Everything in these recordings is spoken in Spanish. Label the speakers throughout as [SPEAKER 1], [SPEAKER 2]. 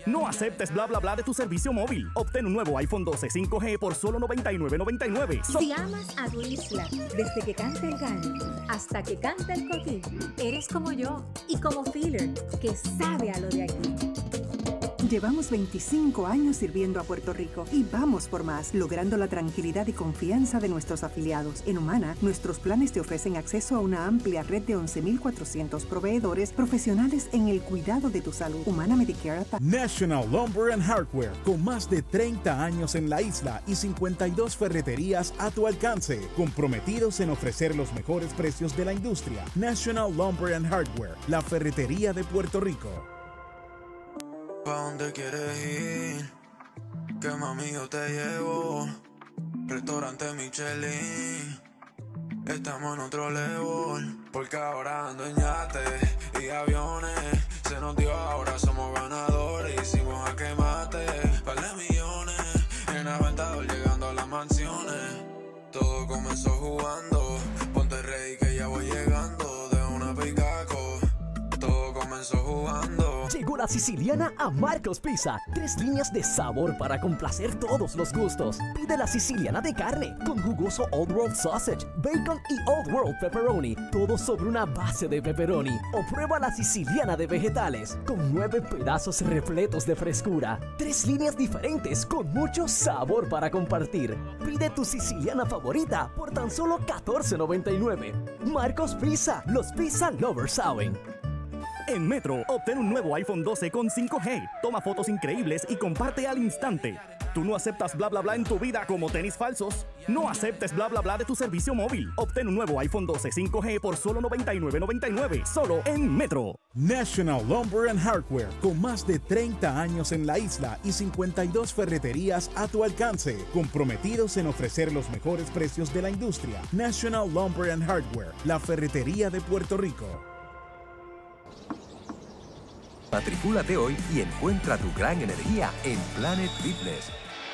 [SPEAKER 1] No aceptes bla bla bla de tu servicio móvil. Obtén un nuevo iPhone 12 5G por solo $99.99.
[SPEAKER 2] Si amas a tu isla, desde que canta el gallo hasta que canta el coquí, eres como yo y como Feeler, que sabe a lo de aquí.
[SPEAKER 3] Llevamos 25 años sirviendo a Puerto Rico y vamos por más, logrando la tranquilidad y confianza de nuestros afiliados. En Humana, nuestros planes te ofrecen acceso a una amplia red de 11,400 proveedores profesionales en el cuidado de tu salud. Humana Medicare
[SPEAKER 4] National Lumber and Hardware, con más de 30 años en la isla y 52 ferreterías a tu alcance, comprometidos en ofrecer los mejores precios de la industria. National Lumber and Hardware, la ferretería de Puerto Rico.
[SPEAKER 5] ¿Pa' dónde quieres ir? Que mami yo te llevo. Restaurante Michelin. Estamos en otro level. Porque ahora ando en yates y aviones. Se nos dio, ahora somos ganadores. Hicimos a quemate, par de millones. En Aventador llegando a las mansiones. Todo comenzó jugando. Ponte ready que ya voy llegando. De una picaco. Todo comenzó jugando.
[SPEAKER 6] Llegó la siciliana a Marcos Pizza. 3 líneas de sabor para complacer todos los gustos. Pide la siciliana de carne, con jugoso Old World Sausage, bacon y Old World Pepperoni. Todo sobre una base de pepperoni. O prueba la siciliana de vegetales, con 9 pedazos repletos de frescura. 3 líneas diferentes, con mucho sabor para compartir. Pide tu siciliana favorita por tan solo $14.99. Marcos Pizza, los pizza lovers saben.
[SPEAKER 1] En Metro, obtén un nuevo iPhone 12 con 5G. Toma fotos increíbles y comparte al instante. ¿Tú no aceptas bla bla bla en tu vida como tenis falsos? No aceptes bla bla bla de tu servicio móvil. Obtén un nuevo iPhone 12 5G por solo $99.99. Solo en Metro.
[SPEAKER 4] National Lumber and Hardware, con más de 30 años en la isla y 52 ferreterías a tu alcance, comprometidos en ofrecer los mejores precios de la industria. National Lumber and Hardware, la ferretería de Puerto Rico.
[SPEAKER 7] Matricúlate hoy y encuentra tu gran energía en Planet Fitness.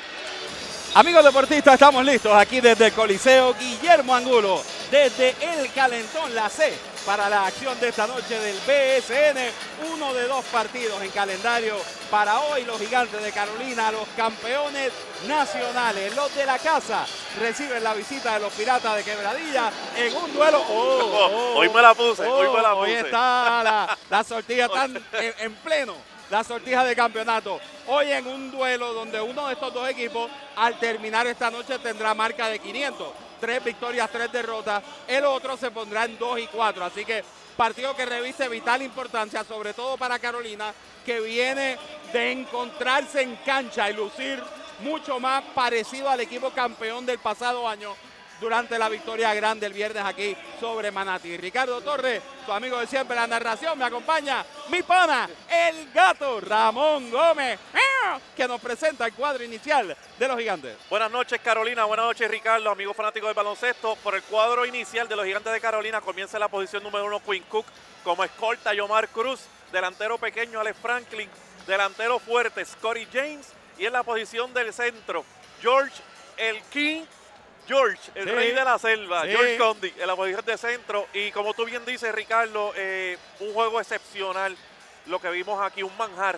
[SPEAKER 8] Amigos deportistas, estamos listos aquí desde el Coliseo Guillermo Angulo, desde el Calentón, la C, para la acción de esta noche del BSN. Uno de 2 partidos en calendario para hoy. Los Gigantes de Carolina, los campeones nacionales, los de la casa, reciben la visita de los Piratas de Quebradilla en un duelo.
[SPEAKER 9] Hoy me la puse, hoy me la puse.
[SPEAKER 8] Hoy está la sortija tan en pleno. La sortija de campeonato. Hoy en un duelo donde uno de estos 2 equipos, al terminar esta noche, tendrá marca de 500. 3 victorias, 3 derrotas. El otro se pondrá en 2 y 4. Así que partido que reviste vital importancia, sobre todo para Carolina, que viene de encontrarse en cancha y lucir mucho más parecido al equipo campeón del pasado año durante la victoria grande el viernes aquí sobre Manatí. Ricardo Torres, su amigo de siempre, la narración, me acompaña mi pana, el gato Ramón Gómez, que nos presenta el cuadro inicial de los Gigantes.
[SPEAKER 9] Buenas noches, Carolina, buenas noches, Ricardo, amigos fanáticos del baloncesto. Por el cuadro inicial de los Gigantes de Carolina comienza la posición número 1 Quinn Cook, como escolta Yomar Cruz, delantero pequeño Alex Franklin, delantero fuerte Scottie James, y en la posición del centro George el King George, el rey de la selva, George Condit, en la posición de centro. Y como tú bien dices, Ricardo, un juego excepcional, lo que vimos aquí, un manjar,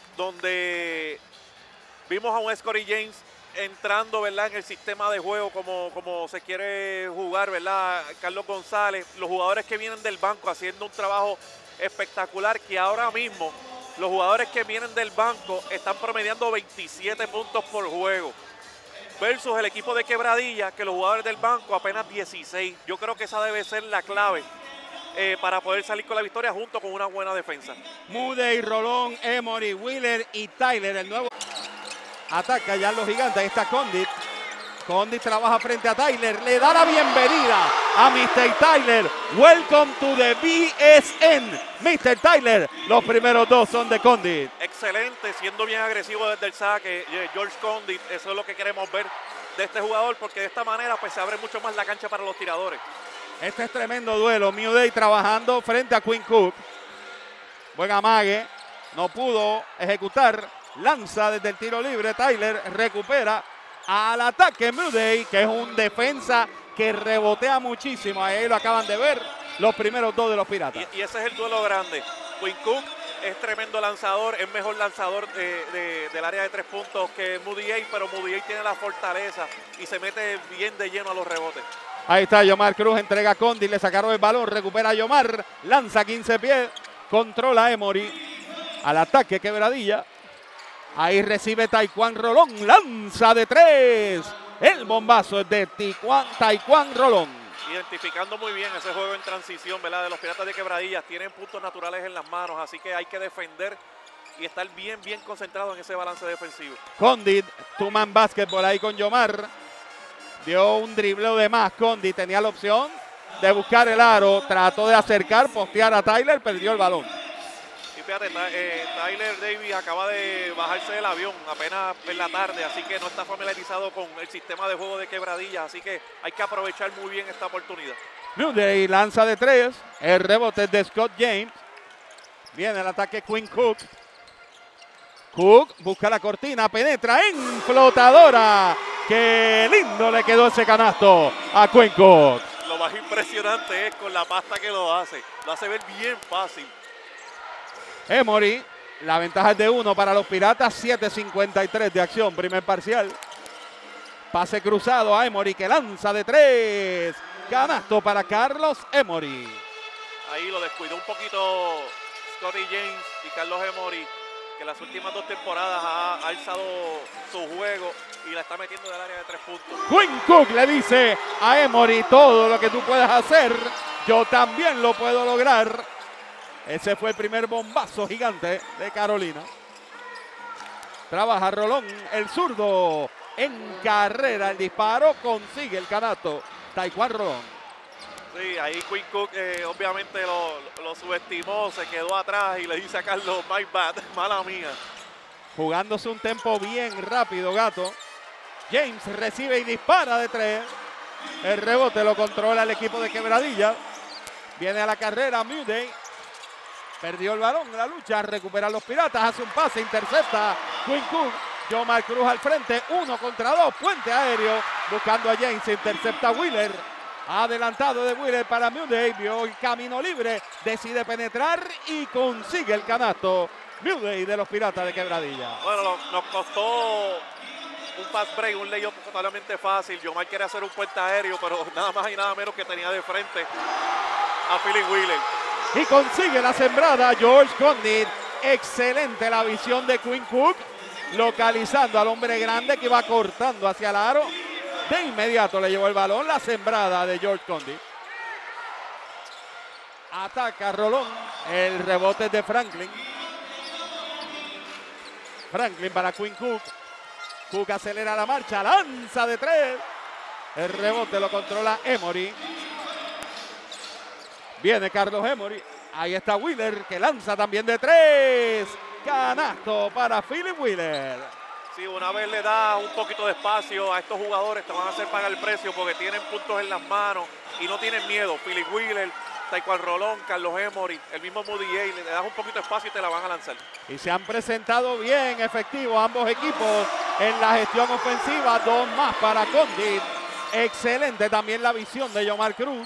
[SPEAKER 9] donde vimos a un Scottie James entrando, ¿verdad?, en el sistema de juego como se quiere jugar, ¿verdad? Carlos González, los jugadores que vienen del banco haciendo un trabajo espectacular, que ahora mismo los jugadores que vienen del banco están promediando 27 puntos por juego, versus el equipo de Quebradilla, que los jugadores del banco apenas 16. Yo creo que esa debe ser la clave para poder salir con la victoria, junto con una buena defensa.
[SPEAKER 8] Moody, Rolón, Emory, Wheeler y Tyler, el nuevo. Ataca ya los Gigantes, ahí está Condit. Condit trabaja frente a Tyler, le da la bienvenida a Mr. Tyler. Welcome to the BSN, Mr. Tyler. Los primeros 2 son de Condit.
[SPEAKER 9] Excelente, siendo bien agresivo desde el saque, George Condit. Eso es lo que queremos ver de este jugador, porque de esta manera pues se abre mucho más la cancha para los tiradores.
[SPEAKER 8] Este es tremendo duelo. Moody trabajando frente a Quinn Cook. Buen amague, no pudo ejecutar. Lanza desde el tiro libre, Tyler recupera. Al ataque Moody, que es un defensa que rebotea muchísimo. Ahí lo acaban de ver los primeros 2 de los Piratas.
[SPEAKER 9] Y ese es el duelo grande. Quinn Cook es tremendo lanzador, es mejor lanzador del área de 3 puntos que Moody A, pero Moody A tiene la fortaleza y se mete bien de lleno a los rebotes.
[SPEAKER 8] Ahí está Yomar Cruz, entrega a Condi, le sacaron el balón, recupera a Yomar, lanza 15 pies, controla a Emory, al ataque Quebradilla. Ahí recibe Taekwon Rolón, lanza de 3. El bombazo es de Taekwon Rolón.
[SPEAKER 9] Identificando muy bien ese juego en transición, ¿verdad? De los Piratas de Quebradillas. Tienen puntos naturales en las manos, así que hay que defender y estar bien concentrado en ese balance defensivo.
[SPEAKER 8] Condit, two-man basketball ahí con Yomar. Dio un dribleo de más. Condit tenía la opción de buscar el aro. Trató de acercar, postear a Tyler, perdió el balón.
[SPEAKER 9] Y fíjate, Tyler Davis acaba de bajarse del avión apenas en la tarde, así que no está familiarizado con el sistema de juego de Quebradillas, así que hay que aprovechar muy bien esta oportunidad.
[SPEAKER 8] Moody lanza de 3. El rebote es de Scott James. Viene el ataque Quinn Cook. Cook busca la cortina, penetra en flotadora. ¡Qué lindo le quedó ese canasto a Quinn Cook!
[SPEAKER 9] Lo más impresionante es con la pasta que lo hace ver bien fácil.
[SPEAKER 8] Emory, la ventaja es de 1 para los Piratas, 7:53 de acción, primer parcial. Pase cruzado a Emory que lanza de 3. Canasto para Carlos Emory.
[SPEAKER 9] Ahí lo descuidó un poquito Scottie James y Carlos Emory, que las últimas 2 temporadas ha alzado su juego y la está metiendo del área de 3 puntos.
[SPEAKER 8] Quinn Cook le dice a Emory: todo lo que tú puedas hacer, yo también lo puedo lograr. Ese fue el primer bombazo gigante de Carolina. Trabaja Rolón, el zurdo, en carrera, el disparo, consigue el canasto. Taekwon Rolón.
[SPEAKER 9] Sí, ahí Quinn Cook obviamente lo subestimó, se quedó atrás y le dice a Carlos: my bad, mala mía.
[SPEAKER 8] Jugándose un tempo bien rápido, Gato. James recibe y dispara de 3. El rebote lo controla el equipo de Quebradilla. Viene a la carrera Moody. Perdió el balón en la lucha, recupera a los Piratas, hace un pase, intercepta Quinn Cook. Yomar Cruz al frente, 1 contra 2, puente aéreo, buscando a James, intercepta a Wheeler. Adelantado de Wheeler para Moody, vio el camino libre, decide penetrar y consigue el canasto. Moody de los Piratas de Quebradilla.
[SPEAKER 9] Bueno, nos costó un fast break, un layup totalmente fácil. Yomar quiere hacer un puente aéreo, pero nada más y nada menos que tenía de frente a Philip Wheeler.
[SPEAKER 8] Y consigue la sembrada George Condit. Excelente la visión de Quinn Cook, localizando al hombre grande que iba cortando hacia el aro. De inmediato le llevó el balón, la sembrada de George Condit. Ataca Rolón, el rebote de Franklin. Franklin para Quinn Cook. Cook acelera la marcha, lanza de 3. El rebote lo controla Emory. Viene Carlos Emory. Ahí está Wheeler que lanza también de 3. Canasto para Philip Wheeler.
[SPEAKER 9] Sí, una vez le da un poquito de espacio a estos jugadores, te van a hacer pagar el precio porque tienen puntos en las manos y no tienen miedo. Philip Wheeler, Taekwon Rolón, Carlos Emory, el mismo Moody A, le das un poquito de espacio y te la van a lanzar.
[SPEAKER 8] Y se han presentado bien efectivos ambos equipos en la gestión ofensiva. 2 más para Condit. Excelente también la visión de Yomar Cruz.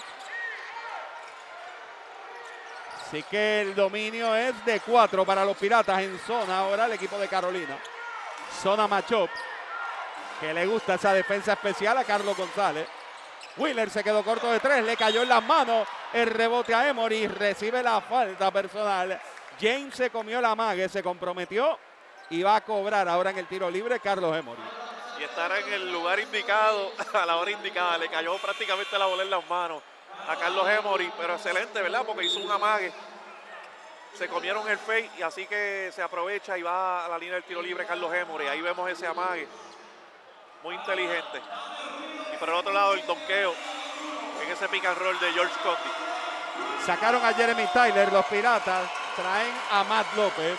[SPEAKER 8] Así que el dominio es de 4 para los Piratas en zona. Ahora el equipo de Carolina. Zona matchup. Que le gusta esa defensa especial a Carlos González. Wheeler se quedó corto de 3. Le cayó en las manos. El rebote a Emory. Recibe la falta personal. James se comió la mague. Se comprometió. Y va a cobrar ahora en el tiro libre Carlos Emory.
[SPEAKER 9] Y estará en el lugar indicado a la hora indicada. Le cayó prácticamente la bola en las manos a Carlos Emory, pero excelente, ¿verdad? Porque hizo un amague. Se comieron el fake y así que se aprovecha y va a la línea del tiro libre Carlos Emory. Ahí vemos ese amague. Muy inteligente. Y por el otro lado el donqueo en ese pick and roll de George Condit.
[SPEAKER 8] Sacaron a Jeremy Tyler, los Piratas. Traen a Matt López.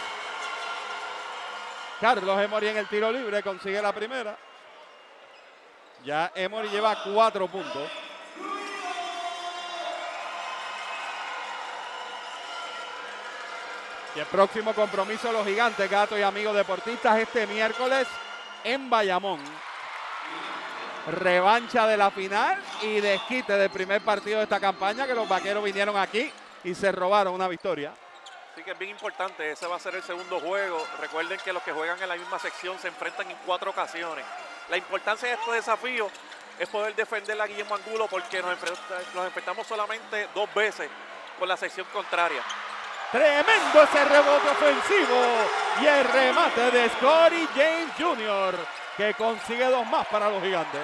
[SPEAKER 8] Carlos Emory en el tiro libre consigue la primera. Ya Emory lleva 4 puntos. Y el próximo compromiso, los Gigantes, Gato y amigos deportistas, este miércoles en Bayamón. Revancha de la final y desquite del primer partido de esta campaña, que los Vaqueros vinieron aquí y se robaron una victoria.
[SPEAKER 9] Así que es bien importante, ese va a ser el segundo juego. Recuerden que los que juegan en la misma sección se enfrentan en 4 ocasiones. La importancia de este desafío es poder defender a Guillermo Angulo porque nos enfrentamos solamente 2 veces con la sección contraria.
[SPEAKER 8] Tremendo ese rebote ofensivo y el remate de Scottie James Jr. que consigue 2 más para los Gigantes.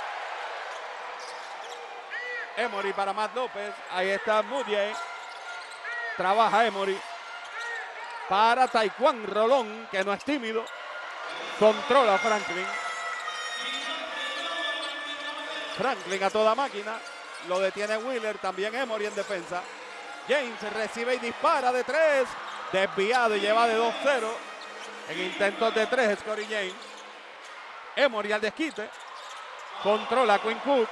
[SPEAKER 8] Emory para Matt López, ahí está Moutier. Trabaja Emory para Taekwondo Rolón, que no es tímido. Controla Franklin. Franklin a toda máquina. Lo detiene Wheeler, también Emory en defensa. James recibe y dispara de 3. Desviado y lleva de 2-0. En intentos de 3, Scottie James. Emory al desquite. Controla Quinn Cook.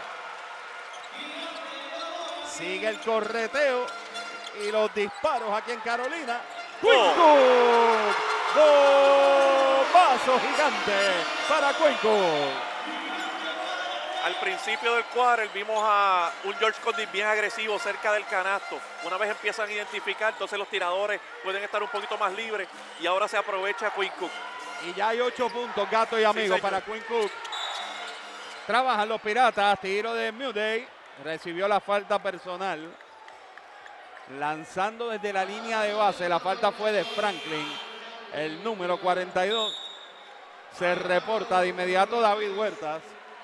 [SPEAKER 8] Sigue el correteo y los disparos aquí en Carolina. Quinn Cook. Bombazo gigante para Quinn Cook.
[SPEAKER 9] Al principio del quarter vimos a un George Condit bien agresivo cerca del canasto. Una vez empiezan a identificar, entonces los tiradores pueden estar un poquito más libres y ahora se aprovecha Quinn Cook.
[SPEAKER 8] Y ya hay 8 puntos, gato y amigo, para Quinn Cook. Trabajan los Piratas, tiro de Moutier. Recibió la falta personal. Lanzando desde la línea de base, la falta fue de Franklin. El número 42. Se reporta de inmediato David Huertas.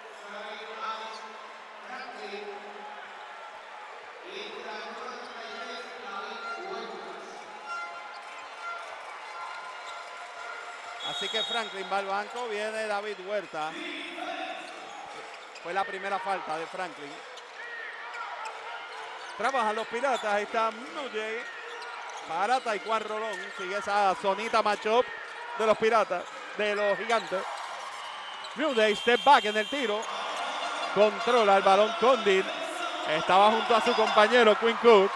[SPEAKER 8] Así que Franklin va al banco, viene David Huerta. Fue la primera falta de Franklin. Trabajan los Piratas, ahí está Moutier para Taekwondo Rolón. Sigue esa zonita matchup de los Piratas, de los Gigantes. Moutier, step back en el tiro. Controla el balón Condit. Estaba junto a su compañero Quinn Cook.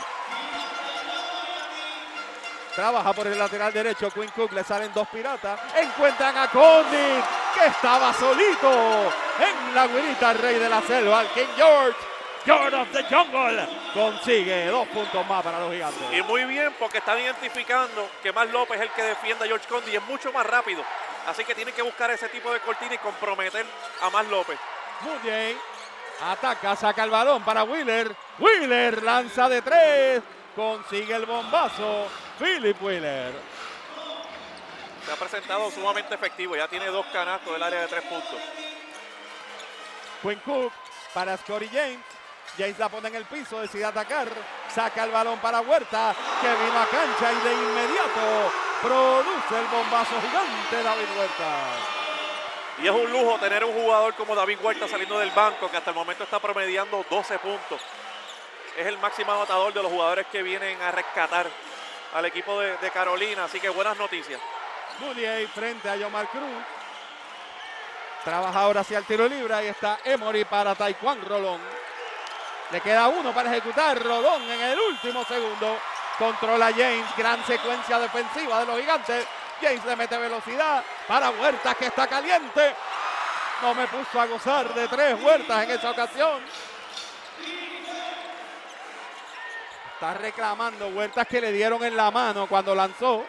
[SPEAKER 8] Trabaja por el lateral derecho Quinn Cook, le salen 2 Piratas. Encuentran a Condit, que estaba solito en la güerita rey de la selva, el King George. George of the Jungle consigue 2 puntos más para los Gigantes.
[SPEAKER 9] Y muy bien, porque están identificando que Matt López es el que defiende a George Condit y es mucho más rápido. Así que tienen que buscar ese tipo de cortina y comprometer a Matt López.
[SPEAKER 8] Moutier ataca, saca el balón para Wheeler. Wheeler lanza de 3. Consigue el bombazo Philip Wheeler.
[SPEAKER 9] Se ha presentado sumamente efectivo. Ya tiene 2 canastos del área de 3 puntos.
[SPEAKER 8] Quinn Cook para Scottie James. James la pone en el piso, decide atacar. Saca el balón para Huerta, que vino a cancha y de inmediato produce el bombazo gigante David Huerta.
[SPEAKER 9] Y es un lujo tener un jugador como David Huerta saliendo del banco, que hasta el momento está promediando 12 puntos. Es el máximo anotador de los jugadores que vienen a rescatar al equipo de Carolina. Así que buenas noticias.
[SPEAKER 8] Moutier frente a Yomar Cruz. Trabaja ahora hacia el tiro libre. Ahí está Emory para Taekwondo Rolón. Le queda 1 para ejecutar. Rolón en el último segundo. Controla James. Gran secuencia defensiva de los Gigantes. James le mete velocidad para Huertas, que está caliente. No me puso a gozar de 3 Huertas en esa ocasión. Está reclamando Huertas, que le dieron en la mano cuando lanzó.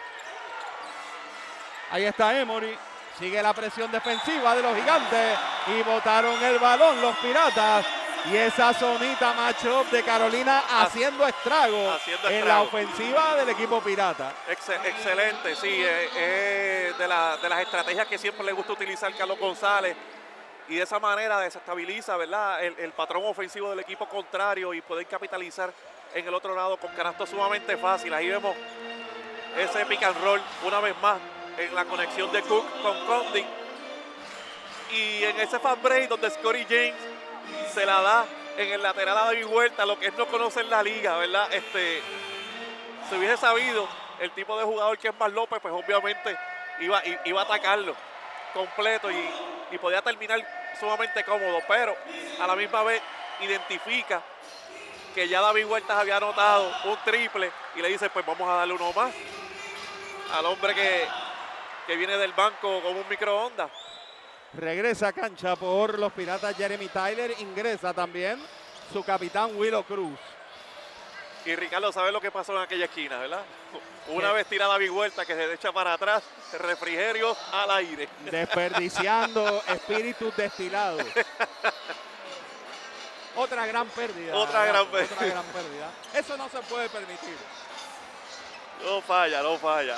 [SPEAKER 8] Ahí está Emory. Sigue la presión defensiva de los Gigantes. Y botaron el balón los Piratas. Y esa zonita matchup de Carolina haciendo estragos en la ofensiva del equipo Pirata.
[SPEAKER 9] Excelente, sí. De las estrategias que siempre le gusta utilizar Carlos González. Y de esa manera desestabiliza, ¿verdad?, el patrón ofensivo del equipo contrario y poder capitalizar en el otro lado con canastos sumamente fáciles. Ahí vemos ese pick and roll una vez más en la conexión de Cook con Condit. Y en ese fast break donde Scottie James se la da en el lateral a David Huerta, lo que él no conoce en la liga, ¿verdad? Si hubiese sabido el tipo de jugador que es Matt López, pues obviamente iba a atacarlo completo y podía terminar sumamente cómodo, pero a la misma vez identifica que ya David Huertas había anotado un triple y le dice, pues vamos a darle uno más al hombre que viene del banco como un microondas.
[SPEAKER 8] Regresa a cancha por los Piratas Jeremy Tyler. Ingresa también su capitán Willow Cruz.
[SPEAKER 9] Y Ricardo, ¿sabe lo que pasó en aquella esquina, verdad? Una vez tirada Big Vuelta que se echa para atrás, refrigerios al aire.
[SPEAKER 8] Desperdiciando espíritus destilados. Otra gran pérdida.
[SPEAKER 9] Otra gran
[SPEAKER 8] pérdida. Eso no se puede permitir.
[SPEAKER 9] No falla, no falla.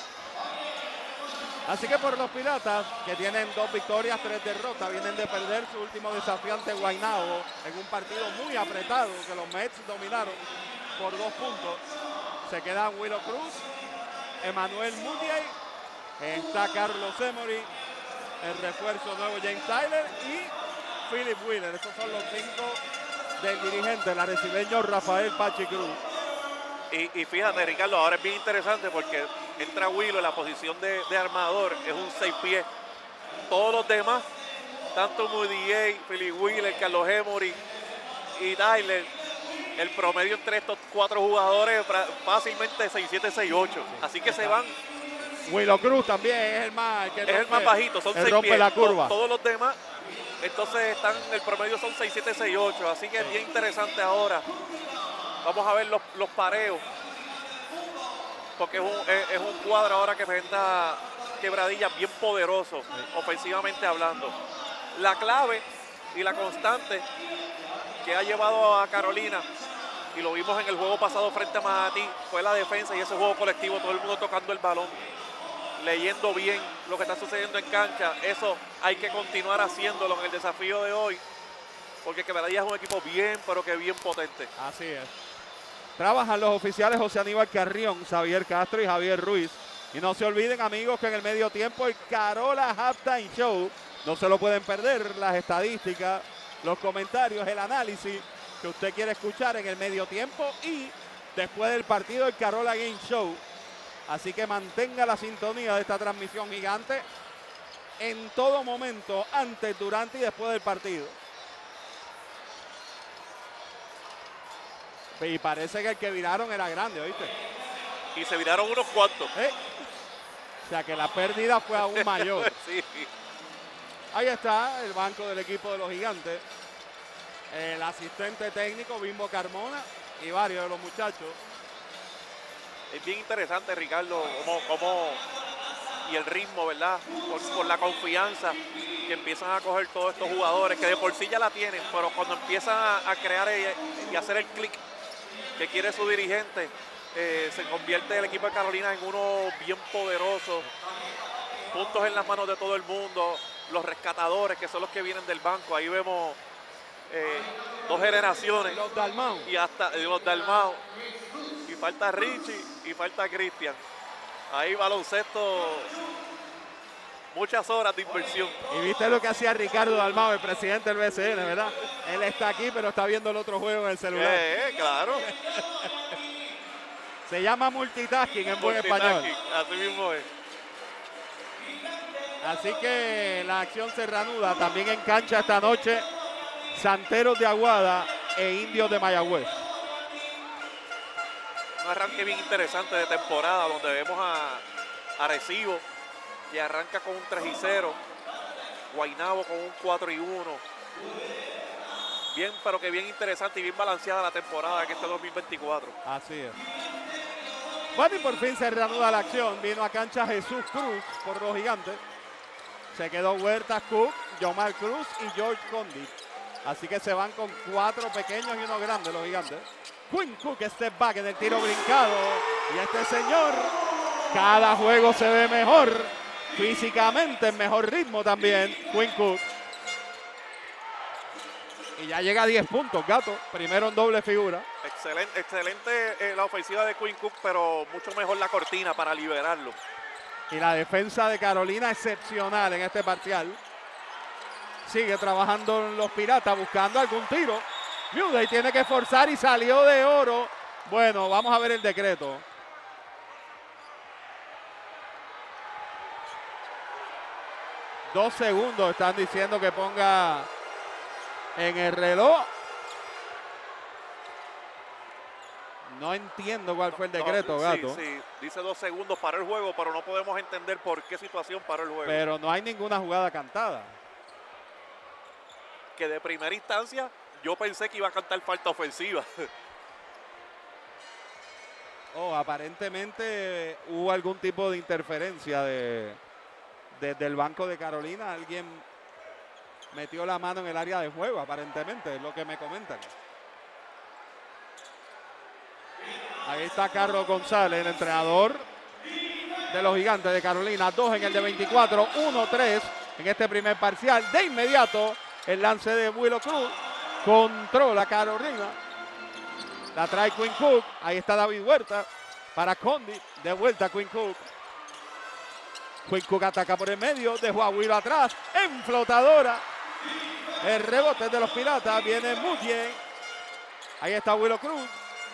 [SPEAKER 8] Así que por los Piratas, que tienen 2 victorias, 3 derrotas, vienen de perder su último desafío ante Guaynabo en un partido muy apretado que los Mets dominaron por 2 puntos. Se quedan Willow Cruz, Emmanuel Moutier, está Carlos Emory, el refuerzo nuevo James Tyler y Philip Wheeler. Esos son los 5 del dirigente, el arecibeño Rafael Pachi Cruz.
[SPEAKER 9] Y fíjate, Ricardo, ahora es bien interesante porque entra Willow en la posición de armador, es un 6 pies. Todos los demás, tanto Moutier, Philip Wheeler, Carlos Emory y Tyler, el promedio entre estos 4 jugadores fácilmente 6'7", 6'8". Así que se van.
[SPEAKER 8] Willow Cruz también es el más,
[SPEAKER 9] es el más bajito, son 6
[SPEAKER 8] rompe
[SPEAKER 9] pies.
[SPEAKER 8] La curva.
[SPEAKER 9] Todos los demás, entonces el promedio son 6'7", 6'8". Así que es bien interesante ahora. Vamos a ver los pareos, porque es un cuadro ahora que presenta quebradillas bien poderoso, ofensivamente hablando. La clave y la constante que ha llevado a Carolina, y lo vimos en el juego pasado frente a Manatí, fue la defensa y ese juego colectivo, todo el mundo tocando el balón, leyendo bien lo que está sucediendo en cancha. Eso hay que continuar haciéndolo en el desafío de hoy, porque Quebradillas es un equipo bien, pero que bien potente.
[SPEAKER 8] Así es. Trabajan los oficiales José Aníbal Carrión, Xavier Castro y Javier Ruiz. Y no se olviden, amigos, que en el medio tiempo el Carola Halftime Show, no se lo pueden perder, las estadísticas, los comentarios, el análisis que usted quiere escuchar en el medio tiempo y después del partido el Carola Game Show. Así que mantenga la sintonía de esta transmisión gigante en todo momento, antes, durante y después del partido. Y parece que el que viraron era grande, ¿oíste?
[SPEAKER 9] Y se viraron unos cuantos.
[SPEAKER 8] O sea que la pérdida fue aún mayor.
[SPEAKER 9] Sí.
[SPEAKER 8] Ahí está el banco del equipo de los Gigantes. El asistente técnico Bimbo Carmona y varios de los muchachos.
[SPEAKER 9] Es bien interesante, Ricardo, cómo y el ritmo, ¿verdad? Por la confianza que empiezan a coger todos estos jugadores que de por sí ya la tienen, pero cuando empiezan a crear y hacer el clic que quiere su dirigente, se convierte el equipo de Carolina en uno bien poderoso. Puntos en las manos de todo el mundo, los rescatadores que son los que vienen del banco. Ahí vemos 2 generaciones.
[SPEAKER 8] Los Dalmau.
[SPEAKER 9] Y hasta los Dalmau. Y falta Richie y falta Cristian. Ahí baloncesto, muchas horas de inversión.
[SPEAKER 8] Y viste lo que hacía Ricardo Dalmau, el presidente del BCN, ¿verdad? Él está aquí, pero está viendo el otro juego en el celular.
[SPEAKER 9] Claro.
[SPEAKER 8] Se llama multitasking en buen español.
[SPEAKER 9] Así mismo es.
[SPEAKER 8] Así que la acción se reanuda también en cancha esta noche. Santeros de Aguada e Indios de Mayagüez.
[SPEAKER 9] Un arranque bien interesante de temporada donde vemos a Arecibo que arranca con un 3-0, Guaynabo con un 4-1. Bien, pero que bien interesante y bien balanceada la temporada en este 2024.
[SPEAKER 8] Así es. Bueno, y por fin se reanuda la acción. Vino a cancha Jesús Cruz por los Gigantes. Se quedó Huertas, Cook, Yomar Cruz y George Condit. Así que se van con 4 pequeños y 1 grande los Gigantes. Quinn Cook, step back en el tiro brincado. Y este señor, cada juego se ve mejor. Físicamente, en mejor ritmo también. Quinn Cook. Y ya llega a 10 puntos, Gato. Primero en doble figura.
[SPEAKER 9] Excelente la ofensiva de Quinn Cook, pero mucho mejor la cortina para liberarlo.
[SPEAKER 8] Y la defensa de Carolina excepcional en este parcial. Sigue trabajando los Piratas buscando algún tiro. Moutier tiene que forzar y salió de oro. Bueno, vamos a ver el decreto. Dos segundos están diciendo que ponga en el reloj. No entiendo cuál fue el decreto, Gato.
[SPEAKER 9] Sí, dice 2 segundos para el juego, pero no podemos entender por qué situación paró el juego.
[SPEAKER 8] Pero no hay ninguna jugada cantada.
[SPEAKER 9] Que de primera instancia yo pensé que iba a cantar falta ofensiva.
[SPEAKER 8] Aparentemente hubo algún tipo de interferencia desde el banco de Carolina. Alguien metió la mano en el área de juego, aparentemente, es lo que me comentan. Ahí está Carlos González, el entrenador de los Gigantes de Carolina. 2 en el de 24, 1-3 en este primer parcial. De inmediato, el lance de Willow Cruz. Controla Carolina. La trae Quinn Cook. Ahí está David Huerta para Condit. De vuelta Quinn Cook. Quinn Cook ataca por el medio. Dejó a Willow atrás. En flotadora. El rebote de los Piratas. Viene muy bien. Ahí está Willow Cruz.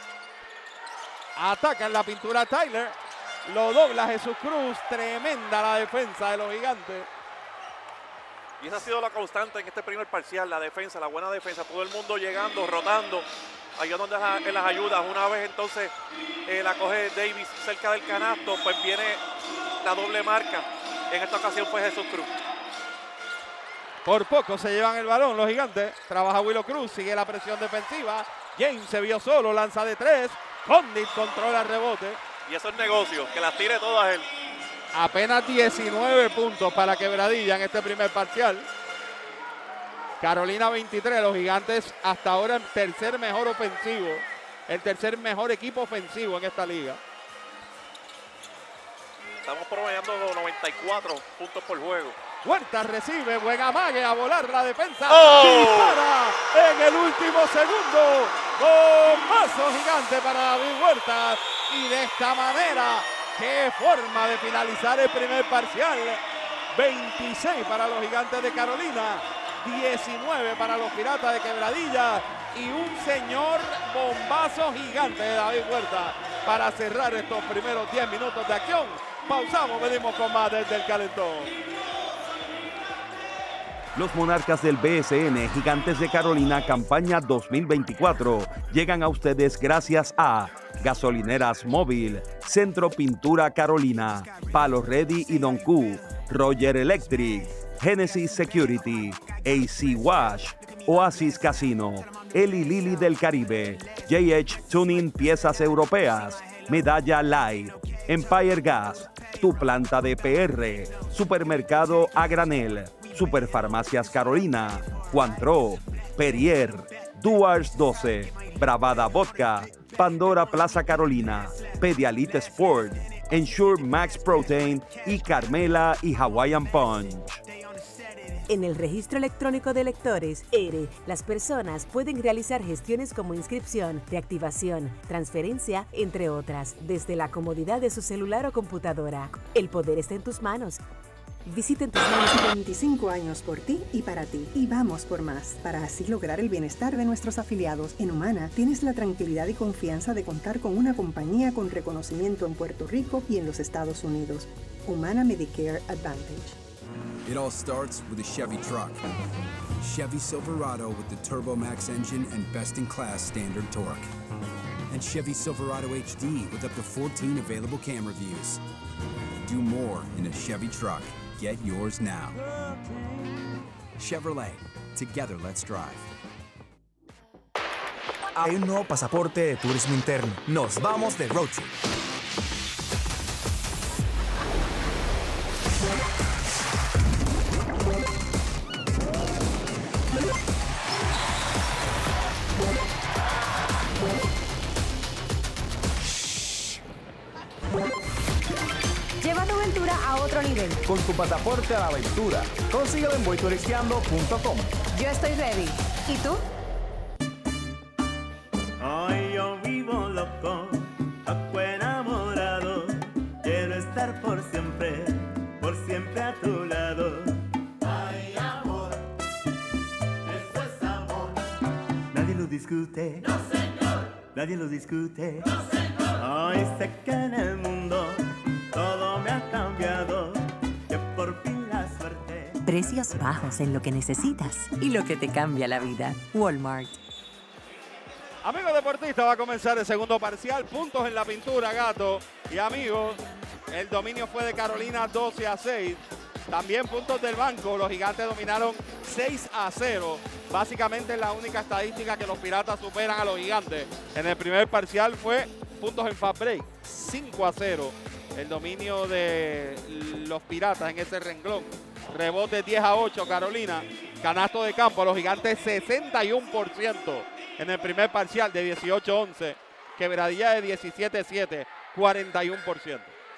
[SPEAKER 8] Ataca en la pintura Tyler. Lo dobla Jesús Cruz. Tremenda la defensa de los Gigantes.
[SPEAKER 9] Y esa ha sido la constante en este primer parcial, la defensa, la buena defensa. Todo el mundo llegando, rotando, ayudando en las ayudas. Una vez entonces la coge Davis cerca del canasto, pues viene la doble marca. En esta ocasión fue Jesús Cruz.
[SPEAKER 8] Por poco se llevan el balón los Gigantes. Trabaja Willow Cruz, sigue la presión defensiva. James se vio solo, lanza de 3. Condit controla el rebote.
[SPEAKER 9] Y eso es negocio, que las tire todas él.
[SPEAKER 8] Apenas 19 puntos para Quebradilla en este primer parcial. Carolina 23, los Gigantes hasta ahora el tercer mejor ofensivo. El tercer mejor equipo ofensivo en esta liga.
[SPEAKER 9] Estamos promediando 94 puntos por juego.
[SPEAKER 8] Huerta recibe, buen amague, a volar la defensa.
[SPEAKER 9] ¡Oh!
[SPEAKER 8] Dispara en el último segundo. Bombazo gigante para David Huerta. Y de esta manera, qué forma de finalizar el primer parcial. 26 para los Gigantes de Carolina, 19 para los Piratas de Quebradilla. Y un señor bombazo gigante de David Huerta para cerrar estos primeros 10 minutos de acción. Pausamos, venimos con más desde el calentón.
[SPEAKER 10] Los monarcas del BSN Gigantes de Carolina campaña 2024 llegan a ustedes gracias a Gasolineras Móvil, Centro Pintura Carolina, Palo Ready y Don Q, Roger Electric, Genesis Security, AC Wash, Oasis Casino, Eli Lili del Caribe, JH Tuning Piezas Europeas, Medalla Light, Empire Gas, Tu Planta de PR, Supermercado a Granel, Superfarmacias Carolina, Cuantro, Perrier, Duars 12, Bravada Vodka, Pandora Plaza Carolina, Pedialyte Sport, Ensure Max Protein y Carmela y Hawaiian Punch.
[SPEAKER 11] En el registro electrónico de electores, ERE, las personas pueden realizar gestiones como inscripción, reactivación, transferencia, entre otras, desde la comodidad de su celular o computadora. El poder está en tus manos. Visiten tus manos.
[SPEAKER 3] 25 años por ti y para ti. Y vamos por más. Para así lograr el bienestar de nuestros afiliados, en Humana tienes la tranquilidad y confianza de contar con una compañía con reconocimiento en Puerto Rico y en los Estados Unidos. Humana Medicare Advantage.
[SPEAKER 12] It all starts with a Chevy truck. Chevy Silverado with the TurboMax engine and best-in-class standard torque. And Chevy Silverado HD with up to 14 available camera views. Do more in a Chevy truck. Get yours now. Chevrolet. Together, let's drive.
[SPEAKER 13] Hay un nuevo pasaporte de turismo interno. Nos vamos de road trip.
[SPEAKER 2] Lleva tu aventura a otro nivel.
[SPEAKER 14] Con tu pasaporte a la aventura. Consíguelo en voyturisteando.com.
[SPEAKER 2] Yo estoy ready. ¿Y tú?
[SPEAKER 15] Hoy yo vivo loco, enamorado. Quiero estar por siempre a tu lado. Ay, amor, eso es amor. Nadie lo discute. No, señor. Nadie lo discute. No, señor. Hoy sé que en el mundo todo me ha cambiado, que por fin la suerte.
[SPEAKER 11] Precios bajos en lo que necesitas y lo que te cambia la vida. Walmart.
[SPEAKER 8] Amigos deportistas, va a comenzar el segundo parcial. Puntos en la pintura, Gato. Y amigos, el dominio fue de Carolina 12-6. También puntos del banco. Los Gigantes dominaron 6-0. Básicamente la única estadística que los Piratas superan a los Gigantes. En el primer parcial fue puntos en fast break. 5-0. El dominio de los Piratas en ese renglón. Rebote 10-8 Carolina. Canasto de campo a los Gigantes 61% en el primer parcial de 18-11. Quebradilla de 17-7, 41%.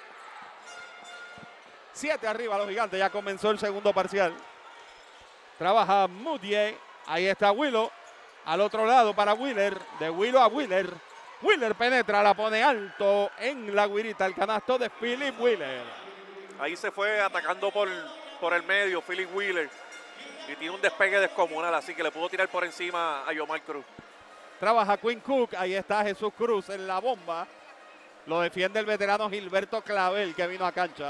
[SPEAKER 8] 7 arriba los Gigantes, ya comenzó el segundo parcial. Trabaja Moutier, ahí está Willow. Al otro lado para Wheeler, de Willow a Wheeler. Wheeler penetra, la pone alto en la guirita, el canasto de Philip Wheeler.
[SPEAKER 9] Ahí se fue atacando por el medio Philip Wheeler. Y tiene un despegue descomunal, así que le pudo tirar por encima a Yomar Cruz.
[SPEAKER 8] Trabaja Quinn Cook, ahí está Jesús Cruz en la bomba. Lo defiende el veterano Gilberto Clavel, que vino a cancha.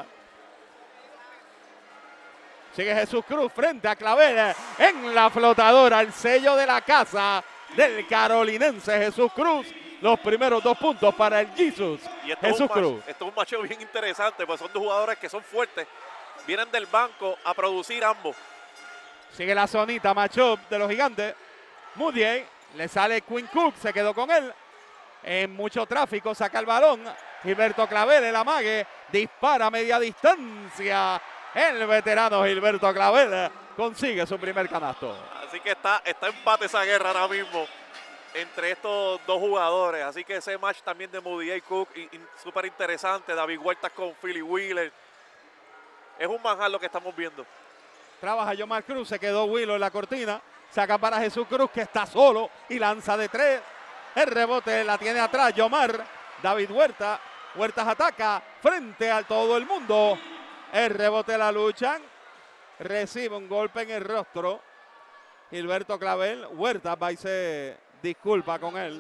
[SPEAKER 8] Sigue Jesús Cruz frente a Clavel en la flotadora, el sello de la casa del carolinense Jesús Cruz. Los primeros 2 puntos para el Jesus Jesús Cruz.
[SPEAKER 9] Esto es un matchup bien interesante, pues son dos jugadores que son fuertes. Vienen del banco a producir ambos.
[SPEAKER 8] Sigue la zonita matchup de los Gigantes. Moutier, le sale Quinn Cook, se quedó con él. En mucho tráfico, saca el balón. Gilberto Clavel, el amague, dispara a media distancia. El veterano Gilberto Clavel consigue su primer canasto.
[SPEAKER 9] Así que está empate esa guerra ahora mismo entre estos dos jugadores. Así que ese match también de Moutier y Cook, súper interesante. David Huertas con Philly Wheeler. Es un manjar lo que estamos viendo.
[SPEAKER 8] Trabaja Yomar Cruz, se quedó Willow en la cortina. Saca para Jesús Cruz, que está solo y lanza de 3. El rebote la tiene atrás Yomar. David Huertas. Huertas ataca frente a todo el mundo. El rebote la luchan. Recibe un golpe en el rostro. Gilberto Clavel. Huertas va y se disculpa con él.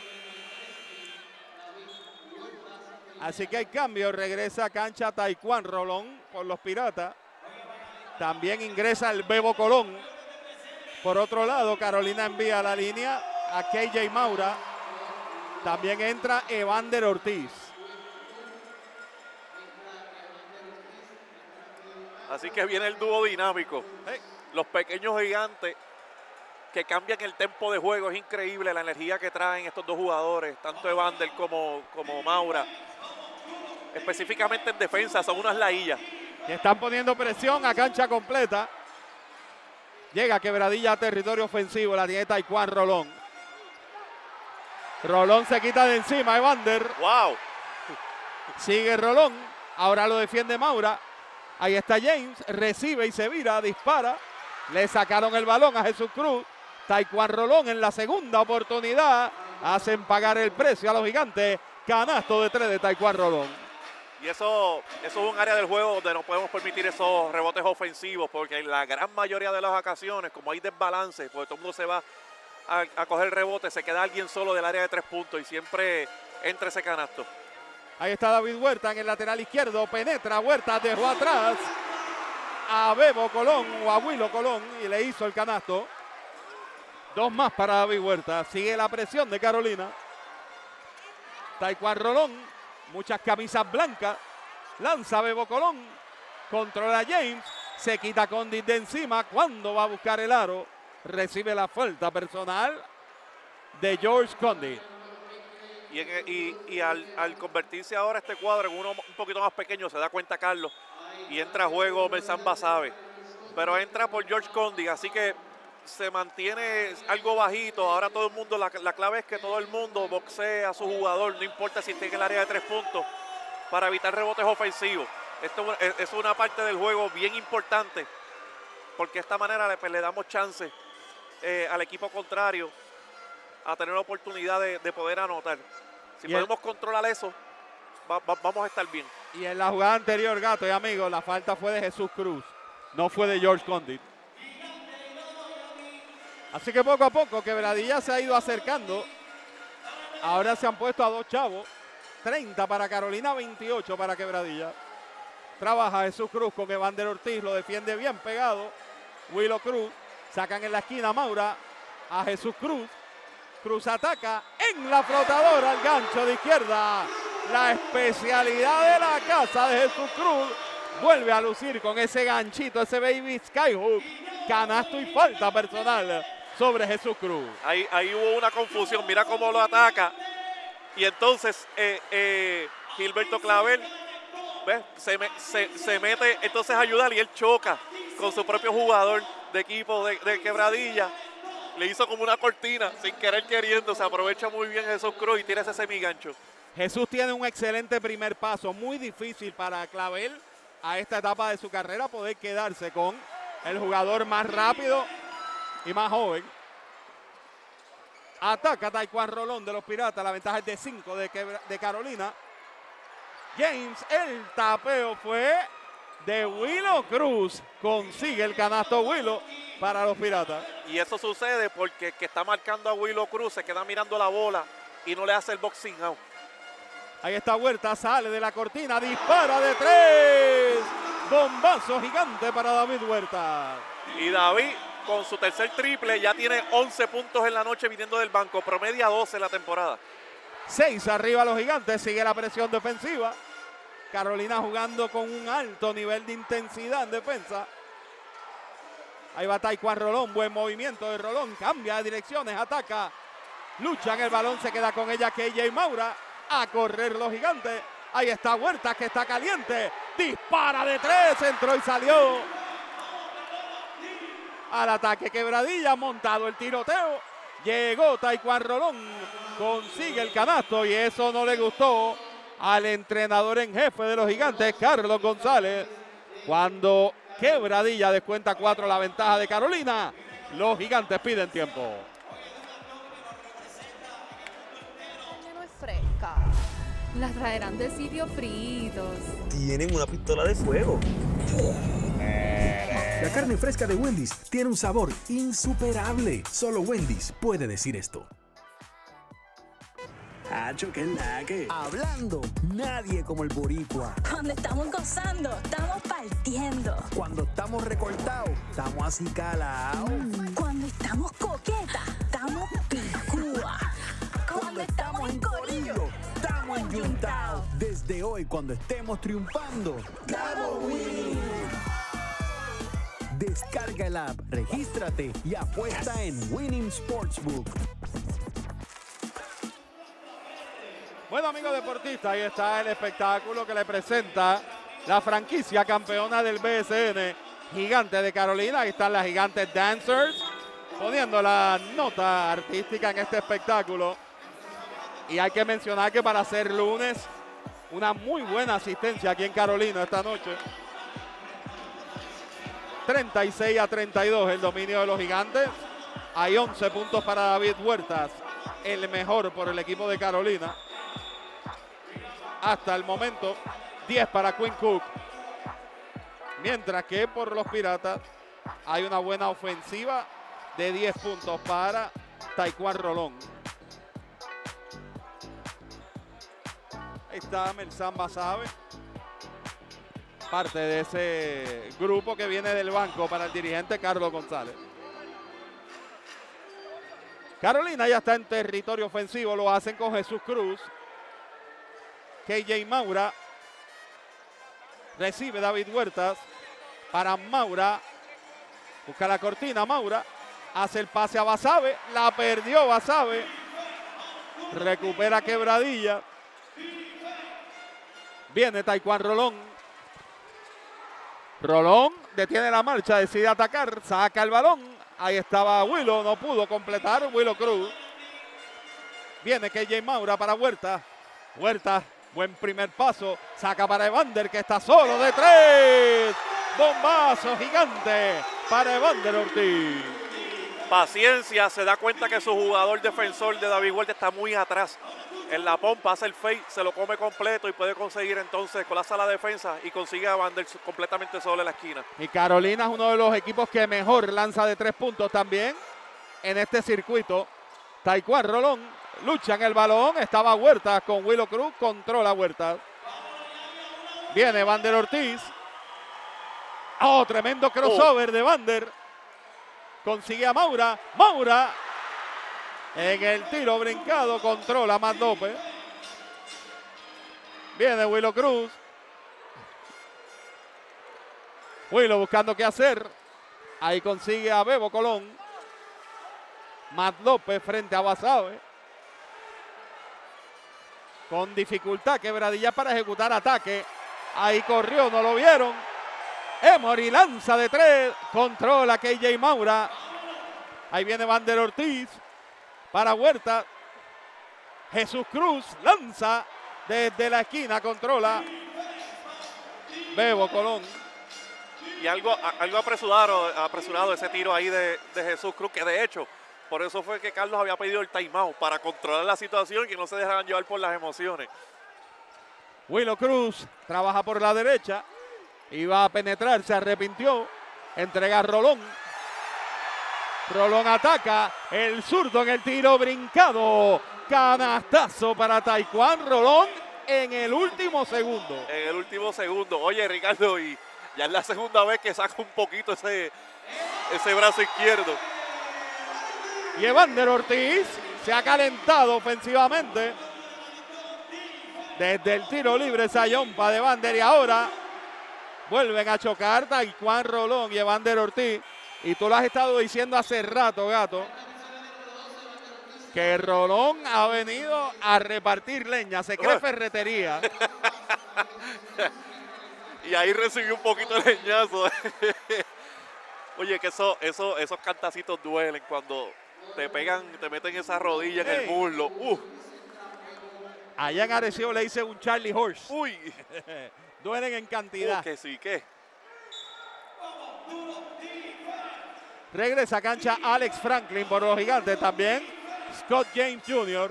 [SPEAKER 8] Así que hay cambio. Regresa a cancha Taekwondo Rolón por los Piratas. También ingresa el Bebo Colón. Por otro lado, Carolina envía a la línea a KJ Maura. También entra Evander Ortiz.
[SPEAKER 9] Así que viene el dúo dinámico. Los pequeños gigantes que cambian el tempo de juego. Es increíble la energía que traen estos dos jugadores, tanto Evander como Maura. Específicamente en defensa, son unas laillas.
[SPEAKER 8] Que están poniendo presión a cancha completa. Llega Quebradilla a territorio ofensivo, la tiene Taekwondo Rolón. Rolón se quita de encima, Evander.
[SPEAKER 9] ¡Wow!
[SPEAKER 8] Sigue Rolón, ahora lo defiende Maura. Ahí está James, recibe y se vira, dispara. Le sacaron el balón a Jesús Cruz. Taekwondo Rolón en la segunda oportunidad. Hacen pagar el precio a los Gigantes. Canasto de 3 de Taekwondo Rolón.
[SPEAKER 9] Y eso es un área del juego donde no podemos permitir esos rebotes ofensivos, porque en la gran mayoría de las ocasiones, como hay desbalance, porque todo el mundo se va a coger rebote, se queda alguien solo del área de 3 puntos y siempre entra ese canasto.
[SPEAKER 8] Ahí está David Huertas en el lateral izquierdo, penetra Huertas, dejó atrás a Bebo Colón o a Willow Colón y le hizo el canasto. 2 más para David Huertas, sigue la presión de Carolina. Taekwondo Rolón. Muchas camisas blancas. Lanza Bebo Colón. Controla James. Se quita Condit de encima. Cuando va a buscar el aro. Recibe la falta personal de George Condit.
[SPEAKER 9] Y al convertirse ahora este cuadro en uno un poquito más pequeño, se da cuenta Carlos. Y entra a juego Mersan Basabe. Pero entra por George Condit. Así que se mantiene algo bajito. Ahora todo el mundo, la clave es que todo el mundo boxea a su jugador, no importa si esté en el área de 3 puntos, para evitar rebotes ofensivos. Esto es una parte del juego bien importante, porque de esta manera le damos chance al equipo contrario a tener la oportunidad de poder anotar. Si podemos controlar eso, vamos a estar bien.
[SPEAKER 8] Y en la jugada anterior, Gato y amigos, la falta fue de Jesús Cruz, no fue de George Condit. Así que poco a poco Quebradilla se ha ido acercando. Ahora se han puesto a 2 chavos. 30 para Carolina, 28 para Quebradilla. Trabaja Jesús Cruz con Evander Ortiz, lo defiende bien pegado. Willow Cruz, sacan en la esquina Maura a Jesús Cruz. Cruz ataca en la flotadora, al gancho de izquierda. La especialidad de la casa de Jesús Cruz. Vuelve a lucir con ese ganchito, ese baby skyhook. Canasto y falta personal sobre Jesús Cruz.
[SPEAKER 9] Ahí hubo una confusión. Mira cómo lo ataca. Y entonces Gilberto Clavel, ¿ves? Se mete entonces a ayudar y él choca con su propio jugador de equipo de Quebradilla. Le hizo como una cortina sin querer queriendo. Se aprovecha muy bien Jesús Cruz y tira ese semigancho.
[SPEAKER 8] Jesús tiene un excelente primer paso. Muy difícil para Clavel a esta etapa de su carrera poder quedarse con el jugador más rápido y más joven. Ataca Taekwondo Rolón de los Piratas. La ventaja es de 5 de Carolina. James, el tapeo fue de Willow Cruz. Consigue el canasto Willow para los Piratas.
[SPEAKER 9] Y eso sucede porque el que está marcando a Willow Cruz se queda mirando la bola y no le hace el boxing out.
[SPEAKER 8] Ahí está Huerta, sale de la cortina, dispara de 3. Bombazo gigante para David Huerta.
[SPEAKER 9] Y David, con su tercer triple, ya tiene 11 puntos en la noche viniendo del banco. Promedia 12 en la temporada.
[SPEAKER 8] 6 arriba los Gigantes, sigue la presión defensiva. Carolina jugando con un alto nivel de intensidad en defensa. Ahí va Taekwondo Rolón, buen movimiento de Rolón, cambia de direcciones, ataca. Lucha en el balón, se queda con ella KJ Maura. A correr los Gigantes. Ahí está Huerta que está caliente. Dispara de 3, entró y salió. Al ataque Quebradilla, montado el tiroteo. Llegó Taekwondo Rolón, consigue el canasto y eso no le gustó al entrenador en jefe de los Gigantes, Carlos González. Cuando Quebradilla descuenta 4 la ventaja de Carolina, los Gigantes piden tiempo.
[SPEAKER 16] Fresca. Las traerán de sitios fritos.
[SPEAKER 17] Tienen una pistola de fuego.
[SPEAKER 13] La carne fresca de Wendy's tiene un sabor insuperable. Solo Wendy's puede decir esto.
[SPEAKER 17] Hacho, que hablando, nadie como el boricua.
[SPEAKER 18] Cuando estamos gozando, estamos partiendo.
[SPEAKER 17] Cuando estamos recortados, estamos así calados.
[SPEAKER 18] Cuando estamos coquetas, estamos picúa. Cuando estamos en corillo,
[SPEAKER 17] estamos enyuntados. Desde hoy, cuando estemos triunfando, ¡estamos winning! Descarga el app, regístrate y apuesta en Winning Sportsbook.
[SPEAKER 8] Bueno, amigos deportistas, ahí está el espectáculo que le presenta la franquicia campeona del BSN, Gigantes de Carolina. Ahí están las Gigantes Dancers, poniendo la nota artística en este espectáculo. Y hay que mencionar que para ser lunes, una muy buena asistencia aquí en Carolina esta noche. 36-32 el dominio de los Gigantes. Hay 11 puntos para David Huertas, el mejor por el equipo de Carolina. Hasta el momento, 10 para Quinn Cook. Mientras que por los Piratas hay una buena ofensiva de 10 puntos para Taekwondo Rolón. Ahí está Melsan Basabe, parte de ese grupo que viene del banco para el dirigente Carlos González. Carolina ya está en territorio ofensivo, lo hacen con Jesús Cruz. KJ Maura recibe David Huertas para Maura. Busca la cortina Maura. Hace el pase a Basabe. La perdió Basabe. Recupera Quebradilla. Viene Taekwondo Rolón. Rolón detiene la marcha, decide atacar, saca el balón. Ahí estaba Willow, no pudo completar. Willow Cruz. Viene KJ Maura para Huerta. Huerta. Buen primer paso, saca para Evander que está solo de 3. Bombazo gigante para Evander Ortiz.
[SPEAKER 9] Paciencia, se da cuenta que su jugador defensor de David Huerta está muy atrás. En la pompa hace el fake, se lo come completo y puede conseguir entonces colapsa la defensa y consigue a Evander completamente solo en la esquina.
[SPEAKER 8] Y Carolina es uno de los equipos que mejor lanza de 3 puntos también en este circuito. Taekwondo Rolón. Lucha en el balón, estaba Huerta con Willow Cruz, controla Huerta. Viene Evander Ortiz. Oh, tremendo crossover de Evander. Consigue a Maura. Maura en el tiro brincado, controla a Matt López. Viene Willow Cruz. Willow buscando qué hacer. Ahí consigue a Bebo Colón. Matt López frente a Basabe. con dificultad. Quebradilla para ejecutar ataque. Ahí corrió, no lo vieron. Emory lanza de 3. Controla KJ Maura. Ahí viene Vander Ortiz para Huerta. Jesús Cruz lanza desde la esquina. Controla Bebo Colón.
[SPEAKER 9] Y algo apresurado ese tiro ahí de Jesús Cruz, que de hecho, por eso fue que Carlos había pedido el timeout, para controlar la situación y que no se dejaran llevar por las emociones.
[SPEAKER 8] Willow Cruz trabaja por la derecha. Iba a penetrar, se arrepintió. Entrega a Rolón. Rolón ataca. El zurdo en el tiro brincado. Canastazo para Taekwondo. Rolón en el último segundo.
[SPEAKER 9] En el último segundo. Oye, Ricardo, y ya es la segunda vez que saca un poquito ese brazo izquierdo.
[SPEAKER 8] Y Evander Ortiz se ha calentado ofensivamente. Desde el tiro libre, Sayompa de Evander, y ahora vuelven a chocar Taekwondo Rolón y Evander Ortiz. Y tú lo has estado diciendo hace rato, Gato, que Rolón ha venido a repartir leña, se cree ferretería.
[SPEAKER 9] Y ahí recibió un poquito de leñazo. Oye, que esos cantacitos duelen cuando te pegan, te meten esa rodilla en el muslo.
[SPEAKER 8] Allá en Arecibo le hice un Charlie Horse.
[SPEAKER 9] Uy.
[SPEAKER 8] Duelen en cantidad.
[SPEAKER 9] Que sí, que.
[SPEAKER 8] Regresa a cancha Alex Franklin por los Gigantes también. Scott James Jr.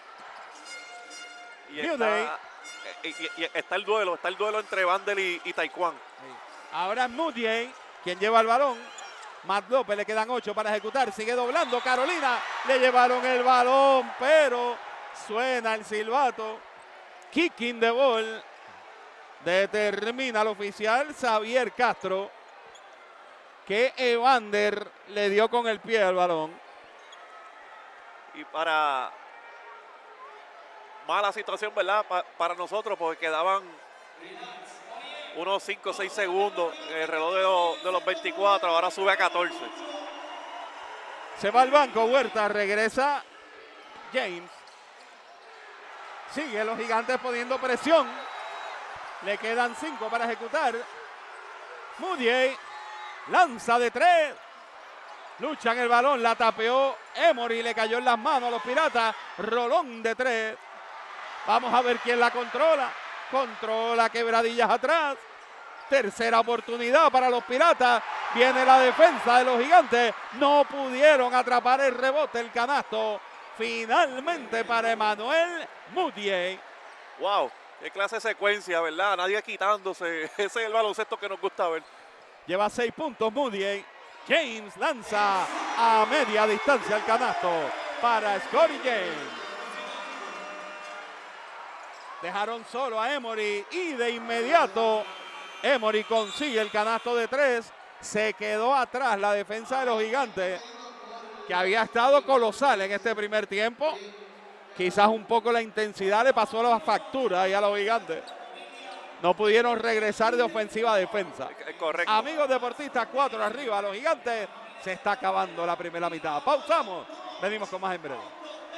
[SPEAKER 9] Y está el duelo entre Vander y Taekwondo.
[SPEAKER 8] Ahora es Moutier quien lleva el balón. Matt López, le quedan 8 para ejecutar. Sigue doblando Carolina. Le llevaron el balón, pero suena el silbato. Kicking the ball. Determina el oficial Xavier Castro que Evander le dio con el pie al balón.
[SPEAKER 9] Y para mala situación, ¿verdad? Para nosotros, porque quedaban unos 5 o 6 segundos. El reloj de los 24, ahora sube a 14.
[SPEAKER 8] Se va al banco Huerta, regresa James. Sigue los Gigantes poniendo presión. Le quedan 5 para ejecutar. Moutier lanza de 3. Luchan el balón, la tapeó Emory, le cayó en las manos a los Piratas. Rolón de 3. Vamos a ver quién la controla. Controla Quebradillas atrás. Tercera oportunidad para los Piratas. Viene la defensa de los Gigantes. No pudieron atrapar el rebote, el canasto. Finalmente para Emmanuel Moutier.
[SPEAKER 9] Wow, qué clase de secuencia, ¿verdad? Nadie quitándose. Ese es el baloncesto que nos gusta ver.
[SPEAKER 8] Lleva 6 puntos Moutier. James lanza a media distancia el canasto para Scottie James. Dejaron solo a Emory y de inmediato Emory consigue el canasto de 3. Se quedó atrás la defensa de los Gigantes, que había estado colosal en este primer tiempo. Quizás un poco la intensidad le pasó la factura ahí a los Gigantes. No pudieron regresar de ofensiva a defensa.
[SPEAKER 9] Correcto.
[SPEAKER 8] Amigos deportistas, 4 arriba. Los Gigantes, se está acabando la primera mitad. Pausamos. Venimos con más en breve.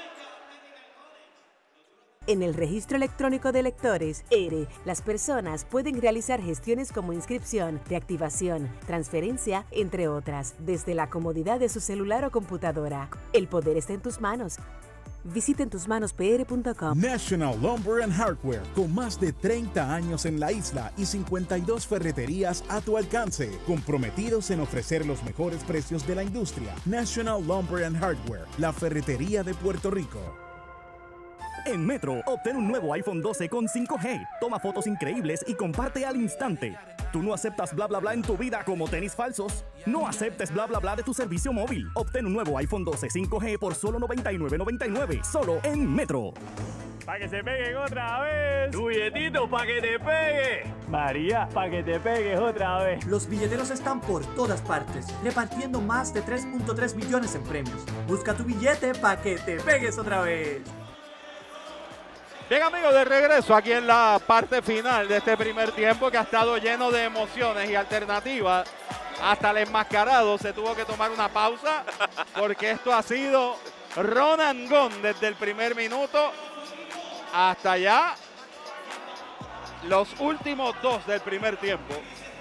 [SPEAKER 11] En el registro electrónico de electores, ERE, las personas pueden realizar gestiones como inscripción, reactivación, transferencia, entre otras, desde la comodidad de su celular o computadora. El poder está en tus manos. Visita entusmanospr.com.
[SPEAKER 4] National Lumber and Hardware, con más de 30 años en la isla y 52 ferreterías a tu alcance, comprometidos en ofrecer los mejores precios de la industria. National Lumber and Hardware, la ferretería de Puerto Rico.
[SPEAKER 1] En Metro, obtén un nuevo iPhone 12 con 5G. Toma fotos increíbles y comparte al instante. ¿Tú no aceptas bla bla bla en tu vida como tenis falsos? No aceptes bla bla bla de tu servicio móvil. Obtén un nuevo iPhone 12 5G por solo $99.99. Solo en Metro.
[SPEAKER 19] ¡Para que se peguen otra vez! ¡Tu billetito para que te pegue! María, para que te pegues otra vez.
[SPEAKER 20] Los billeteros están por todas partes, repartiendo más de 3.3 millones en premios. Busca tu billete para que te pegues otra vez.
[SPEAKER 8] Bien, amigos, de regreso aquí en la parte final de este primer tiempo, que ha estado lleno de emociones y alternativas. Hasta el enmascarado se tuvo que tomar una pausa, porque esto ha sido run and gun desde el primer minuto. hasta ya los últimos 2 del primer tiempo.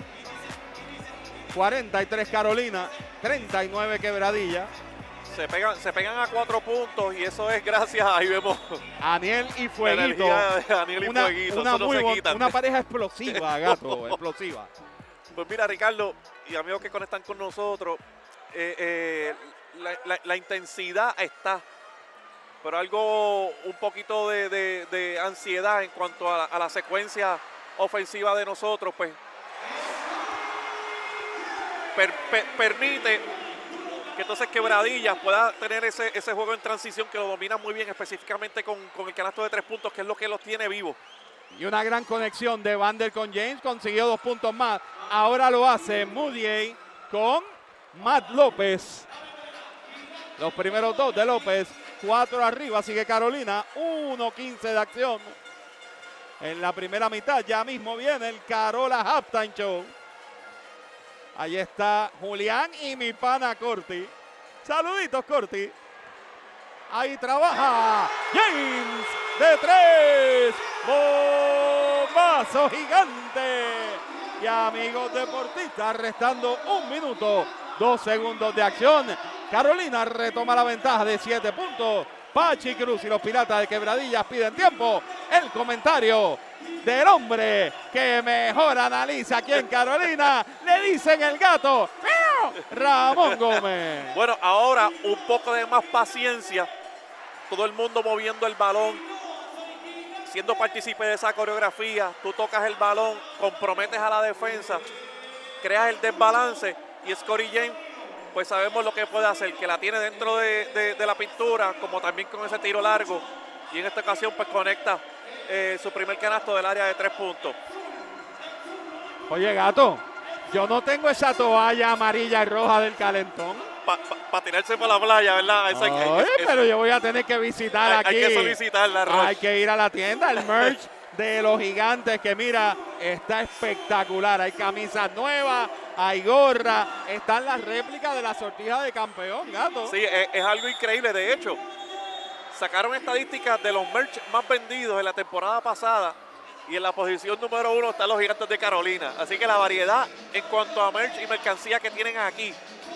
[SPEAKER 8] 43 Carolina, 39 Quebradilla.
[SPEAKER 9] Se pegan a 4 puntos y eso es gracias a, ahí vemos,
[SPEAKER 8] Aniel y Fueguito.
[SPEAKER 9] Aniel y Fueguito,
[SPEAKER 8] una pareja explosiva, Gato, explosiva.
[SPEAKER 9] Pues mira, Ricardo y amigos que conectan con nosotros, la intensidad está, pero algo un poquito de ansiedad en cuanto a la secuencia ofensiva de nosotros, pues permite que entonces Quebradillas pueda tener ese juego en transición que lo domina muy bien, específicamente con el canasto de 3 puntos, que es lo que los tiene vivos.
[SPEAKER 8] Y una gran conexión de Vander con James, consiguió 2 puntos más. Ahora lo hace Moutier con Matt López. Los primeros 2 de López, 4 arriba, sigue Carolina, 1:15 de acción. En la primera mitad ya mismo viene el Carola Halftime Show. Ahí está Julián y mi pana Corti. Saluditos, Corti. Ahí trabaja James de 3. Bombazo gigante. Y amigos deportistas, restando 1 minuto, 2 segundos de acción. Carolina retoma la ventaja de 7 puntos. Pachi Cruz y los Piratas de Quebradillas piden tiempo. El comentario del hombre que mejor analiza aquí en Carolina. Le dicen el gato. Ramón Gómez.
[SPEAKER 9] Bueno, ahora un poco de más paciencia. Todo el mundo moviendo el balón, siendo partícipe de esa coreografía. Tú tocas el balón, comprometes a la defensa, creas el desbalance y Scottie James, pues sabemos lo que puede hacer, que la tiene dentro de la pintura, como también con ese tiro largo. Y en esta ocasión pues conecta su primer canasto del área de 3 puntos.
[SPEAKER 8] Oye, gato, yo no tengo esa toalla amarilla y roja del calentón.
[SPEAKER 9] Para tirarse para la playa, ¿verdad?
[SPEAKER 8] Pero yo voy a tener que visitar aquí.
[SPEAKER 9] Hay que solicitarla, Roch.
[SPEAKER 8] Hay que ir a la tienda, el merch de los Gigantes, que mira, está espectacular. Hay camisas nuevas, hay gorra, están las réplicas de la sortija de campeón, gato.
[SPEAKER 9] Sí, es algo increíble. De hecho, sacaron estadísticas de los merch más vendidos en la temporada pasada y en la posición número 1 están los Gigantes de Carolina. Así que la variedad en cuanto a merch y mercancía que tienen aquí,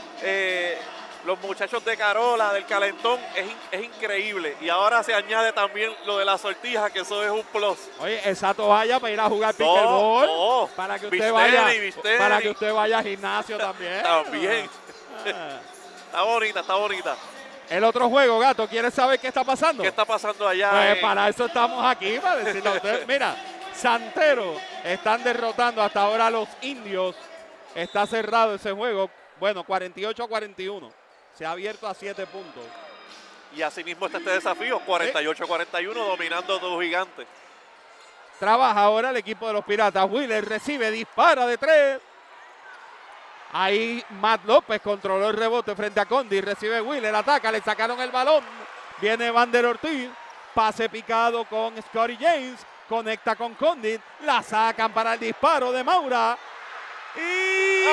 [SPEAKER 9] los muchachos de Carola, del Calentón, es increíble. Y ahora se añade también lo de la sortija, que eso es un plus.
[SPEAKER 8] Oye, esa toalla para ir a jugar pickleball, para que usted vaya al gimnasio también.
[SPEAKER 9] También. Está bonita, está bonita.
[SPEAKER 8] El otro juego, gato, ¿quieres saber qué está pasando?
[SPEAKER 9] ¿Qué está pasando allá?
[SPEAKER 8] Pues para eso estamos aquí, para decirle a usted. Mira, Santero están derrotando hasta ahora a los Indios. Está cerrado ese juego. Bueno, 48-41. Se ha abierto a 7 puntos.
[SPEAKER 9] Y así mismo está este desafío, 48-41, dominando a los Gigantes.
[SPEAKER 8] Trabaja ahora el equipo de los Piratas. Wheeler recibe, dispara de 3. Ahí Matt López controló el rebote frente a Condi. Recibe Wheeler, ataca, le sacaron el balón. Viene Vander Ortiz. Pase picado con Scottie James. Conecta con Condit. La sacan para el disparo de Maura. Y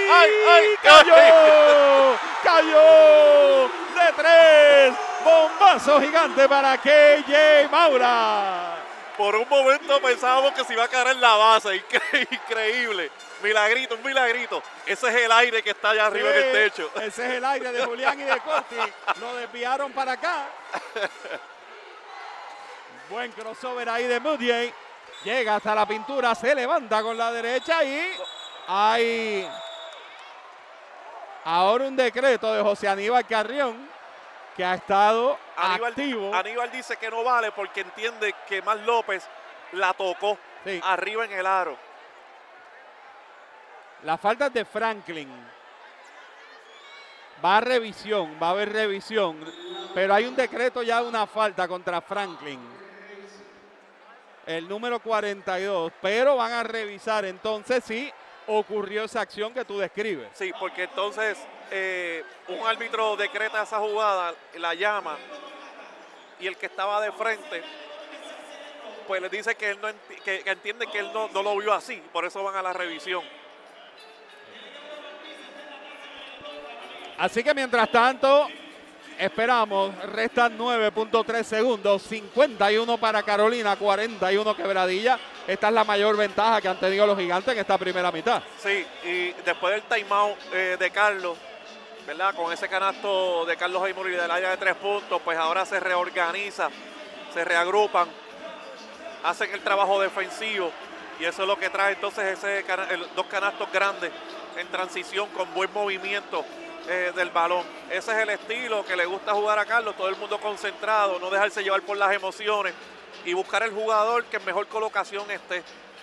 [SPEAKER 8] cayó de 3. Bombazo gigante para KJ Maura.
[SPEAKER 9] Por un momento pensábamos que se iba a caer en la base. Increíble. Milagrito, un milagrito. Ese es el aire que está allá arriba en el techo.
[SPEAKER 8] Ese es el aire de Julián y de Corti. Lo desviaron para acá. Buen crossover ahí de Moutier. Llega hasta la pintura, se levanta con la derecha y hay ahora un decreto de José Aníbal Carrión, que ha estado activo.
[SPEAKER 9] Aníbal dice que no vale porque entiende que Matt López la tocó arriba en el aro.
[SPEAKER 8] La falta es de Franklin. Va a revisión, va a haber revisión, pero hay un decreto ya de una falta contra Franklin, el número 42, pero van a revisar entonces si ocurrió esa acción que tú describes.
[SPEAKER 9] Sí, porque entonces un árbitro decreta esa jugada, la llama, y el que estaba de frente, pues le dice que él no que entiende que él no lo vio así, por eso van a la revisión.
[SPEAKER 8] Así que mientras tanto, Esperamos, restan 9.3 segundos, 51 para Carolina, 41 Quebradilla. Esta es la mayor ventaja que han tenido los Gigantes en esta primera mitad.
[SPEAKER 9] Sí, y después del timeout de Carlos, ¿verdad? Con ese canasto de Carlos Emory del área de 3 puntos, pues ahora se reorganiza, se reagrupan, hacen el trabajo defensivo y eso es lo que trae entonces dos canastos grandes en transición con buen movimiento del balón. Ese es el estilo que le gusta jugar a Carlos, todo el mundo concentrado, no dejarse llevar por las emociones y buscar el jugador que en mejor colocación esté.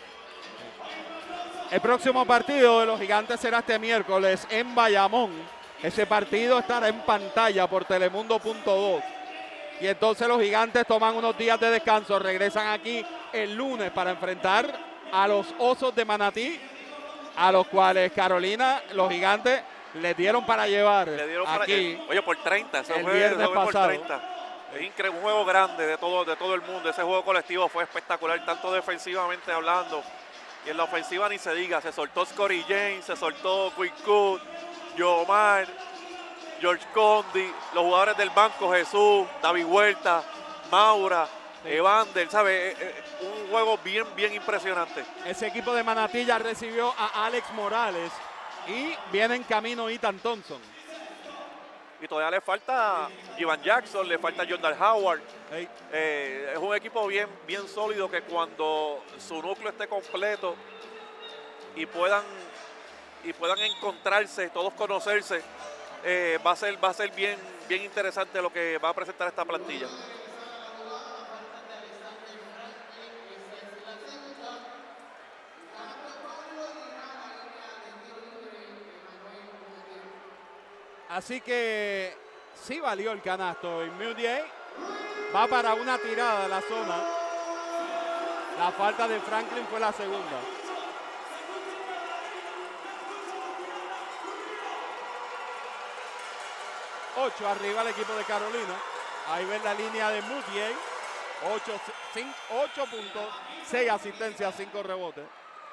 [SPEAKER 8] El próximo partido de los Gigantes será este miércoles en Bayamón. Ese partido estará en pantalla por Telemundo.2. Y entonces los Gigantes toman unos días de descanso, regresan aquí el lunes para enfrentar a los Osos de Manatí, a los cuales Carolina, los Gigantes, les dieron para llevar aquí.
[SPEAKER 9] Oye, por 30, ese
[SPEAKER 8] el viernes pasado.
[SPEAKER 9] Por 30. Es increíble, un juego grande de todo el mundo. Ese juego colectivo fue espectacular, tanto defensivamente hablando. Y en la ofensiva ni se diga, se soltó Scotty James, se soltó Quinn Cook, Yomar, George Condi, los jugadores del banco, Jesús, David Huerta, Maura, Evander, ¿sabes? Un juego bien impresionante.
[SPEAKER 8] Ese equipo de Manatí ya recibió a Alex Morales y viene en camino Ethan Thompson.
[SPEAKER 9] Y todavía le falta Ivan Jackson, le falta Jordan Howard. Es un equipo bien sólido que cuando su núcleo esté completo y puedan encontrarse, todos conocerse, va a ser bien interesante lo que va a presentar esta plantilla.
[SPEAKER 8] Así que sí valió el canasto. Y Moutier va para una tirada a la zona. La falta de Franklin fue la segunda. Ocho arriba el equipo de Carolina. Ahí ven la línea de Moutier. 8 puntos, 6 asistencias, 5 rebotes.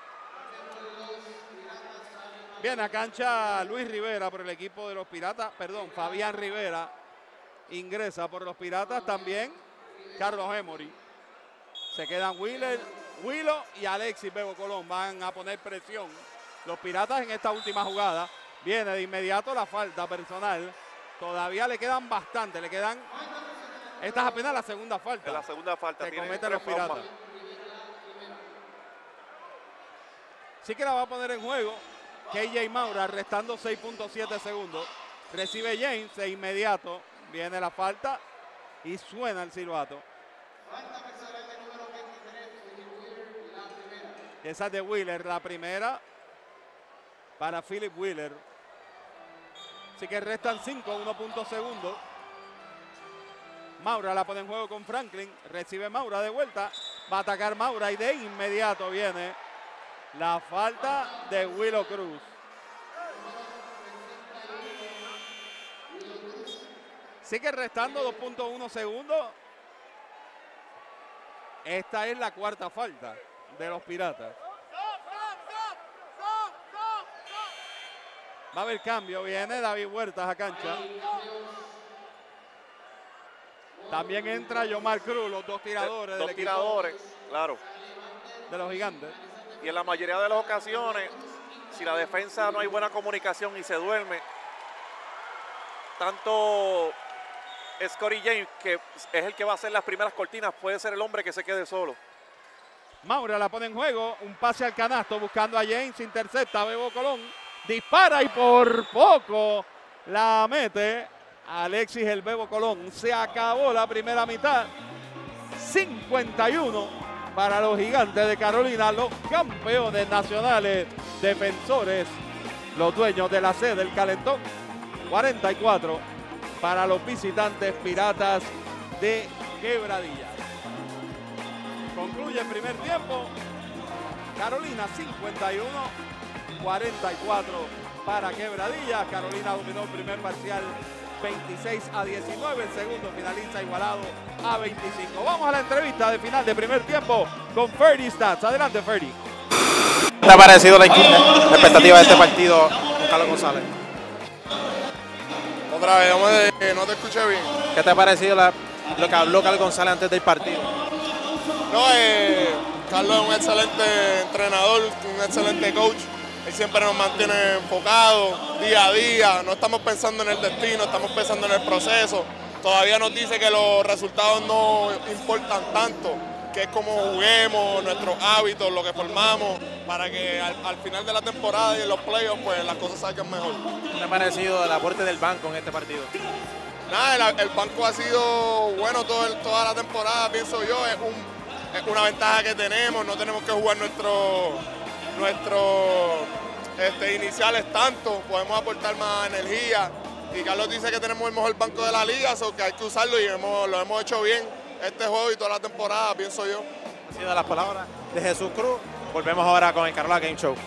[SPEAKER 8] Viene a cancha Luis Rivera por el equipo de los Piratas. Perdón, Fabián Rivera ingresa por los Piratas. También Carlos Emory. Se quedan Willow y Alexis Bebo Colón. Van a poner presión los Piratas en esta última jugada. Viene de inmediato la falta personal. Todavía le quedan bastante. Le quedan... Esta es apenas la segunda falta.
[SPEAKER 9] La segunda falta.
[SPEAKER 8] Que cometen los Piratas. Sí que la va a poner en juego KJ Maura, restando 6.7 segundos. Recibe James de inmediato. Viene la falta y suena el silbato. Esa es de Wheeler, la primera para Philip Wheeler. Así que restan 1 segundos. Maura la pone en juego con Franklin. Recibe Maura de vuelta. Va a atacar Maura y de inmediato viene la falta de Willow Cruz. Sigue restando 2.1 segundos. Esta es la cuarta falta de los Piratas. Va a haber cambio. Viene David Huertas a cancha. También entra Yomar Cruz, los dos tiradores del equipo.
[SPEAKER 9] Dos tiradores, claro.
[SPEAKER 8] De los Gigantes.
[SPEAKER 9] Y en la mayoría de las ocasiones, si la defensa no hay buena comunicación y se duerme, tanto Scotty James, que es el que va a hacer las primeras cortinas, puede ser el hombre que se quede solo.
[SPEAKER 8] Maura la pone en juego, un pase al canasto buscando a James, intercepta a Bebo Colón, dispara y por poco la mete Alexis el Bebo Colón. Se acabó la primera mitad, 51 para los Gigantes de Carolina, los campeones nacionales, defensores, los dueños de la sede del Calentón. 44 para los visitantes Piratas de Quebradilla. Concluye el primer tiempo. Carolina 51, 44 para Quebradilla. Carolina dominó el primer parcial 26-19, el segundo finaliza igualado a 25. Vamos a la entrevista de final de primer tiempo con Ferdy Stats. Adelante, Ferdy.
[SPEAKER 21] ¿Qué te ha parecido la expectativa de este partido, Carlos González? Otra vez, no te escuché bien.
[SPEAKER 22] ¿Qué te ha parecido lo que habló Carlos González antes del partido?
[SPEAKER 21] No, Carlos es un excelente entrenador, un excelente coach. Él siempre nos mantiene enfocados día a día. No estamos pensando en el destino, estamos pensando en el proceso. Todavía nos dice que los resultados no importan tanto, que es como juguemos, nuestros hábitos, lo que formamos, para que al final de la temporada y en los playoffs pues las cosas salgan mejor.
[SPEAKER 22] ¿Qué te ha parecido el aporte del banco en este partido?
[SPEAKER 21] Nada, el banco ha sido bueno toda la temporada, pienso yo. Es una ventaja que tenemos, no tenemos que jugar nuestros iniciales tanto, podemos aportar más energía. Y Carlos dice que tenemos el mejor banco de la liga, que hay que usarlo y lo hemos hecho bien este juego y toda la temporada, pienso yo.
[SPEAKER 22] Han sido las palabras de Jesús Cruz. Volvemos ahora con el Carola Game Show.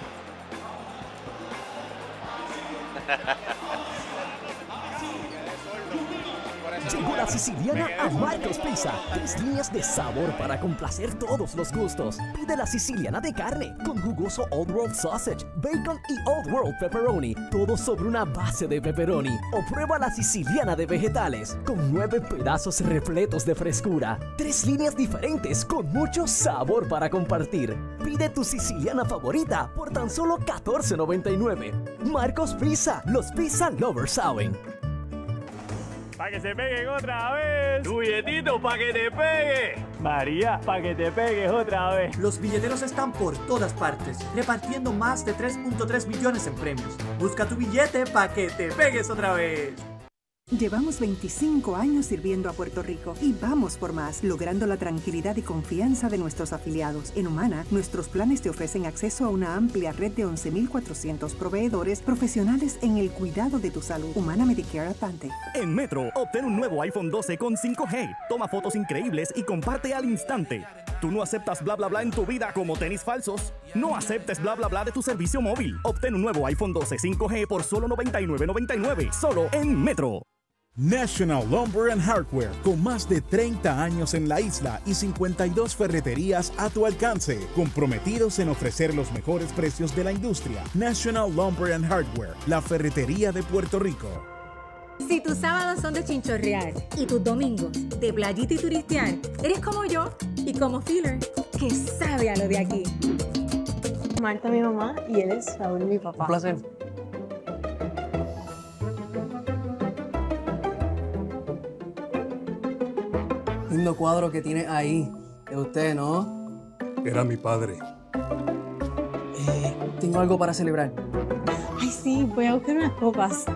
[SPEAKER 6] Llegó la siciliana a Marcos Pizza. 3 líneas de sabor para complacer todos los gustos. Pide la siciliana de carne con jugoso Old World Sausage, bacon y Old World Pepperoni. Todo sobre una base de pepperoni. O prueba la siciliana de vegetales con 9 pedazos repletos de frescura. 3 líneas diferentes con mucho sabor para compartir. Pide tu siciliana favorita por tan solo $14.99. Marcos Pizza, los pizza lovers saben.
[SPEAKER 19] ¡Para que se peguen otra vez! ¡Tu billetito para que te pegue! María, para que te pegues otra vez.
[SPEAKER 20] Los billeteros están por todas partes, repartiendo más de 3.3 millones en premios. Busca tu billete para que te pegues otra vez.
[SPEAKER 3] Llevamos 25 años sirviendo a Puerto Rico y vamos por más, logrando la tranquilidad y confianza de nuestros afiliados. En Humana, nuestros planes te ofrecen acceso a una amplia red de 11.400 proveedores profesionales en el cuidado de tu salud. Humana Medicare Advantage.
[SPEAKER 1] En Metro, obtén un nuevo iPhone 12 con 5G. Toma fotos increíbles y comparte al instante. ¿Tú no aceptas bla bla bla en tu vida como tenis falsos? No aceptes bla bla bla de tu servicio móvil. Obtén un nuevo iPhone 12 5G por solo $99.99. Solo en Metro.
[SPEAKER 4] National Lumber and Hardware, con más de 30 años en la isla y 52 ferreterías a tu alcance, comprometidos en ofrecer los mejores precios de la industria. National Lumber and Hardware, la ferretería de Puerto Rico.
[SPEAKER 2] Si tus sábados son de chinchorrear y tus domingos de playita y turistear, eres como yo y como Feeler, que sabe a lo de aquí.
[SPEAKER 23] Marta, mi mamá, y él es Saúl, mi papá.
[SPEAKER 24] Un placer. Lindo cuadro que tiene ahí, de usted, ¿no?
[SPEAKER 25] Era mi padre.
[SPEAKER 24] Tengo algo para celebrar.
[SPEAKER 23] Ay, sí, voy a buscar unas copas.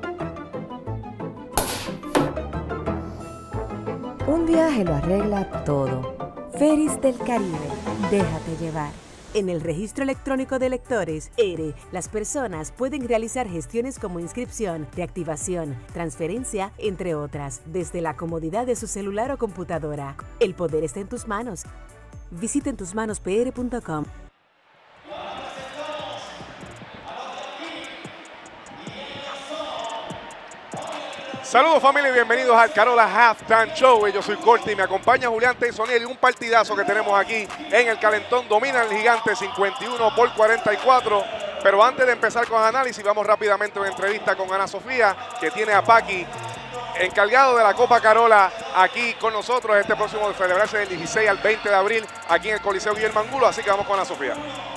[SPEAKER 11] Un viaje lo arregla todo. Ferries del Caribe. Déjate llevar. En el registro electrónico de electores, ERE, las personas pueden realizar gestiones como inscripción, reactivación, transferencia, entre otras, desde la comodidad de su celular o computadora. El poder está en tus manos. Visita entusmanospr.com.
[SPEAKER 26] Saludos familia y bienvenidos al Carola Halftime Show. Yo soy Corti y me acompaña Julián Teisoniel y un partidazo que tenemos aquí en el Calentón. Domina el Gigante 51-44. Pero antes de empezar con el análisis, vamos rápidamente a una entrevista con Ana Sofía, que tiene a Paqui, encargado de la Copa Carola, aquí con nosotros este próximo de celebrarse del 16 al 20 de abril aquí en el Coliseo Guillermo Angulo. Así que vamos con Ana Sofía.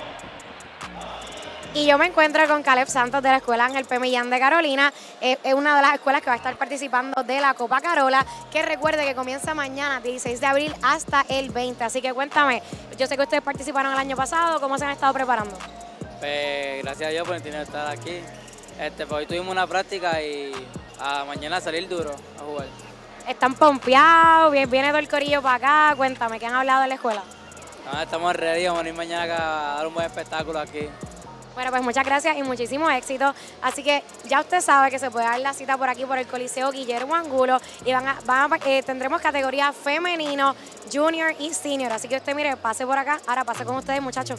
[SPEAKER 27] Y yo me encuentro con Caleb Santos de la Escuela Ángel P. Millán de Carolina. Es una de las escuelas que va a estar participando de la Copa Carola, que recuerde que comienza mañana, 16 de abril, hasta el 20. Así que cuéntame, yo sé que ustedes participaron el año pasado, ¿cómo se han estado preparando?
[SPEAKER 28] Pues gracias a Dios por tener que estar aquí. Pues hoy tuvimos una práctica y a mañana salir duro a jugar.
[SPEAKER 27] ¿Están pompeados? ¿Viene todo el corillo para acá? Cuéntame, ¿qué han hablado en la escuela?
[SPEAKER 28] Estamos ready, vamos a ir mañana a dar un buen espectáculo aquí.
[SPEAKER 27] Bueno, pues muchas gracias y muchísimo éxito. Así que ya usted sabe que se puede dar la cita por aquí, por el Coliseo Guillermo Angulo. Y tendremos categoría femenino, junior y senior. Así que usted, mire, pase por acá. Ahora pase con ustedes, muchachos.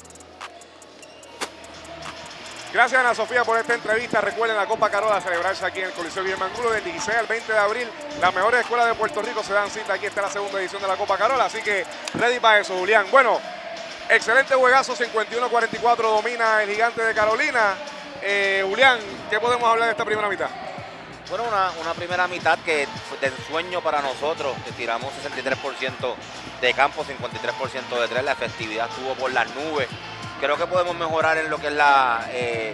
[SPEAKER 26] Gracias, Ana Sofía, por esta entrevista. Recuerden la Copa Carola a celebrarse aquí en el Coliseo Guillermo Angulo del 16 al 20 de abril. Las mejores escuelas de Puerto Rico se dan cita. Aquí está la segunda edición de la Copa Carola. Así que ready para eso, Julián. Bueno, excelente juegazo, 51-44 domina el Gigante de Carolina. Julián, ¿qué podemos hablar de esta primera mitad?
[SPEAKER 5] Bueno, una primera mitad que fue de ensueño para nosotros, que tiramos 63% de campo, 53% de 3, la efectividad estuvo por las nubes. Creo que podemos mejorar en lo que es la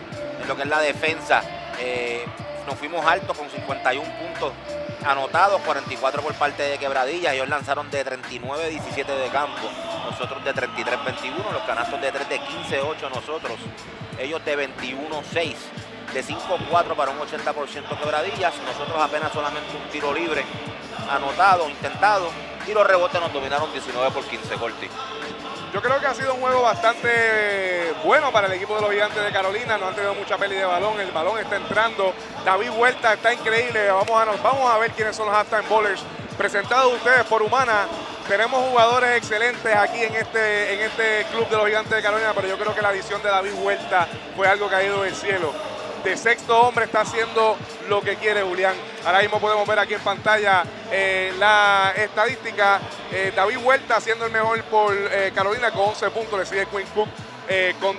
[SPEAKER 5] defensa. Nos fuimos altos con 51 puntos anotados, 44 por parte de Quebradillas. Ellos lanzaron de 39-17 de campo, nosotros de 33-21, los canastos de 3 de 15-8 nosotros, ellos de 21-6, de 5-4 para un 80% Quebradillas, nosotros apenas solamente un tiro libre anotado, intentado, y los rebotes nos dominaron 19 por 15, Corti.
[SPEAKER 26] Yo creo que ha sido un juego bastante bueno para el equipo de los Gigantes de Carolina. No han tenido mucha pérdida de balón. El balón está entrando. David Huerta está increíble. Vamos a ver quiénes son los halftime bowlers presentados ustedes por Humana. Tenemos jugadores excelentes aquí en este club de los Gigantes de Carolina, pero yo creo que la adición de David Huerta fue algo caído del cielo. De sexto hombre está haciendo lo que quiere Julián. Ahora mismo podemos ver aquí en pantalla la estadística. David Huerta siendo el mejor por Carolina con 11 puntos. Le sigue Quinn Cook con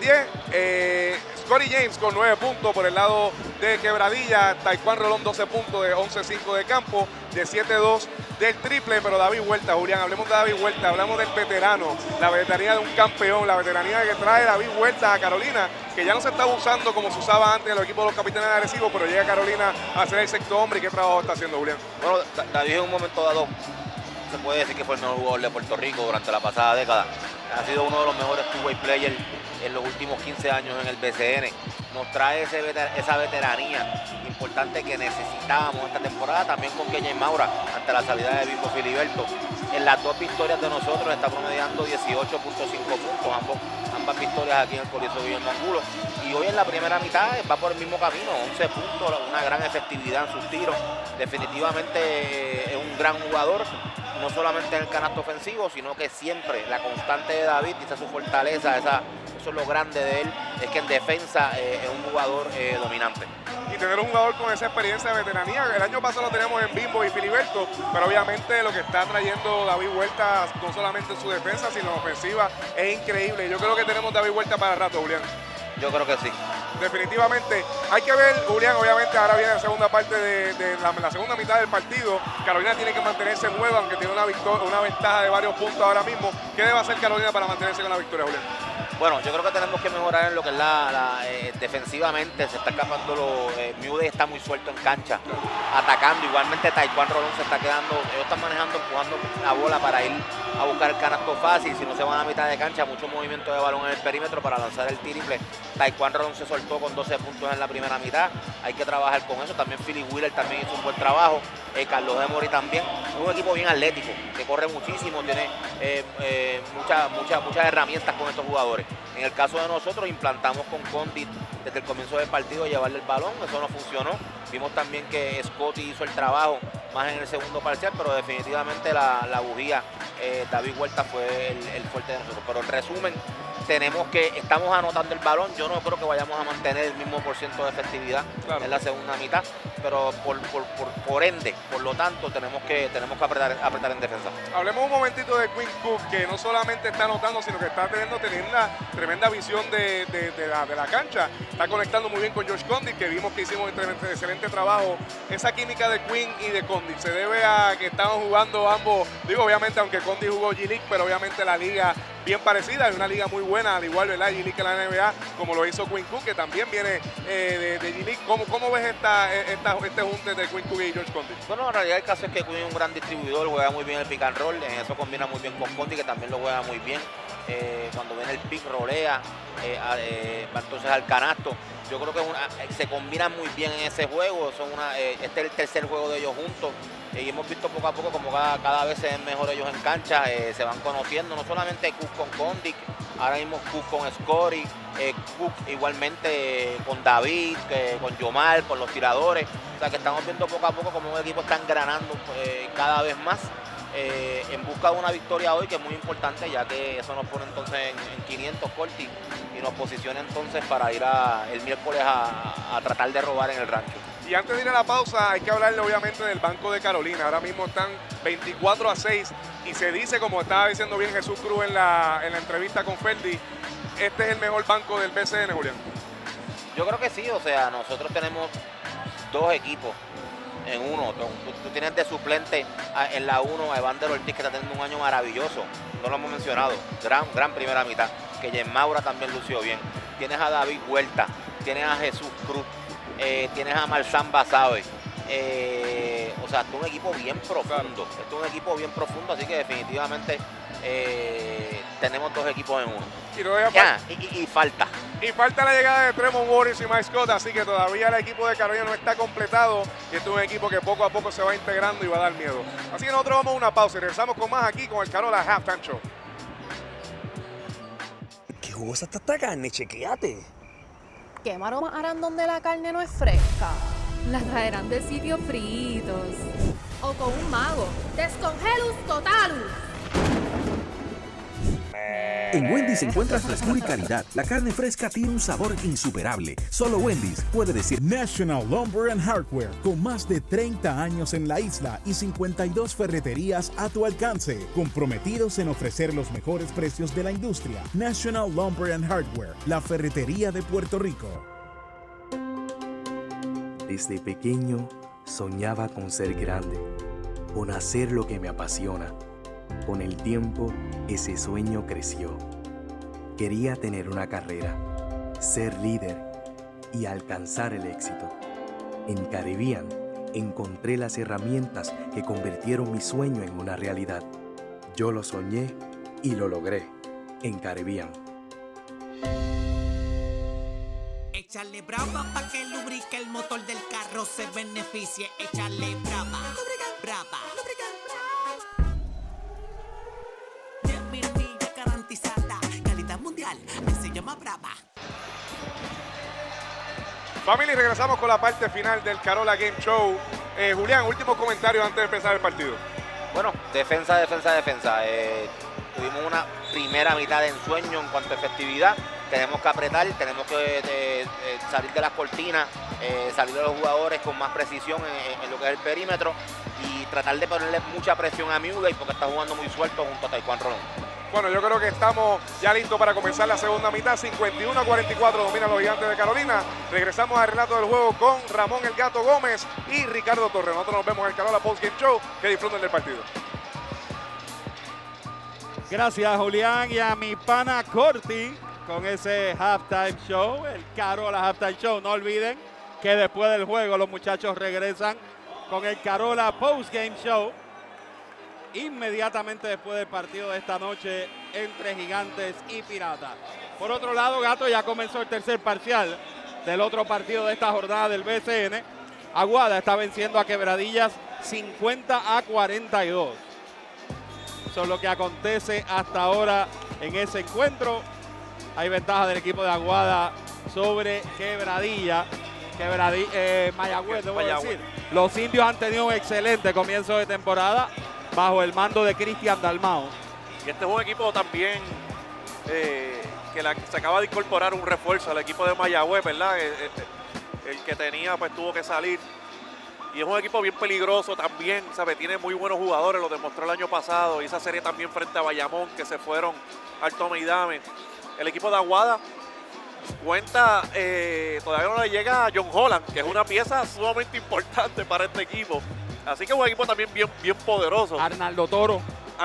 [SPEAKER 26] 10. Scotty James con 9 puntos por el lado de Quebradilla. Taekwondo Rolón 12 puntos de 11-5 de campo, de 7-2 del triple. Pero David Huerta, Julián, hablemos de David Huerta, hablamos del veterano, la veteranía de un campeón, la veteranía que trae David Huerta a Carolina, que ya no se está usando como se usaba antes en los equipos de los capitanes agresivos, pero llega a Carolina a ser el sexto hombre. ¿Y qué trabajo está haciendo, Julián?
[SPEAKER 5] Bueno, David en un momento dado se puede decir que fue el mejor jugador de Puerto Rico durante la pasada década. Ha sido uno de los mejores two-way players en los últimos 15 años en el BCN. Nos trae esa veteranía importante que necesitábamos esta temporada, también con Kenny Maura ante la salida de Bimbo Filiberto. En las dos victorias de nosotros está promediando 18.5 puntos, ambas victorias aquí en el Coliseo Guillermo Angulo. Y hoy en la primera mitad va por el mismo camino, 11 puntos, una gran efectividad en sus tiros. Definitivamente es un gran jugador, no solamente en el canasto ofensivo, sino que siempre la constante de David, esa su fortaleza, eso es lo grande de él, es que en defensa es un jugador dominante.
[SPEAKER 26] Y tener un jugador con esa experiencia de veteranía, el año pasado lo teníamos en Bimbo y Filiberto, pero obviamente lo que está trayendo David Huerta, no solamente en su defensa, sino en ofensiva, es increíble. Yo creo que tenemos David Huerta para el rato, Julián.
[SPEAKER 5] Yo creo que sí.
[SPEAKER 26] Definitivamente. Hay que ver, Julián, obviamente ahora viene la segunda parte de la segunda mitad del partido. Carolina tiene que mantenerse en juego, aunque tiene una ventaja de varios puntos ahora mismo. ¿Qué debe hacer Carolina para mantenerse con la victoria, Julián?
[SPEAKER 5] Bueno, yo creo que tenemos que mejorar en lo que es defensivamente. Se está escapando, Mude está muy suelto en cancha, atacando. Igualmente Taekwondo Rolón se está quedando, ellos están manejando, empujando la bola para ir a buscar el canasto fácil. Si no se van a mitad de cancha, mucho movimiento de balón en el perímetro para lanzar el triple. Taekwondo Rolón se soltó con 12 puntos en la primera mitad. Hay que trabajar con eso. También Philly Wheeler también hizo un buen trabajo. Carlos Emory también. Es un equipo bien atlético, que corre muchísimo, tiene muchas herramientas con estos jugadores. En el caso de nosotros, implantamos con Condit desde el comienzo del partido llevarle el balón. Eso no funcionó. Vimos también que Scotty hizo el trabajo más en el segundo parcial, pero definitivamente la bujía David Huerta fue el fuerte de nosotros. Pero en resumen, estamos anotando el balón. Yo no creo que vayamos a mantener el mismo porciento de efectividad en la segunda mitad, pero por ende, por lo tanto, tenemos que apretar en defensa.
[SPEAKER 26] Hablemos un momentito de Quinn Cook, que no solamente está anotando, sino que está teniendo una tremenda visión de la cancha. Está conectando muy bien con George Condit, que vimos que hicimos un excelente trabajo. Esa química de Quinn y de Condit se debe a que estaban jugando ambos, digo obviamente, aunque Condit jugó G-League, pero obviamente la liga bien parecida, es una liga muy buena, al igual, ¿verdad? G-League que la NBA, como lo hizo Quinn Cook, que también viene de G-League. ¿Cómo ves este junte de Quinn Cook y George Condit?
[SPEAKER 5] Bueno, en realidad el caso es que Quinn es un gran distribuidor, juega muy bien el pick and roll, en eso combina muy bien con Condit, que también lo juega muy bien. Cuando viene el pick, rolea, va entonces al canasto. Yo creo que se combinan muy bien en ese juego. Este es el tercer juego de ellos juntos. Y hemos visto poco a poco como cada vez se ven mejor ellos en cancha, se van conociendo, no solamente Cook con Condit, ahora mismo Cook con Scotty, Cook igualmente con David, con Yomar, con los tiradores. O sea que estamos viendo poco a poco como un equipo está engranando cada vez más en busca de una victoria hoy, que es muy importante, ya que eso nos pone entonces en 500 Corti y nos posiciona entonces para ir el miércoles a tratar de robar en el rancho.
[SPEAKER 26] Y antes de ir a la pausa, hay que hablarle obviamente del Banco de Carolina. Ahora mismo están 24-6 y se dice, como estaba diciendo bien Jesús Cruz en la entrevista con Ferdi, este es el mejor banco del BCN, Julián.
[SPEAKER 5] Yo creo que sí, o sea, nosotros tenemos dos equipos en uno. Tú tienes de suplente en la 1 a Evander Ortiz, que está teniendo un año maravilloso. No lo hemos mencionado. Gran primera mitad. Que Jen Maura también lució bien. Tienes a David Huerta, tienes a Jesús Cruz, tienes a Marzán Basabe. O sea, esto es un equipo bien profundo. Esto es un equipo bien profundo, así que definitivamente tenemos 2 equipos en uno. Y falta.
[SPEAKER 26] Y falta la llegada de Tremont Waters y Mike Scott, así que todavía el equipo de Carolina no está completado. Y esto es un equipo que poco a poco se va integrando y va a dar miedo. Así que nosotros vamos a una pausa y regresamos con más aquí con el Carola Halftime Show.
[SPEAKER 7] ¡Qué jugosa está esta carne! ¡Chequéate!
[SPEAKER 10] ¿Qué maromas harán donde la carne no es fresca? La traerán de sitios fritos. O con un mago. ¡Descongelus totalus!
[SPEAKER 12] En Wendy's encuentras frescura y calidad. La carne fresca tiene un sabor insuperable. Solo Wendy's puede decir.
[SPEAKER 4] National Lumber and Hardware, con más de 30 años en la isla y 52 ferreterías a tu alcance, comprometidos en ofrecer los mejores precios de la industria. National Lumber and Hardware, la ferretería de Puerto Rico.
[SPEAKER 13] Desde pequeño soñaba con ser grande, con hacer lo que me apasiona. Con el tiempo, ese sueño creció. Quería tener una carrera, ser líder y alcanzar el éxito. En Caribbean, encontré las herramientas que convirtieron mi sueño en una realidad. Yo lo soñé y lo logré en Caribbean.
[SPEAKER 14] Échale brava pa' que lubrique el motor del carro se beneficie. Échale brava, brava. Garantizada, calidad mundial, se llama brava.
[SPEAKER 26] Familia, regresamos con la parte final del Carola Game Show. Julián, último comentario antes de empezar el partido.
[SPEAKER 5] Bueno, defensa. Tuvimos una primera mitad de ensueño en cuanto a efectividad. Tenemos que apretar, tenemos que salir de las cortinas, salir de los jugadores con más precisión en lo que es el perímetro y tratar de ponerle mucha presión a Muley porque está jugando muy suelto junto a Taekwondo Rolón.
[SPEAKER 26] Bueno, yo creo que estamos ya listos para comenzar la segunda mitad. 51-44 dominan los Gigantes de Carolina. Regresamos al relato del juego con Ramón El Gato Gómez y Ricardo Torres. Nosotros nos vemos en el Carola Post Game Show. Que disfruten del partido.
[SPEAKER 8] Gracias, Julián, y a mi pana Corti con ese halftime show, el Carola Halftime Show. No olviden que después del juego los muchachos regresan con el Carola Post Game Show. Inmediatamente después del partido de esta noche entre Gigantes y Piratas. Por otro lado, Gato, ya comenzó el tercer parcial del otro partido de esta jornada del BCN. Aguada está venciendo a Quebradillas 50-42. Eso es lo que acontece hasta ahora en ese encuentro. Hay ventaja del equipo de Aguada sobre Quebradilla. Mayagüez, debo decir. Los indios han tenido un excelente comienzo de temporada bajo el mando de Cristian Dalmao.
[SPEAKER 9] Y este es un equipo también se acaba de incorporar un refuerzo al equipo de Mayagüez, ¿verdad? El que tenía pues tuvo que salir. Y es un equipo bien peligroso también, ¿sabe? Tiene muy buenos jugadores, lo demostró el año pasado. Y esa serie también frente a Bayamón, que se fueron al tome y dame. El equipo de Aguada cuenta, todavía no le llega a John Holland, que es una pieza sumamente importante para este equipo. Así que es un equipo también bien poderoso.
[SPEAKER 8] Arnaldo Toro.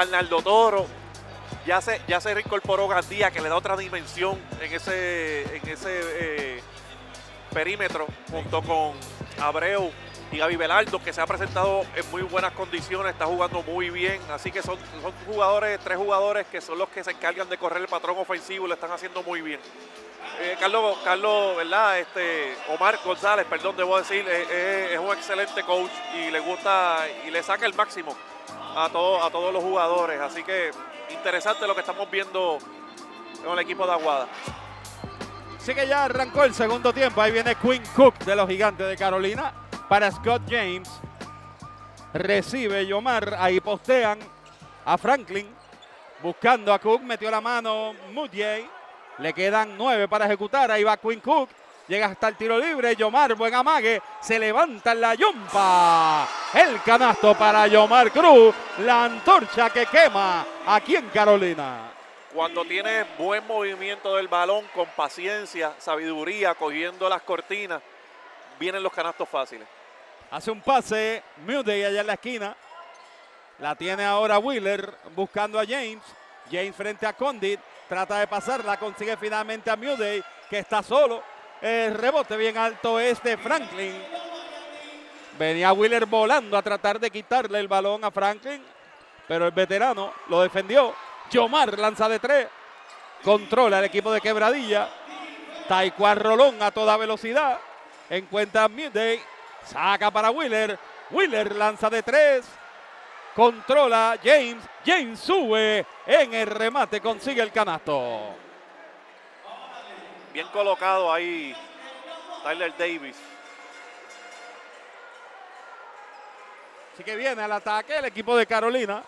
[SPEAKER 9] Ya se reincorporó Gandía, que le da otra dimensión en ese perímetro, junto con Abreu y Gaby Belardo, que se ha presentado en muy buenas condiciones, está jugando muy bien. Así que son tres jugadores que son los que se encargan de correr el patrón ofensivo y lo están haciendo muy bien. Carlos, ¿verdad? Omar González, perdón, debo decir, es un excelente coach y le gusta y le saca el máximo a todos los jugadores. Así que interesante lo que estamos viendo con el equipo de Aguada.
[SPEAKER 8] Así que ya arrancó el segundo tiempo. Ahí viene Quinn Cook de los Gigantes de Carolina para Scott James. Recibe Yomar. Ahí postean a Franklin. Buscando a Cook. Metió la mano Mudjay. Le quedan 9 para ejecutar. Ahí va Quinn Cook. Llega hasta el tiro libre. Yomar, buen amague. Se levanta en la yompa. El canasto para Yomar Cruz. La antorcha que quema aquí en Carolina.
[SPEAKER 9] Cuando tiene buen movimiento del balón, con paciencia, sabiduría, cogiendo las cortinas, vienen los canastos fáciles.
[SPEAKER 8] Hace un pase, Mudey allá en la esquina. La tiene ahora Wheeler buscando a James. James frente a Condit. Trata de pasarla, consigue finalmente a Mudey, que está solo. El rebote bien alto es de Franklin. Venía Wheeler volando a tratar de quitarle el balón a Franklin, pero el veterano lo defendió. Yomar lanza de 3. Controla el equipo de Quebradilla. Taekwondo Rolón a toda velocidad. Encuentra a Mudey. Saca para Wheeler. Wheeler lanza de 3. Controla James. James sube en el remate. Consigue el canasto.
[SPEAKER 9] Bien colocado ahí Tyler Davis.
[SPEAKER 8] Así que viene al ataque el equipo de Carolina.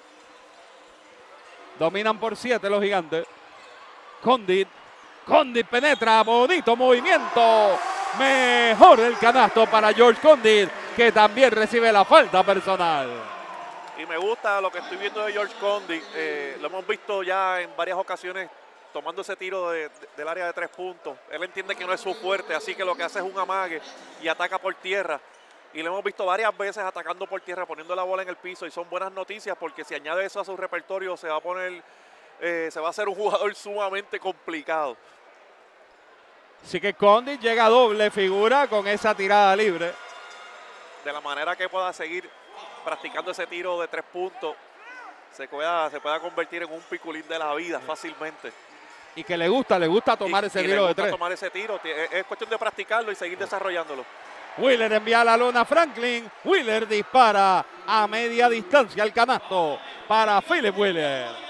[SPEAKER 8] Dominan por 7 los gigantes. Condit penetra. Bonito movimiento. Mejor el canasto para George Condit, que también recibe la falta personal.
[SPEAKER 9] Y me gusta lo que estoy viendo de George Condit. Lo hemos visto ya en varias ocasiones tomando ese tiro del área de 3 puntos. Él entiende que no es su fuerte, así que lo que hace es un amague y ataca por tierra. Y lo hemos visto varias veces atacando por tierra, poniendo la bola en el piso. Y son buenas noticias porque si añade eso a su repertorio se va a poner, se va a hacer un jugador sumamente complicado.
[SPEAKER 8] Así que Condit llega a doble figura con esa tirada libre.
[SPEAKER 9] De la manera que pueda seguir practicando ese tiro de 3 puntos, se pueda convertir en un piculín de la vida fácilmente.
[SPEAKER 8] Y que le gusta tomar ese tiro de 3.
[SPEAKER 9] Tomar ese tiro. Es cuestión de practicarlo y seguir desarrollándolo.
[SPEAKER 8] Wheeler envía la lona a Franklin. Wheeler dispara a media distancia el canasto para Philip Wheeler.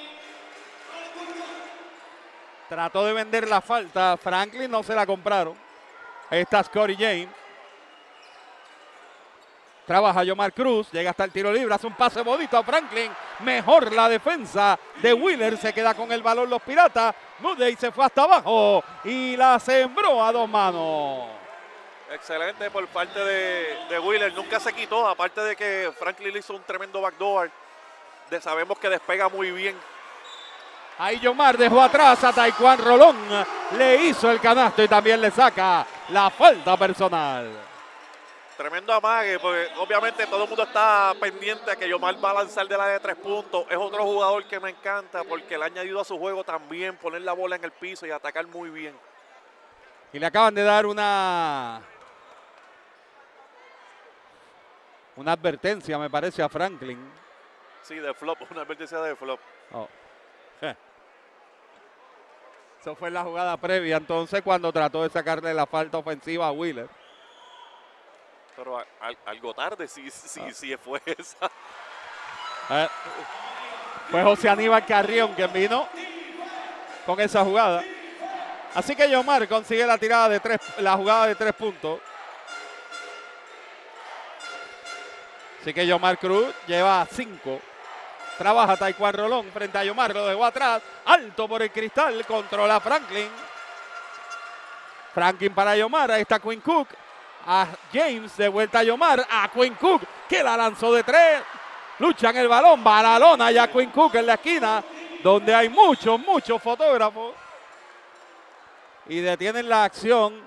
[SPEAKER 8] Trató de vender la falta. Franklin no se la compraron. Ahí está Scottie James. Trabaja Yomar Cruz. Llega hasta el tiro libre. Hace un pase bonito a Franklin. Mejor la defensa de Wheeler. Se queda con el balón los Piratas. Mudey se fue hasta abajo y la sembró a 2 manos.
[SPEAKER 9] Excelente por parte de Wheeler. Nunca se quitó. Aparte de que Franklin le hizo un tremendo backdoor. Sabemos que despega muy bien.
[SPEAKER 8] Ahí Yomar dejó atrás a Taekwondo Rolón. Le hizo el canasto y también le saca la falta personal.
[SPEAKER 9] Tremendo amague, porque obviamente todo el mundo está pendiente a que Yomar va a lanzar de la de 3 puntos. Es otro jugador que me encanta porque le ha añadido a su juego también poner la bola en el piso y atacar muy bien.
[SPEAKER 8] Y le acaban de dar una advertencia, me parece, a Franklin.
[SPEAKER 9] Sí, de flop, una advertencia de flop.
[SPEAKER 8] Oh. Eso fue en la jugada previa, entonces, cuando trató de sacarle la falta ofensiva a Wheeler.
[SPEAKER 9] Pero algo tarde, sí fue esa.
[SPEAKER 8] Fue José Aníbal Carrión quien vino con esa jugada. Así que Yomar consigue la tirada de 3, la jugada de 3 puntos. Así que Yomar Cruz lleva 5. Trabaja Taekwondo Rolón frente a Yomar, lo dejó atrás. Alto por el cristal, controla Franklin. Franklin para Yomar, ahí está Quinn Cook. A James, de vuelta a Yomar, a Quinn Cook, que la lanzó de 3. Luchan el balón, va a la lona ya Quinn Cook en la esquina, donde hay muchos fotógrafos. Y detienen la acción.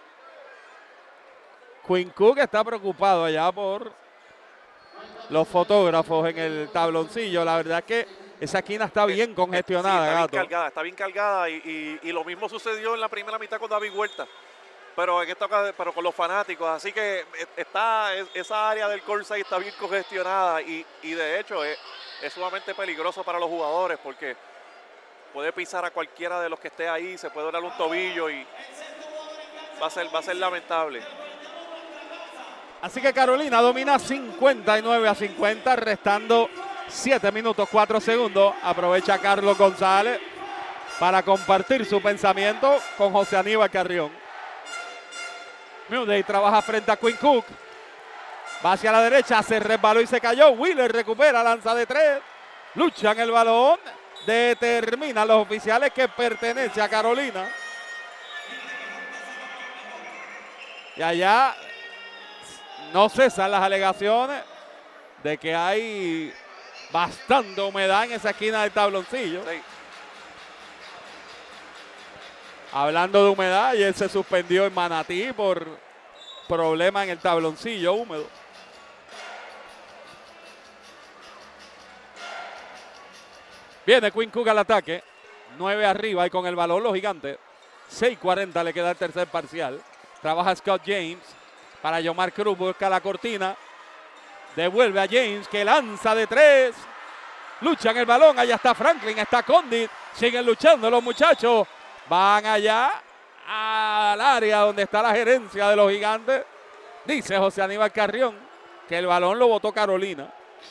[SPEAKER 8] Quinn Cook está preocupado allá por los fotógrafos en el tabloncillo. La verdad es que esa esquina está bien congestionada.
[SPEAKER 9] Sí, está bien cargada y lo mismo sucedió en la primera mitad con David Huerta, pero con los fanáticos. Así que esa área del courtside está bien congestionada y de hecho es sumamente peligroso para los jugadores porque puede pisar a cualquiera de los que esté ahí, se puede doler un tobillo y va a ser lamentable.
[SPEAKER 8] Así que Carolina domina 59-50, restando 7 minutos 4 segundos. Aprovecha Carlos González para compartir su pensamiento con José Aníbal Carrión. Mudey trabaja frente a Quinn Cook. Va hacia la derecha, se resbaló y se cayó. Wheeler recupera, lanza de 3. Luchan el balón. Determinan los oficiales que pertenece a Carolina. Y allá no cesan las alegaciones de que hay bastante humedad en esa esquina del tabloncillo. Sí. Hablando de humedad, ayer se suspendió en Manatí por problema en el tabloncillo húmedo. Viene Quinn Cook al ataque. 9 arriba y con el balón los Gigantes. 6:40 le queda el tercer parcial. Trabaja Scott James para Yomar Cruz. Busca la cortina. Devuelve a James que lanza de 3. Luchan el balón. Allá está Franklin. Está Condit. Siguen luchando los muchachos. Van allá al área donde está la gerencia de los Gigantes. Dice José Aníbal Carrión que el balón lo botó Carolina.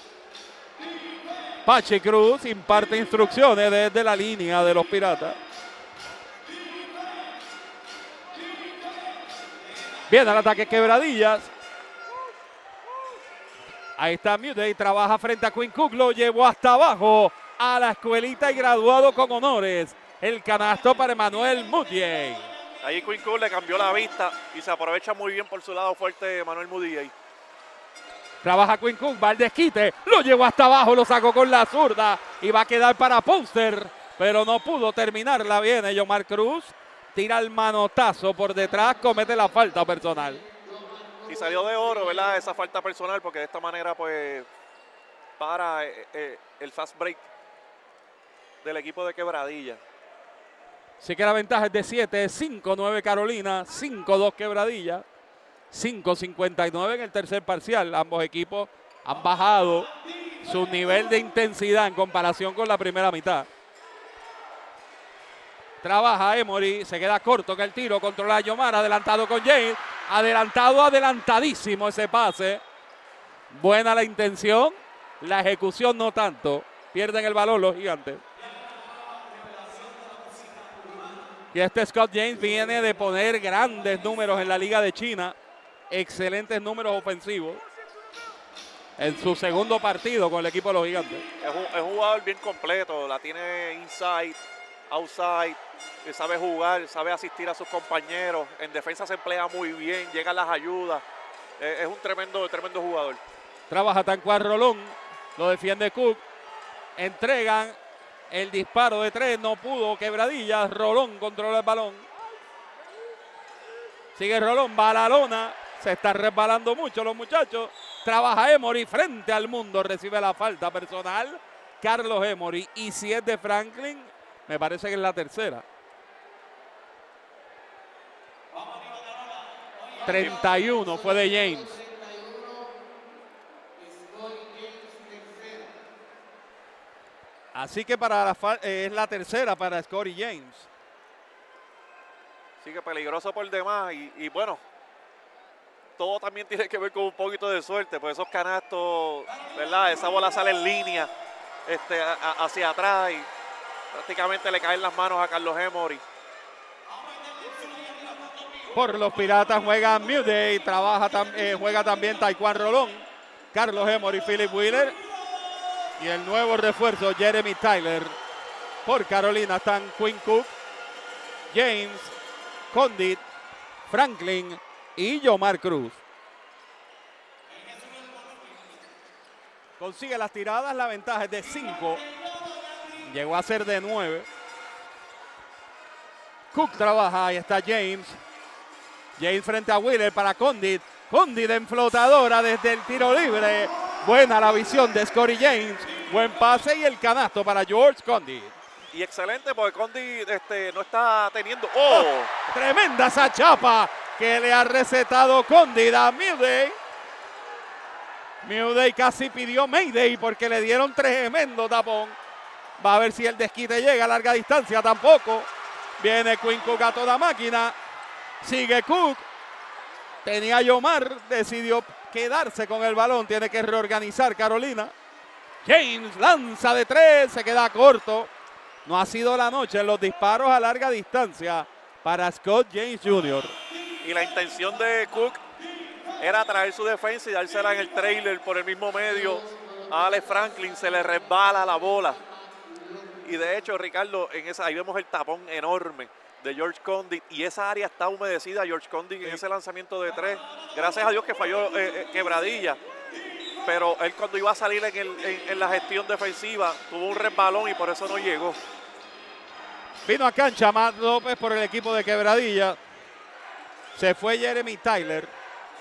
[SPEAKER 8] Pachi Cruz imparte instrucciones desde la línea de los Piratas. Viene al ataque Quebradillas. Ahí está Mudey, trabaja frente a Quinn Cook, lo llevó hasta abajo a la escuelita y graduado con honores. El canasto para Emmanuel Mudiay.
[SPEAKER 9] Ahí Quinn Cook le cambió la vista y se aprovecha muy bien por su lado fuerte Emmanuel Mudiay.
[SPEAKER 8] Trabaja Quinn Cook, va al desquite, lo llevó hasta abajo, lo sacó con la zurda y va a quedar para Póster, pero no pudo terminarla. Viene Yomar Cruz, tira el manotazo por detrás, comete la falta personal.
[SPEAKER 9] Y salió de oro, ¿verdad? Esa falta personal, porque de esta manera, pues, para el fast break del equipo de Quebradilla.
[SPEAKER 8] Sí que la ventaja es de 7, 5-9 Carolina, 5-2 Quebradilla. 5:59 en el tercer parcial. Ambos equipos han bajado su nivel de intensidad en comparación con la primera mitad. Trabaja Emory, se queda corto en el tiro, controla a Yomar, adelantado con James. Adelantadísimo ese pase. Buena la intención, la ejecución no tanto. Pierden el balón los Gigantes. Y este Scott James viene de poner grandes números en la Liga de China. Excelentes números ofensivos en su segundo partido con el equipo de los Gigantes.
[SPEAKER 9] Es un jugador bien completo, la tiene inside, outside, sabe jugar, sabe asistir a sus compañeros, en defensa se emplea muy bien, llegan las ayudas, es un tremendo jugador.
[SPEAKER 8] Trabaja Tanquar Rolón, lo defiende Cook, entregan el disparo de 3, no pudo Quebradillas, Rolón controla el balón. Sigue Rolón, va a la lona. Se están resbalando mucho los muchachos. Trabaja Emory frente al mundo. Recibe la falta personal Carlos Emory. Y si es de Franklin, me parece que es la tercera. 31 fue de James. Así que para es la tercera para Scottie James.
[SPEAKER 9] Sí que peligroso por demás. Y bueno, todo también tiene que ver con un poquito de suerte, pues esos canastos, ¿verdad? Esa bola sale en línea hacia atrás y prácticamente le caen las manos a Carlos Emory.
[SPEAKER 8] Por los Piratas juega Mudey, juega también Taekwondo Rolón, Carlos Emory, Philip Wheeler y el nuevo refuerzo Jeremy Tyler. Por Carolina están Quinn Cook, James, Condit, Franklin y Yomar Cruz. Consigue las tiradas, la ventaja es de 5. Llegó a ser de 9. Cook trabaja, ahí está James. James frente a Wheeler para Condit. Condit en flotadora desde el tiro libre. Buena la visión de Scottie James. Buen pase y el canasto para George Condit.
[SPEAKER 9] Y excelente porque Condit no está teniendo... ¡Oh!
[SPEAKER 8] Tremenda esa chapa que le ha recetado Condit a Mudey. Mudey casi pidió Mayday porque le dieron tremendo tapón. Va a ver si el desquite llega a larga distancia, tampoco. Viene Quinn Cook a toda máquina. Sigue Cook. Tenía Yomar, decidió quedarse con el balón. Tiene que reorganizar Carolina. James lanza de 3, se queda corto. No ha sido la noche en los disparos a larga distancia para Scott James Jr.
[SPEAKER 9] Y la intención de Cook era traer su defensa y dársela en el trailer por el mismo medio a Alex Franklin. Se le resbala la bola. Y de hecho, Ricardo, ahí vemos el tapón enorme de George Condit. Y esa área está humedecida, George Condit, en ese lanzamiento de 3. Gracias a Dios que falló Quebradilla. Pero él cuando iba a salir en la gestión defensiva tuvo un resbalón y por eso no llegó.
[SPEAKER 8] Vino a cancha Matt López por el equipo de Quebradilla. Se fue Jeremy Tyler.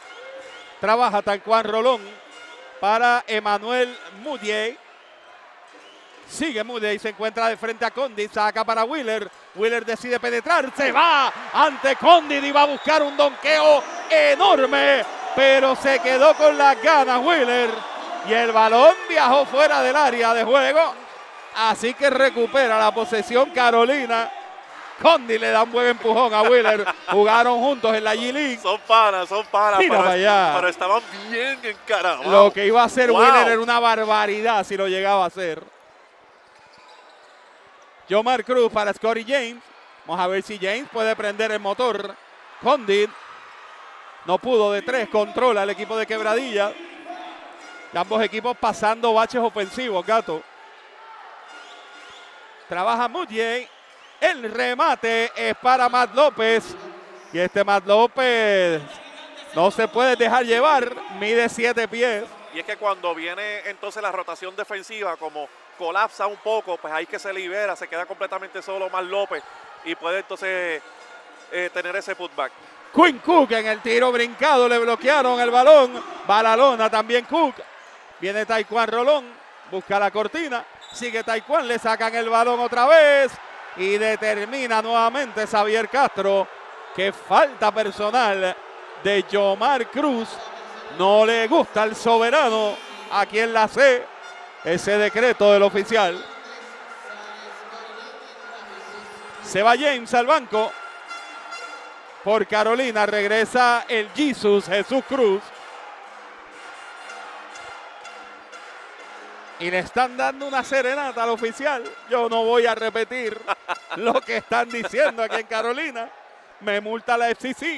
[SPEAKER 8] Trabaja Taekwondo Rolón para Emmanuel Mudiay. Sigue Mudiay, se encuentra de frente a Condit, saca para Wheeler. Wheeler decide penetrar, se va ante Condit y va a buscar un donqueo enorme, pero se quedó con las ganas Wheeler y el balón viajó fuera del área de juego. Así que recupera la posesión Carolina. Condit le da un buen empujón a Wheeler. Jugaron juntos en la G-League.
[SPEAKER 9] Son panas.
[SPEAKER 8] Mira para allá.
[SPEAKER 9] Pero estaban bien encarados.
[SPEAKER 8] Lo que iba a hacer Wheeler era una barbaridad si lo llegaba a hacer. Yomar Cruz para Scottie James. Vamos a ver si James puede prender el motor. Condit no pudo de 3. Controla el equipo de Quebradilla. Y ambos equipos pasando baches ofensivos, Gato. Trabaja Mudiay. El remate es para Matt López. Y este Matt López no se puede dejar llevar. Mide 7 pies.
[SPEAKER 9] Y es que cuando viene entonces la rotación defensiva, como colapsa un poco, pues ahí que se libera, se queda completamente solo Matt López y puede entonces tener ese putback.
[SPEAKER 8] Quinn Cook en el tiro brincado, le bloquearon el balón. Va a la lona también Cook. Viene Taekwondo Rolón, busca la cortina. Sigue Taekwondo, le sacan el balón otra vez. Y determina nuevamente Xavier Castro que falta personal de Yomar Cruz. No le gusta al soberano aquí en la C ese decreto del oficial. Se va James al banco. Por Carolina regresa el Jesús Cruz. Y le están dando una serenata al oficial. Yo no voy a repetir lo que están diciendo aquí en Carolina. Me multa la FCC.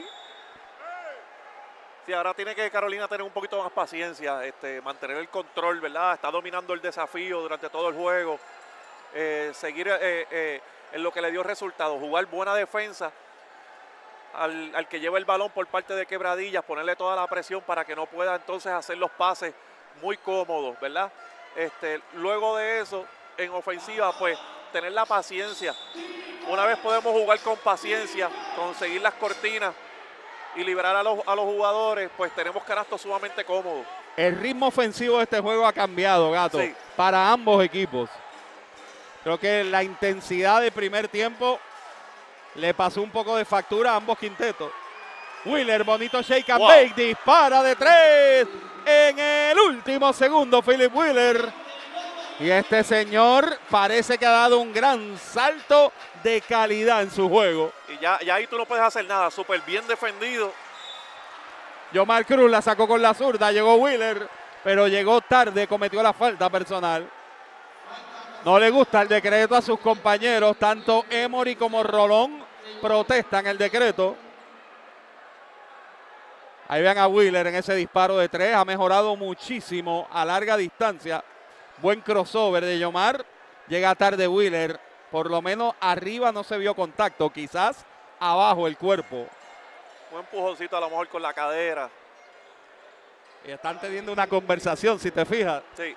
[SPEAKER 9] Sí, ahora tiene que Carolina tener un poquito más paciencia, mantener el control, ¿verdad? Está dominando el desafío durante todo el juego. Seguir en lo que le dio resultado. Jugar buena defensa al que lleva el balón por parte de Quebradillas. Ponerle toda la presión para que no pueda entonces hacer los pases muy cómodos, ¿verdad? Luego de eso, en ofensiva, pues tener la paciencia. Una vez podemos jugar con paciencia, conseguir las cortinas y liberar a los jugadores, pues tenemos canastos sumamente cómodos.
[SPEAKER 8] El ritmo ofensivo de este juego ha cambiado, Gato,
[SPEAKER 9] sí,
[SPEAKER 8] para ambos equipos. Creo que la intensidad del primer tiempo le pasó un poco de factura a ambos quintetos. Wheeler, bonito shake and bake, dispara de 3 en el último segundo, Philip Wheeler. Y este señor parece que ha dado un gran salto de calidad en su juego.
[SPEAKER 9] Y ya ahí tú no puedes hacer nada, súper bien defendido.
[SPEAKER 8] Yomar Cruz la sacó con la zurda, llegó Wheeler, pero llegó tarde, cometió la falta personal. No le gusta el decreto a sus compañeros, tanto Emory como Rolón protestan el decreto. Ahí vean a Wheeler en ese disparo de 3, ha mejorado muchísimo a larga distancia. Buen crossover de Yomar, llega tarde Wheeler, por lo menos arriba no se vio contacto, quizás abajo el cuerpo.
[SPEAKER 9] Un empujoncito a lo mejor con la cadera.
[SPEAKER 8] Y están teniendo una conversación, si te fijas.
[SPEAKER 9] Sí.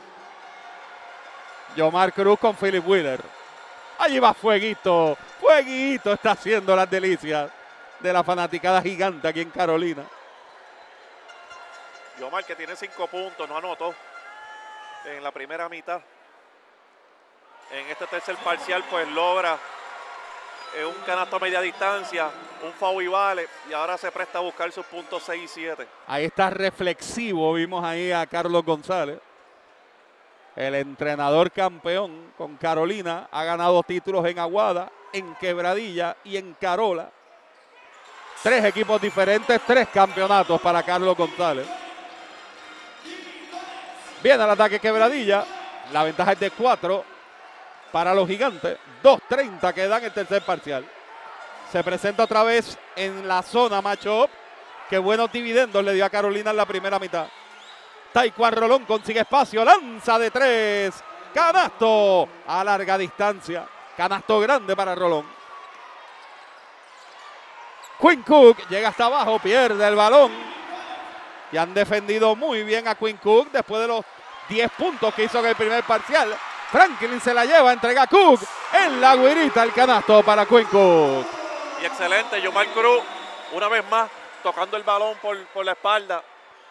[SPEAKER 8] Yomar Cruz con Philip Wheeler. Allí va Fueguito. Fueguito está haciendo las delicias de la fanaticada gigante aquí en Carolina.
[SPEAKER 9] Yomar, que tiene 5 puntos, no anotó en la primera mitad. En este tercer parcial pues logra un canasto a media distancia, un foul y vale, y ahora se presta a buscar sus puntos 6 y 7.
[SPEAKER 8] Ahí está reflexivo, vimos ahí a Carlos González. El entrenador campeón con Carolina, ha ganado títulos en Aguada, en Quebradilla y en Carola. 3 equipos diferentes, 3 campeonatos para Carlos González. Viene al ataque Quebradilla, la ventaja es de 4 para los gigantes. 2:30 quedan en el tercer parcial. Se presenta otra vez en la zona matchup. Qué buenos dividendos le dio a Carolina en la primera mitad. Taekwondo Rolón consigue espacio, lanza de 3, canasto a larga distancia, canasto grande para Rolón. Quinn Cook llega hasta abajo, pierde el balón y han defendido muy bien a Quinn Cook después de los 10 puntos que hizo en el primer parcial. Franklin se la lleva, entrega a Cook en la güirita, el canasto para Quinn Cook.
[SPEAKER 9] Y excelente, Yomar Cruz, una vez más, tocando el balón por la espalda.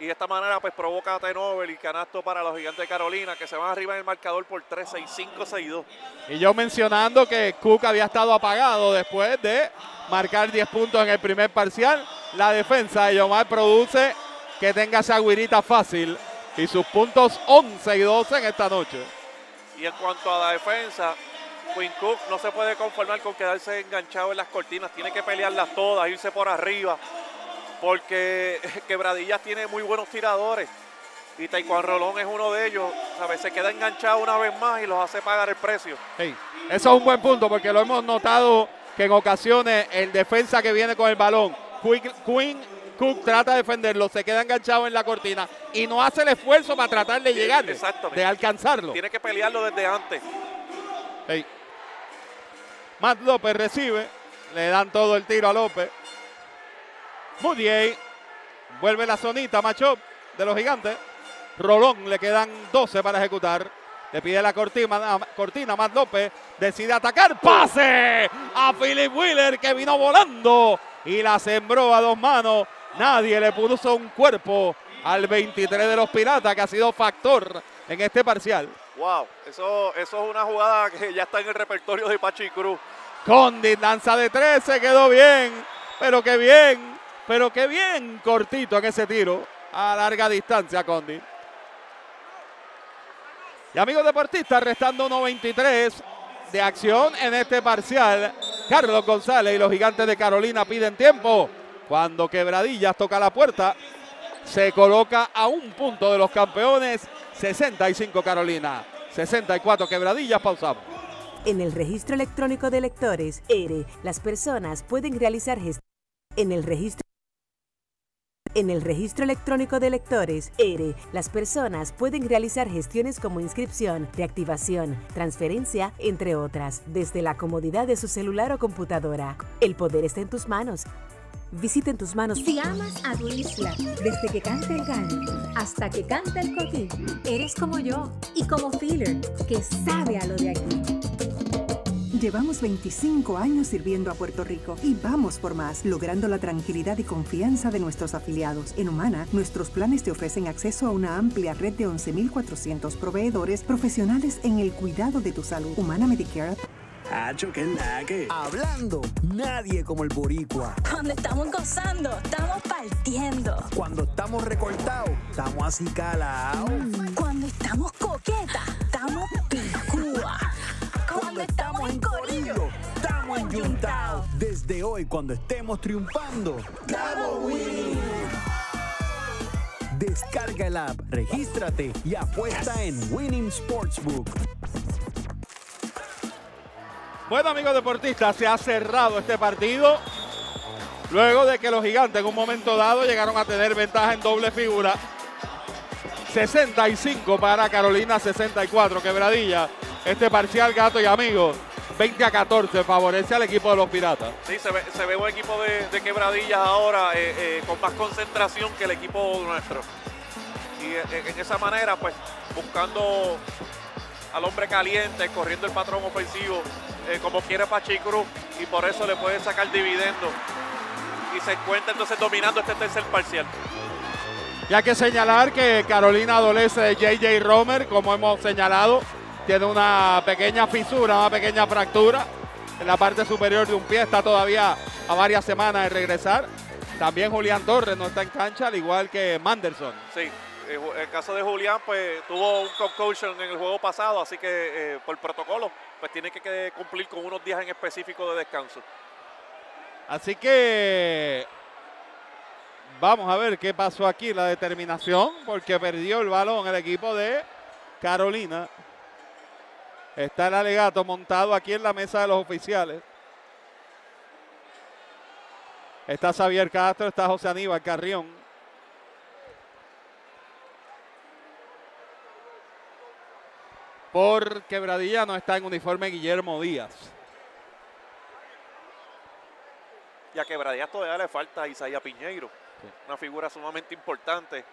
[SPEAKER 9] Y de esta manera pues provoca turnover y canasto para los Gigantes de Carolina, que se van arriba en el marcador por 3, 6-5, 6-2.
[SPEAKER 8] Y yo mencionando que Cook había estado apagado después de marcar 10 puntos en el primer parcial. La defensa de Yomar produce que tenga esa guirita fácil y sus puntos 11 y 12 en esta noche.
[SPEAKER 9] Y en cuanto a la defensa, Quinn Cook no se puede conformar con quedarse enganchado en las cortinas, tiene que pelearlas todas, irse por arriba, porque Quebradillas tiene muy buenos tiradores y Taekwondo Rolón es uno de ellos, ¿sabes? Se queda enganchado una vez más y los hace pagar el precio.
[SPEAKER 8] Sí, eso es un buen punto porque lo hemos notado que en ocasiones el defensa que viene con el balón, Quinn Cook trata de defenderlo, se queda enganchado en la cortina y no hace el esfuerzo para tratar de llegar, de alcanzarlo.
[SPEAKER 9] Tiene que pelearlo desde antes.
[SPEAKER 8] Hey. Matt López recibe, le dan todo el tiro a López. Moutier vuelve la zonita, matchup de los Gigantes. Rolón, le quedan 12 para ejecutar. Le pide la cortina, Matt López decide atacar. ¡Pase a Philip Wheeler que vino volando y la sembró a dos manos! Nadie le puso un cuerpo al 23 de los Piratas, que ha sido factor en este parcial.
[SPEAKER 9] Wow, eso es una jugada que ya está en el repertorio de Pachi Cruz.
[SPEAKER 8] Condit lanza de 13, quedó bien, pero qué bien, cortito en ese tiro a larga distancia, Condit. Y amigos deportistas, restando 1:23 de acción en este parcial. Carlos González y los Gigantes de Carolina piden tiempo. Cuando Quebradillas toca la puerta, se coloca a un punto de los campeones. 65 Carolina, 64 Quebradillas. Pausamos.
[SPEAKER 11] En el registro electrónico de electores, ERE, las personas pueden realizar gestiones. En el registro electrónico de electores, ERE, las personas pueden realizar gestiones como inscripción, reactivación, transferencia, entre otras, desde la comodidad de su celular o computadora. El poder está en tus manos. Visiten tus manos.
[SPEAKER 2] Si amas a tu isla, desde que canta el gallo hasta que canta el coquí, eres como yo y como Feeler, que sabe a lo de aquí.
[SPEAKER 3] Llevamos 25 años sirviendo a Puerto Rico y vamos por más, logrando la tranquilidad y confianza de nuestros afiliados. En Humana, nuestros planes te ofrecen acceso a una amplia red de 11,400 proveedores profesionales en el cuidado de tu salud. Humana Medicare.
[SPEAKER 12] Hacho, que lague. Hablando, nadie como el boricua.
[SPEAKER 6] Cuando estamos gozando, estamos partiendo.
[SPEAKER 12] Cuando estamos recortados, estamos así calados.
[SPEAKER 6] Cuando estamos coquetas, estamos picúa. Cuando estamos en corillo,
[SPEAKER 12] estamos enyuntados. Desde hoy, cuando estemos triunfando, estamos winning. Descarga el app, regístrate y apuesta en Winning Sportsbook.
[SPEAKER 8] Bueno, amigos deportistas, se ha cerrado este partido luego de que los Gigantes en un momento dado llegaron a tener ventaja en doble figura. 65 para Carolina, 64 Quebradillas. Este parcial, Gato y amigos, 20-14 favorece al equipo de los Piratas.
[SPEAKER 9] Sí, se ve un equipo de Quebradillas ahora con más concentración que el equipo nuestro. Y en esa manera, pues, buscando al hombre caliente, corriendo el patrón ofensivo, como quiere Pachi Cruz, y por eso le puede sacar dividendo. Y se encuentra entonces dominando este tercer parcial.
[SPEAKER 8] Y hay que señalar que Carolina adolece de J.J. Romer, como hemos señalado. Tiene una pequeña fisura, una pequeña fractura en la parte superior de un pie. Está todavía a varias semanas de regresar. También Julián Torres no está en cancha, al igual que Manderson.
[SPEAKER 9] Sí, el caso de Julián, pues tuvo un concussion en el juego pasado, así que por protocolo, pues tiene que cumplir con unos días en específico de descanso.
[SPEAKER 8] Así que vamos a ver qué pasó aquí, la determinación, porque perdió el balón el equipo de Carolina. Está el alegato montado aquí en la mesa de los oficiales. Está Xavier Castro, está José Aníbal Carrión. Por Quebradilla no está en uniforme Guillermo Díaz.
[SPEAKER 9] Y a Quebradilla todavía le falta a Isaías Piñeiro, sí, una figura sumamente importante.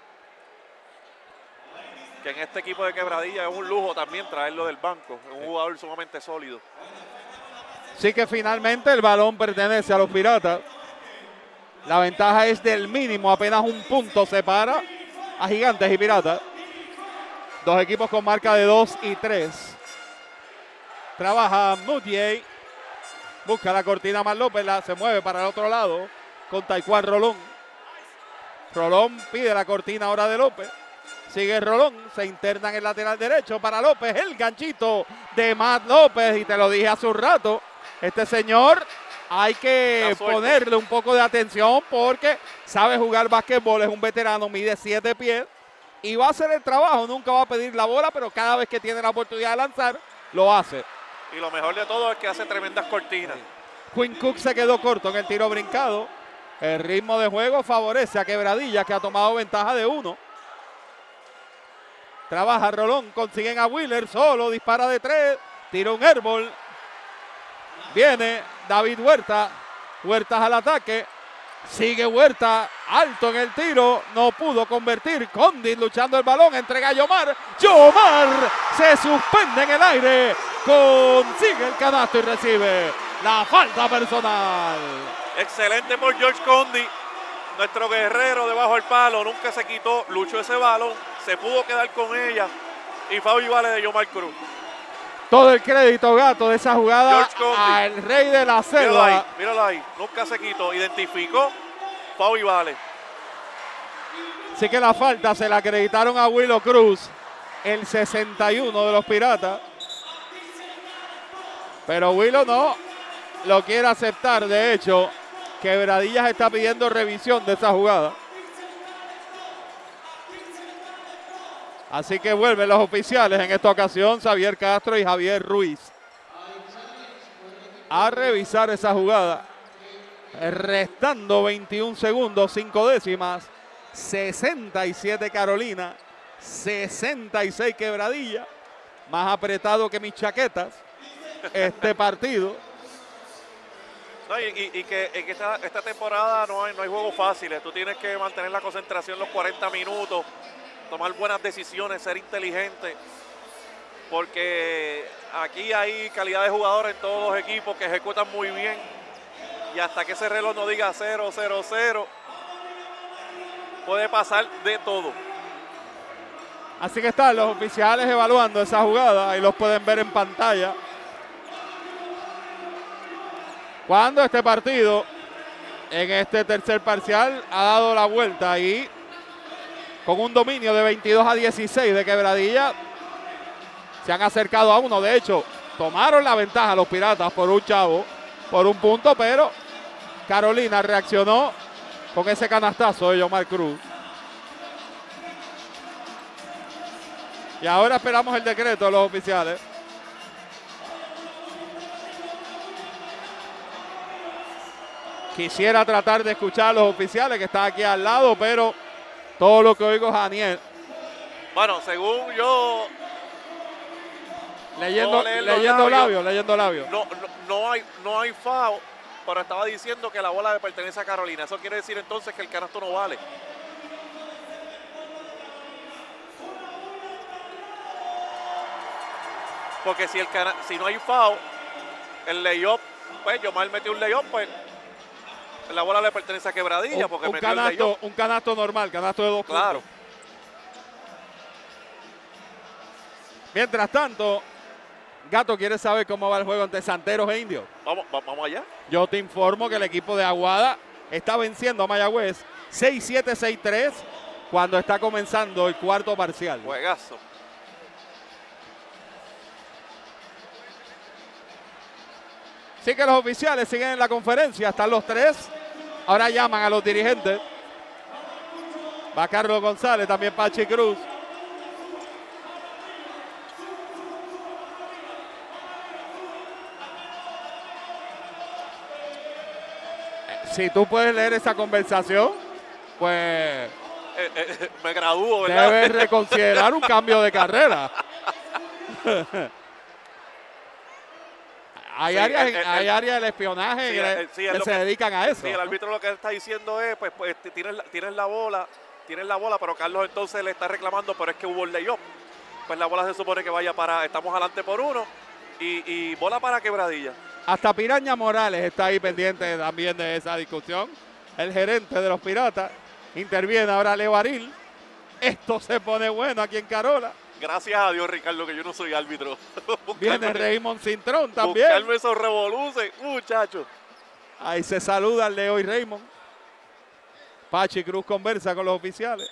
[SPEAKER 9] Que en este equipo de Quebradilla es un lujo también traerlo del banco. Es un jugador sumamente sólido.
[SPEAKER 8] Sí, que finalmente el balón pertenece a los Piratas. La ventaja es del mínimo, apenas un punto separa a Gigantes y Piratas. Dos equipos con marca de 2 y 3. Trabaja Moutier. Busca la cortina más López, se mueve para el otro lado con Taekwondo Rolón. Rolón pide la cortina ahora de López. Sigue Rolón, se interna en el lateral derecho para López. El ganchito de Matt López. Y te lo dije hace un rato, este señor hay que ponerle un poco de atención porque sabe jugar básquetbol, es un veterano, mide 7 pies. Y va a hacer el trabajo, nunca va a pedir la bola, pero cada vez que tiene la oportunidad de lanzar, lo hace.
[SPEAKER 9] Y lo mejor de todo es que hace tremendas cortinas.
[SPEAKER 8] Quinn Cook se quedó corto en el tiro brincado. El ritmo de juego favorece a Quebradillas, que ha tomado ventaja de 1. Trabaja Rolón, consiguen a Wheeler, solo, dispara de 3, tira un airball. Viene David Huerta, Huertas al ataque. Sigue Huerta, alto en el tiro, no pudo convertir. Condit luchando el balón, entrega a Yomar. Yomar se suspende en el aire, consigue el canasto y recibe la falta personal.
[SPEAKER 9] Excelente por George Condit, nuestro guerrero debajo del palo, nunca se quitó, luchó ese balón, se pudo quedar con ella y foul vale de Yomar Cruz.
[SPEAKER 8] Todo el crédito, Gato, de esa jugada al rey de la selva.
[SPEAKER 9] Míralo ahí, nunca se quitó, identificó, foul y vale.
[SPEAKER 8] Así que la falta se la acreditaron a Willow Cruz, el 61 de los Piratas. Pero Willow no lo quiere aceptar, de hecho, Quebradillas está pidiendo revisión de esa jugada. Así que vuelven los oficiales en esta ocasión, Xavier Castro y Javier Ruiz, a revisar esa jugada. Restando 21 segundos, 5 décimas, 67 Carolina, 66 Quebradillas. Más apretado que mis chaquetas este partido.
[SPEAKER 9] No, y que esta temporada no hay juegos fáciles. Tú tienes que mantener la concentración los 40 minutos. Tomar buenas decisiones, ser inteligente, porque aquí hay calidad de jugadores en todos los equipos que ejecutan muy bien y hasta que ese reloj no diga 0-0-0 puede pasar de todo.
[SPEAKER 8] Así que están los oficiales evaluando esa jugada, ahí los pueden ver en pantalla. Cuando este partido, en este tercer parcial, ha dado la vuelta y con un dominio de 22-16 de Quebradilla, se han acercado a uno. De hecho, tomaron la ventaja los Piratas por un chavo, por un punto, pero Carolina reaccionó con ese canastazo de Yomar Cruz. Y ahora esperamos el decreto de los oficiales. Quisiera tratar de escuchar a los oficiales que están aquí al lado, pero todo lo que oigo es Aniel.
[SPEAKER 9] Bueno, según yo...
[SPEAKER 8] Leyendo labios.
[SPEAKER 9] No hay foul, pero estaba diciendo que la bola le pertenece a Carolina. Eso quiere decir entonces que el canasto no vale. Porque si no hay foul, el layup, pues Yomar metió un layup, pues la bola le pertenece a Quebradilla porque metió el layup.
[SPEAKER 8] Un canasto normal, canasto de 2
[SPEAKER 9] claro.
[SPEAKER 8] puntos. Mientras tanto, Gato quiere saber cómo va el juego ante Santeros e Indios.
[SPEAKER 9] Vamos allá.
[SPEAKER 8] Yo te informo que el equipo de Aguada está venciendo a Mayagüez 6-7, 6-3 cuando está comenzando el cuarto parcial.
[SPEAKER 9] Juegazo.
[SPEAKER 8] Así que los oficiales siguen en la conferencia, están los 3. Ahora llaman a los dirigentes. Va Carlos González, también Pachi Cruz. Si tú puedes leer esa conversación, pues
[SPEAKER 9] me gradúo, ¿verdad?
[SPEAKER 8] Debes reconsiderar un cambio de carrera. Hay áreas del espionaje que se dedican a eso.
[SPEAKER 9] Sí, el árbitro lo que está diciendo es, pues tienes la bola, pero Carlos entonces le está reclamando, pero es que hubo el layup. Pues la bola se supone que vaya estamos adelante por 1 y bola para Quebradilla.
[SPEAKER 8] Hasta Piraña Morales está ahí pendiente también de esa discusión. el gerente de los Piratas. Interviene ahora Leo Aril. Esto se pone bueno aquí en Carola.
[SPEAKER 9] Gracias a Dios, Ricardo, que yo no soy árbitro.
[SPEAKER 8] Viene Raymond Cintrón también.
[SPEAKER 9] Buscarme esos revoluces, muchachos.
[SPEAKER 8] Ahí se saludan Leo y Raymond. Pachi Cruz conversa con los oficiales.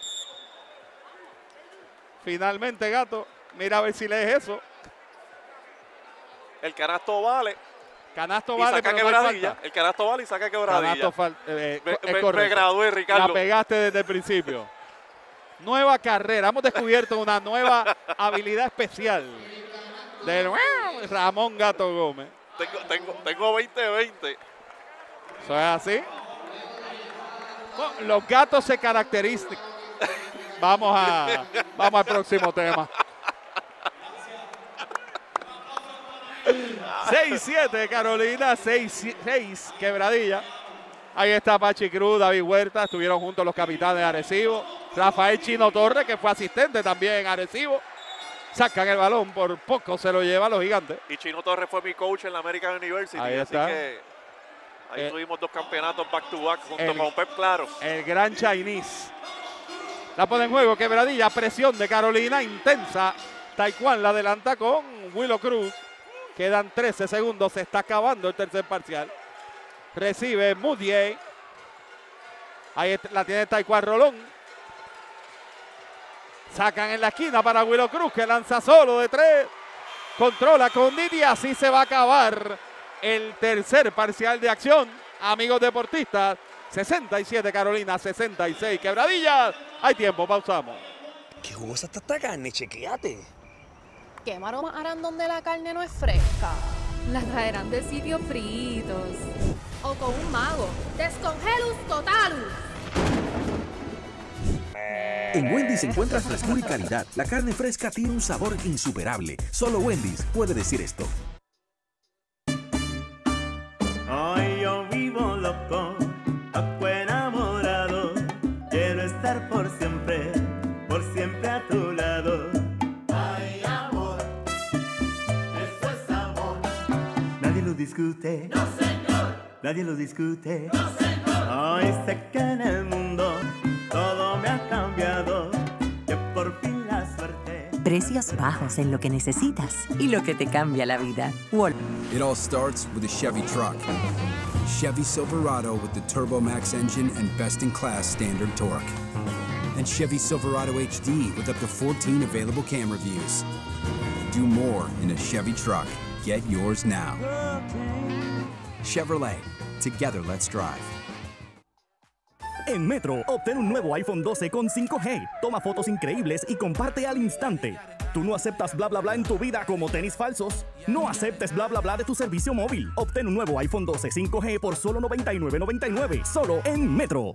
[SPEAKER 8] Finalmente, Gato, mira a ver si lees eso.
[SPEAKER 9] El canasto vale.
[SPEAKER 8] Canasto
[SPEAKER 9] y
[SPEAKER 8] vale,
[SPEAKER 9] saca
[SPEAKER 8] pero
[SPEAKER 9] quebradilla.
[SPEAKER 8] no
[SPEAKER 9] El canasto vale y saca quebradilla.
[SPEAKER 8] Me
[SPEAKER 9] gradué, Ricardo.
[SPEAKER 8] La pegaste desde el principio. Nueva carrera. Hemos descubierto una nueva habilidad especial de Ramón Gato Gómez.
[SPEAKER 9] Tengo 20-20.
[SPEAKER 8] ¿Eso es así? Bueno, los gatos se caracterizan. Vamos al próximo tema. 6-7 Carolina, 6 Quebradilla. Ahí está Pachi Cruz, David Huerta, estuvieron juntos los capitanes de Arecibo. Rafael Chino Torres, que fue asistente también en Arecibo. Sacan el balón, por poco se lo llevan los Gigantes.
[SPEAKER 9] Y Chino Torres fue mi coach en la American University.
[SPEAKER 8] Ahí
[SPEAKER 9] así
[SPEAKER 8] está.
[SPEAKER 9] que ahí tuvimos 2 campeonatos back to back junto con Pep Claros.
[SPEAKER 8] El gran Chinese. La pone en juego Quebradilla, presión de Carolina, intensa. Taekwondo la adelanta con Willow Cruz. Quedan 13 segundos, se está acabando el tercer parcial. Recibe Moutier. Ahí la tiene Taekwondo Rolón. Sacan en la esquina para Willow Cruz, que lanza solo de 3. Controla con Didi, así se va a acabar el tercer parcial de acción. Amigos deportistas, 67 Carolina, 66 Quebradillas. Hay tiempo, pausamos.
[SPEAKER 7] ¿Qué jugosa está esta carne? Chequéate.
[SPEAKER 10] ¿Qué maromas harán donde la carne no es fresca? La traerán de sitios fritos. O con un mago. ¡Descongelus totalus!
[SPEAKER 12] En Wendy's encuentras frescura y calidad. La carne fresca tiene un sabor insuperable. Solo Wendy's puede decir esto.
[SPEAKER 15] Hoy yo vivo loco enamorado. Quiero estar por siempre a tu lado. Ay, amor, eso es amor. Nadie lo discute. No, señor. Nadie lo discute. No, señor. Hoy sé que en el mundo todo me ha cambiado. Que por fin la suerte.
[SPEAKER 16] Precios bajos en lo que necesitas y lo que te cambia la vida.
[SPEAKER 17] It all starts with a Chevy truck. Chevy Silverado with the TurboMax engine and best-in-class standard torque. And Chevy Silverado HD with up to 14 available camera views. Do more in a Chevy truck. Get yours now. Chevrolet. Together, let's drive.
[SPEAKER 1] En Metro, obtén un nuevo iPhone 12 con 5G. Toma fotos increíbles y comparte al instante. ¿Tú no aceptas bla bla bla en tu vida como tenis falsos? No aceptes bla bla bla de tu servicio móvil. Obtén un nuevo iPhone 12 5G por solo $99.99. Solo en Metro.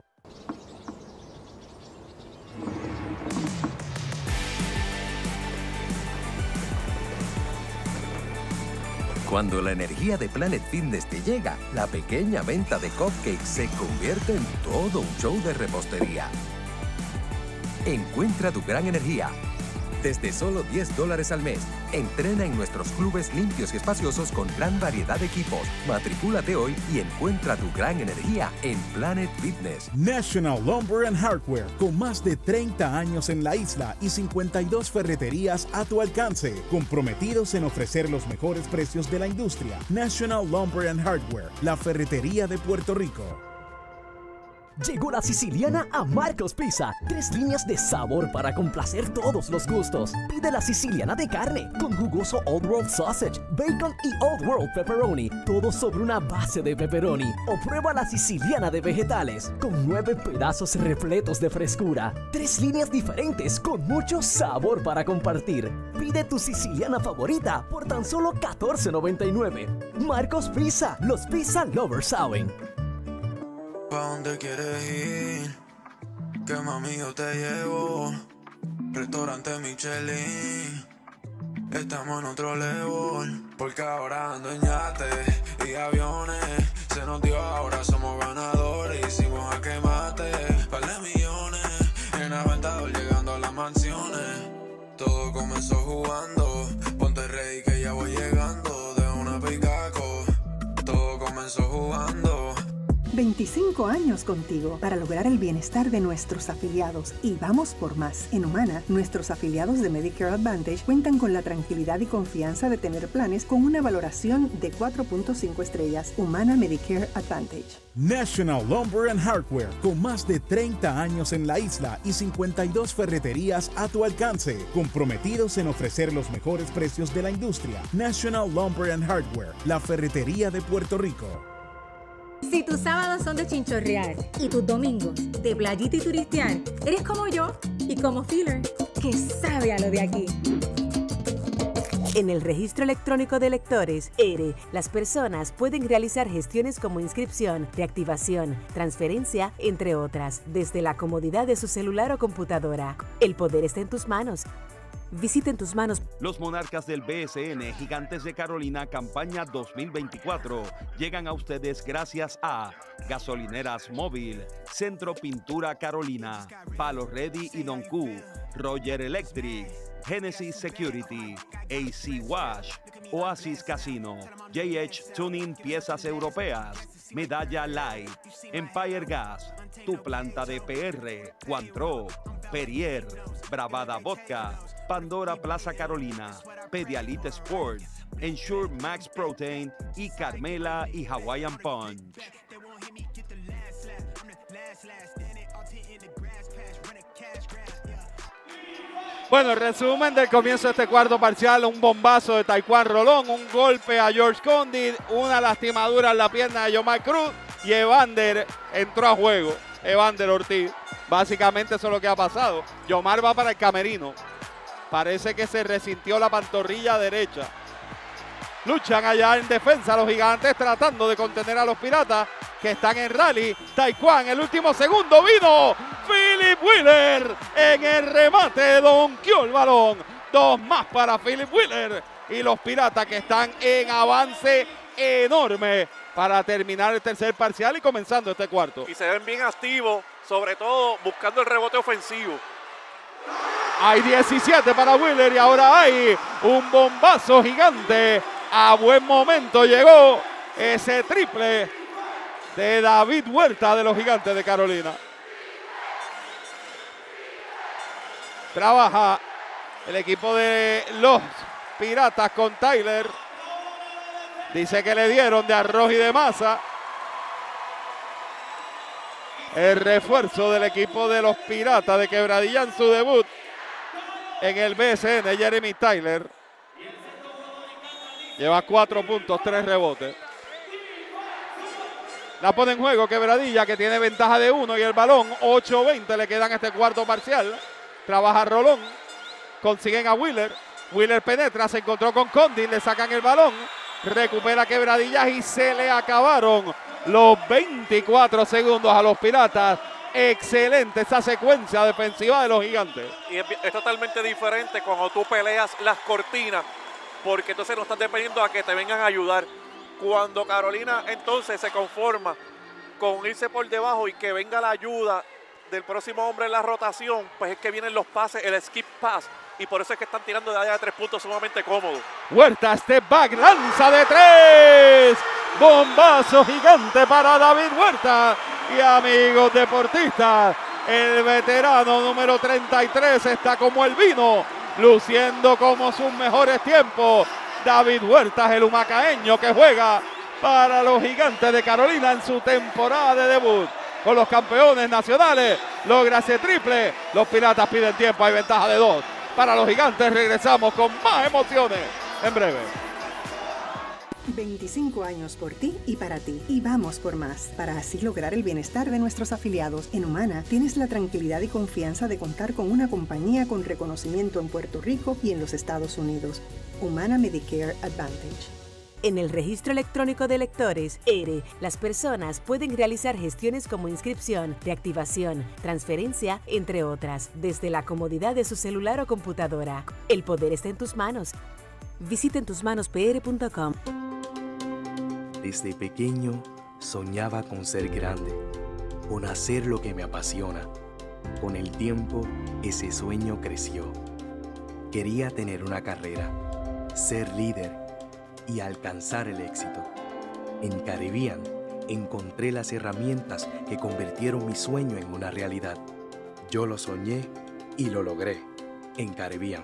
[SPEAKER 18] Cuando la energía de Planet Fitness te llega, la pequeña venta de cupcakes se convierte en todo un show de repostería. Encuentra tu gran energía. Desde solo $10 al mes, entrena en nuestros clubes limpios y espaciosos con gran variedad de equipos. Matricúlate hoy y encuentra tu gran energía en Planet Fitness.
[SPEAKER 4] National Lumber and Hardware, con más de 30 años en la isla y 52 ferreterías a tu alcance, comprometidos en ofrecer los mejores precios de la industria. National Lumber and Hardware, la ferretería de Puerto Rico.
[SPEAKER 19] Llegó la siciliana a Marcos Pizza. 3 líneas de sabor para complacer todos los gustos. Pide la siciliana de carne, con jugoso Old World Sausage, bacon y Old World Pepperoni. Todo sobre una base de pepperoni. O prueba la siciliana de vegetales, con 9 pedazos repletos de frescura. 3 líneas diferentes, con mucho sabor para compartir. Pide tu siciliana favorita por tan solo $14.99. Marcos Pizza, los pizza lovers saben.
[SPEAKER 21] ¿Pa' dónde quieres ir? Que mami yo te llevo. Restaurante Michelin. Estamos en otro level. Porque ahora ando en yates y aviones. Se nos dio, ahora somos ganadores. Hicimos a quemate, par de millones. En Aventador llegando a las mansiones. Todo comenzó jugando. Ponte ready que ya voy llegando. De una picaco. Todo comenzó jugando.
[SPEAKER 3] 25 años contigo para lograr el bienestar de nuestros afiliados y vamos por más. En Humana, nuestros afiliados de Medicare Advantage cuentan con la tranquilidad y confianza de tener planes con una valoración de 4.5 estrellas. Humana Medicare Advantage.
[SPEAKER 4] National Lumber and Hardware, con más de 30 años en la isla y 52 ferreterías a tu alcance, comprometidos en ofrecer los mejores precios de la industria. National Lumber and Hardware, la ferretería de Puerto Rico.
[SPEAKER 2] Si tus sábados son de chinchorrear y tus domingos de playita y turistear, eres como yo y como Feeler, que sabe a lo de aquí.
[SPEAKER 11] En el registro electrónico de electores, ERE, las personas pueden realizar gestiones como inscripción, reactivación, transferencia, entre otras, desde la comodidad de su celular o computadora. El poder está en tus manos. Visita en tus manos.
[SPEAKER 12] Los monarcas del BSN Gigantes de Carolina Campaña 2024 llegan a ustedes gracias a Gasolineras Móvil, Centro Pintura Carolina, Palo Ready y Don Q, Roger Electric, Genesis Security, AC Wash, Oasis Casino, JH Tuning Piezas Europeas, Medalla Light, Empire Gas, Tu Planta de PR, Cuantro, Perrier, Bravada Vodka, Pandora Plaza Carolina, Pedialyte Sport, Ensure Max Protein y Carmela y Hawaiian Punch.
[SPEAKER 8] Bueno, el resumen del comienzo de este cuarto parcial: un bombazo de Taekwondo Rolón, un golpe a George Condit, una lastimadura en la pierna de Yomar Cruz y Evander entró a juego. Evander Ortiz, básicamente eso es lo que ha pasado. Yomar va para el camerino. Parece que se resintió la pantorrilla derecha. Luchan allá en defensa los gigantes tratando de contener a los piratas que están en rally. Taekwondo, el último segundo vino Philip Wheeler en el remate, donkeó el balón. 2 más para Philip Wheeler y los piratas que están en avance enorme para terminar el tercer parcial y comenzando este cuarto.
[SPEAKER 9] Y se ven bien activos, sobre todo buscando el rebote ofensivo.
[SPEAKER 8] Hay 17 para Wheeler y ahora hay un bombazo gigante. A buen momento llegó ese triple de David Huerta de los Gigantes de Carolina. Trabaja el equipo de los Piratas con Tyler. Dice que le dieron de arroz y de masa. El refuerzo del equipo de los Piratas de Quebradilla en su debut en el BSN, Jeremy Tyler. Lleva 4 puntos, 3 rebotes. La pone en juego Quebradilla, que tiene ventaja de 1 y el balón 8-20 le quedan este cuarto parcial. Trabaja Rolón, consiguen a Wheeler. Wheeler penetra, se encontró con Condit, le sacan el balón. Recupera Quebradillas y se le acabaron los 24 segundos a los Piratas. Excelente esa secuencia defensiva de los Gigantes.
[SPEAKER 9] Y es totalmente diferente cuando tú peleas las cortinas, porque entonces no estás dependiendo a que te vengan a ayudar. Cuando Carolina entonces se conforma con irse por debajo y que venga la ayuda del próximo hombre en la rotación, pues es que vienen los pases, el skip pass, y por eso es que están tirando de área de 3 puntos sumamente cómodos.
[SPEAKER 8] Huerta, step back, lanza de 3. Bombazo gigante para David Huerta. Y amigos deportistas, el veterano número 33 está como el vino, luciendo como sus mejores tiempos. David Huerta, el humacaeño que juega para los Gigantes de Carolina en su temporada de debut con los campeones nacionales. Logra ese triple. Los Piratas piden tiempo, hay ventaja de 2 para los Gigantes. Regresamos con más emociones en breve.
[SPEAKER 3] 25 años por ti y para ti. Y vamos por más. Para así lograr el bienestar de nuestros afiliados, en Humana tienes la tranquilidad y confianza de contar con una compañía con reconocimiento en Puerto Rico y en los Estados Unidos. Humana Medicare Advantage.
[SPEAKER 11] En el registro electrónico de electores, ERE, las personas pueden realizar gestiones como inscripción, reactivación, transferencia, entre otras, desde la comodidad de su celular o computadora. El poder está en tus manos. Visita entusmanospr.com.
[SPEAKER 13] Desde pequeño soñaba con ser grande, con hacer lo que me apasiona. Con el tiempo, ese sueño creció. Quería tener una carrera, ser líder y alcanzar el éxito. En Caribbean encontré las herramientas que convirtieron mi sueño en una realidad. Yo lo soñé y lo logré en Caribbean.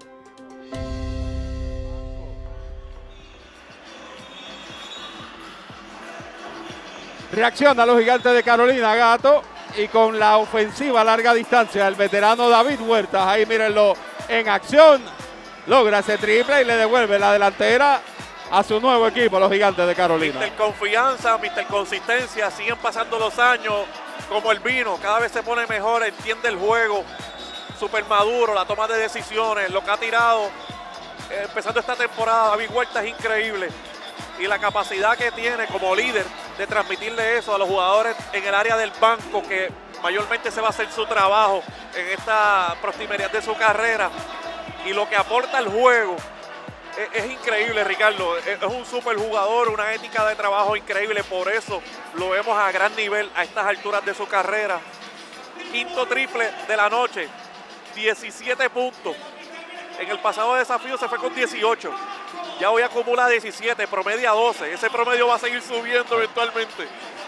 [SPEAKER 8] Reacciona a los Gigantes de Carolina, Gato, y con la ofensiva a larga distancia, el veterano David Huertas, ahí mírenlo en acción, logra ese triple y le devuelve la delantera a su nuevo equipo, los Gigantes de Carolina.
[SPEAKER 9] Mister Confianza, Mister Consistencia, siguen pasando los años como el vino, cada vez se pone mejor, entiende el juego, súper maduro, la toma de decisiones, lo que ha tirado, empezando esta temporada, David Huertas es increíble. Y la capacidad que tiene como líder de transmitirle eso a los jugadores en el área del banco, que mayormente se va a hacer su trabajo en esta proximidad de su carrera. Y lo que aporta el juego es increíble, Ricardo. Es un super jugador, una ética de trabajo increíble. Por eso lo vemos a gran nivel a estas alturas de su carrera. Quinto triple de la noche, 17 puntos. En el pasado desafío se fue con 18. Ya hoy acumula 17, promedia 12. Ese promedio va a seguir subiendo eventualmente.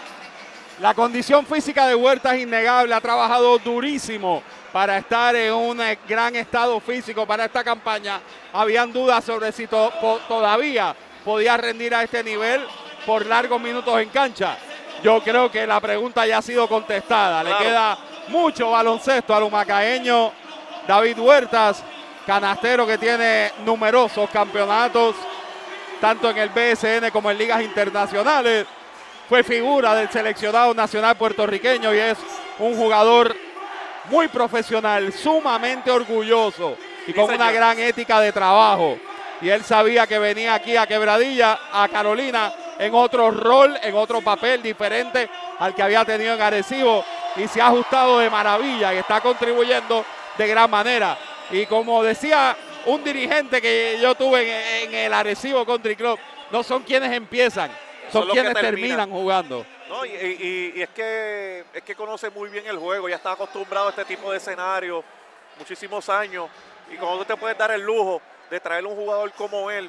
[SPEAKER 8] La condición física de Huertas es innegable. Ha trabajado durísimo para estar en un gran estado físico para esta campaña. Habían dudas sobre si todavía podía rendir a este nivel por largos minutos en cancha. Yo creo que la pregunta ya ha sido contestada. Claro. Le queda mucho baloncesto al humacaeño David Huertas, canastero que tiene numerosos campeonatos, tanto en el BSN como en ligas internacionales. Fue figura del seleccionado nacional puertorriqueño y es un jugador muy profesional, sumamente orgulloso y con una gran ética de trabajo. Y él sabía que venía aquí a Quebradilla, a Carolina, en otro rol, en otro papel diferente al que había tenido en Arecibo, y se ha ajustado de maravilla y está contribuyendo de gran manera. Y como decía un dirigente que yo tuve en el Arecibo Country Club, no son quienes empiezan, son quienes terminan jugando.
[SPEAKER 9] No, y es que conoce muy bien el juego, ya está acostumbrado a este tipo de escenario, muchísimos años, y como tú te puedes dar el lujo de traer un jugador como él,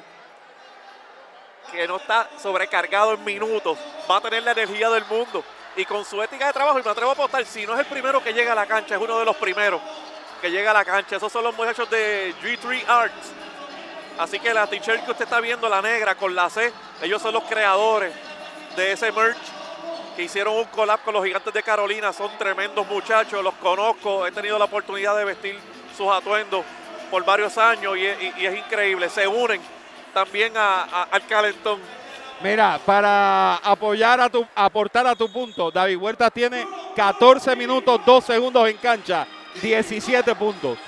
[SPEAKER 9] que no está sobrecargado en minutos, va a tener la energía del mundo, y con su ética de trabajo, y me atrevo a apostar, si no es el primero que llega a la cancha, es uno de los primeros que llega a la cancha. Esos son los muchachos de G3 Arts. Así que la t-shirt que usted está viendo, la negra con la C, ellos son los creadores de ese merch, que hicieron un collab con los Gigantes de Carolina. Son tremendos muchachos, los conozco, he tenido la oportunidad de vestir sus atuendos por varios años y es increíble. Se unen también al calentón.
[SPEAKER 8] Mira, para aportar a tu punto, David Huertas tiene 14 minutos, 2 segundos en cancha. 17 puntos.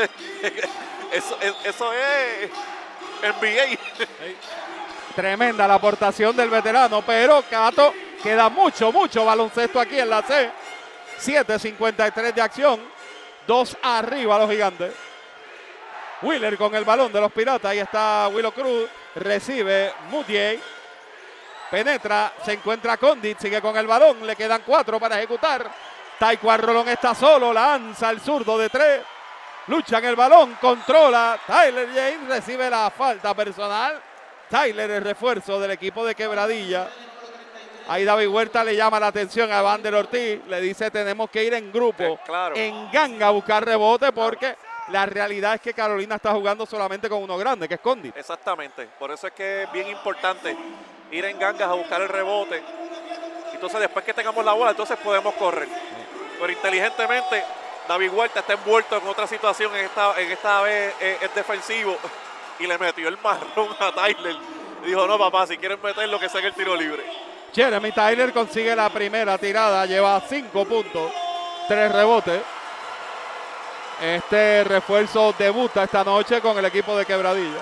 [SPEAKER 9] Eso es NBA.
[SPEAKER 8] Tremenda la aportación del veterano, pero Cato, queda mucho baloncesto aquí en la C. 7:53 de acción. 2 arriba los Gigantes. Wheeler con el balón de los Piratas. Ahí está Willow Cruz. Recibe Moutier. Penetra, se encuentra Condit, sigue con el balón. Le quedan 4 para ejecutar. Taekwondo Rolón está solo, lanza el zurdo de 3. Lucha en el balón, controla. Tyler James recibe la falta personal. Tyler, el refuerzo del equipo de Quebradilla. Ahí David Huertas le llama la atención a Evander Ortiz. Le dice, tenemos que ir en grupo,
[SPEAKER 9] claro,
[SPEAKER 8] en ganga a buscar rebote, porque la realidad es que Carolina está jugando solamente con uno grande, que es Condit.
[SPEAKER 9] Exactamente, por eso es que es bien importante ir en gangas a buscar el rebote. Entonces después que tengamos la bola, entonces podemos correr. Pero inteligentemente, David Huertas está envuelto en otra situación, en esta vez es defensivo, y le metió el marrón a Tyler. Y dijo, no papá, si quieren meterlo, que saque el tiro libre.
[SPEAKER 8] Jeremy Tyler consigue la primera tirada, lleva 5 puntos, 3 rebotes. Este refuerzo debuta esta noche con el equipo de Quebradilla.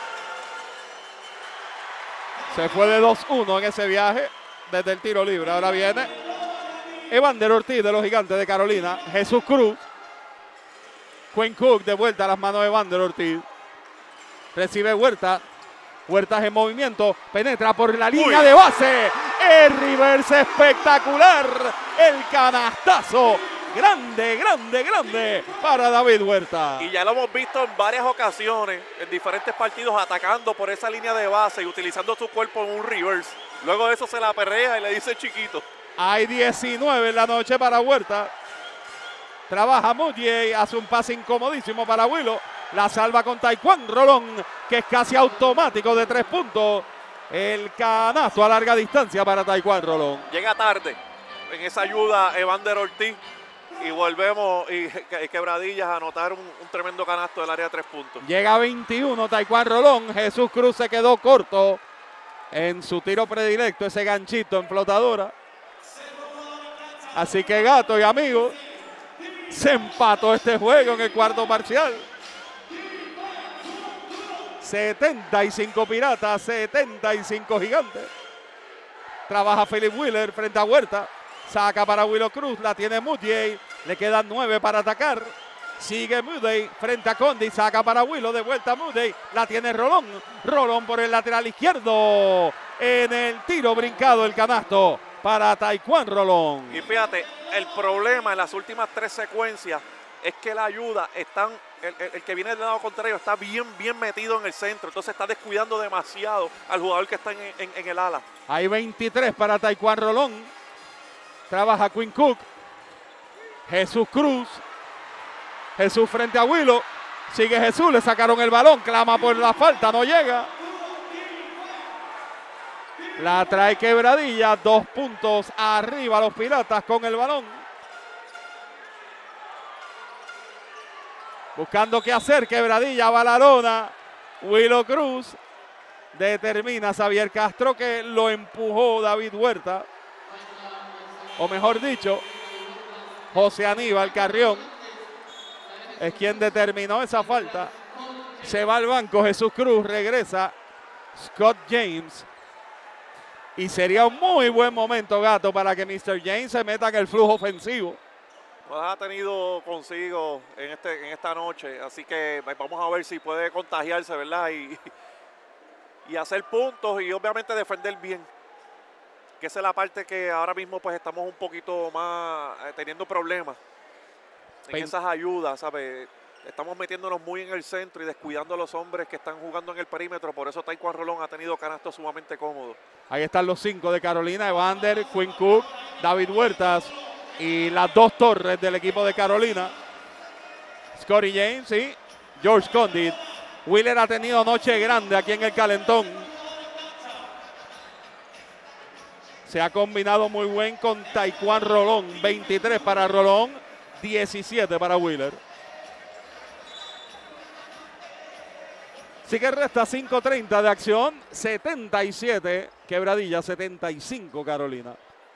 [SPEAKER 8] Se fue de 2-1 en ese viaje desde el tiro libre. Ahora viene Evander Ortiz de los Gigantes de Carolina. Jesús Cruz. Quinn Cook de vuelta a las manos de Evander Ortiz. Recibe Huertas. Huertas en movimiento. Penetra por la línea de base. El reverse espectacular. El canastazo grande, grande, grande para David Huerta.
[SPEAKER 9] Y ya lo hemos visto en varias ocasiones, en diferentes partidos, atacando por esa línea de base y utilizando su cuerpo en un reverse. Luego de eso se la perrea y le dice chiquito.
[SPEAKER 8] Hay 19 en la noche para Huerta. Trabaja Mudiay, hace un pase incomodísimo para Willow. La salva con Taekwondo Rolón, que es casi automático de 3 puntos. El canasto a larga distancia para Taekwondo Rolón.
[SPEAKER 9] Llega tarde en esa ayuda Evander Ortiz. Y volvemos y Quebradillas a anotar un tremendo canasto del área de 3 puntos.
[SPEAKER 8] Llega 21 Taekwondo Rolón. Jesús Cruz se quedó corto en su tiro predilecto, ese ganchito en flotadora. Así que, gato y amigos, se empató este juego en el cuarto parcial. 75 Piratas, 75 Gigantes. Trabaja Philip Wheeler frente a Huerta. Saca para Willow Cruz, la tiene Mudiay. Le quedan 9 para atacar. Sigue Mudiay frente a Condi. Saca para Willow, de vuelta a Mudiay. La tiene Rolón. Rolón por el lateral izquierdo. En el tiro brincado el canasto para Taekwondo Rolón.
[SPEAKER 9] Y fíjate, el problema en las últimas 3 secuencias es que la ayuda están, el que viene del lado contrario está bien metido en el centro. Entonces está descuidando demasiado al jugador que está en el ala.
[SPEAKER 8] Hay 23 para Taekwondo Rolón. Trabaja Quinn Cook. Jesús Cruz. Jesús frente a Willow. Sigue Jesús, le sacaron el balón. Clama por la falta, no llega. La trae Quebradilla. 2 puntos arriba los Piratas con el balón. Buscando qué hacer. Quebradilla va a la lona. Willow Cruz. Determina Xavier Castro que lo empujó David Huerta. O mejor dicho, José Aníbal Carrión es quien determinó esa falta. Se va al banco Jesús Cruz, regresa Scott James. Y sería un muy buen momento, gato, para que Mr. James se meta en el flujo ofensivo.
[SPEAKER 9] Lo ha tenido consigo en esta noche, así que vamos a ver si puede contagiarse, ¿verdad? Y hacer puntos y obviamente defender bien. Que esa es la parte que ahora mismo pues estamos un poquito más teniendo problemas en esas ayudas, ¿sabes? Estamos metiéndonos muy en el centro y descuidando a los hombres que están jugando en el perímetro. Por eso Taekwondo Rolón ha tenido canastos sumamente cómodos.
[SPEAKER 8] Ahí están los 5 de Carolina: Evander, Quinn Cook, David Huertas y las 2 torres del equipo de Carolina. Scotty James y George Condit. Wheeler ha tenido noche grande aquí en el calentón. Se ha combinado muy buen con Taekwondo Rolón. 23 para Rolón, 17 para Wheeler. Así que resta 5:30 de acción. 77 Quebradilla, 75 Carolina.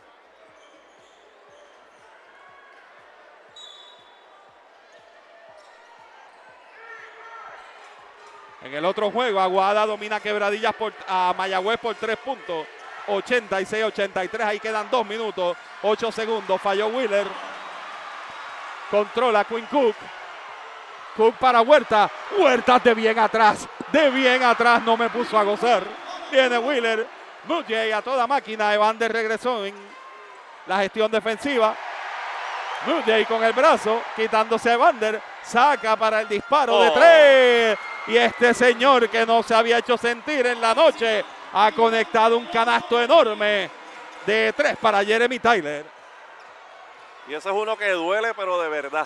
[SPEAKER 8] En el otro juego, Aguada domina Quebradillas a Mayagüez por 3 puntos. 86-83, ahí quedan 2 minutos, 8 segundos, falló Wheeler. Controla Quinn Cook. Cook para Huerta. Huerta de bien atrás, no me puso a gozar. Viene Wheeler. Mudiay a toda máquina. Evander regresó en la gestión defensiva. Mudiay con el brazo, quitándose a Evander. Saca para el disparo de 3. Y este señor que no se había hecho sentir en la noche ha conectado un canasto enorme de 3 para Jeremy Tyler.
[SPEAKER 9] Y ese es uno que duele, pero de verdad.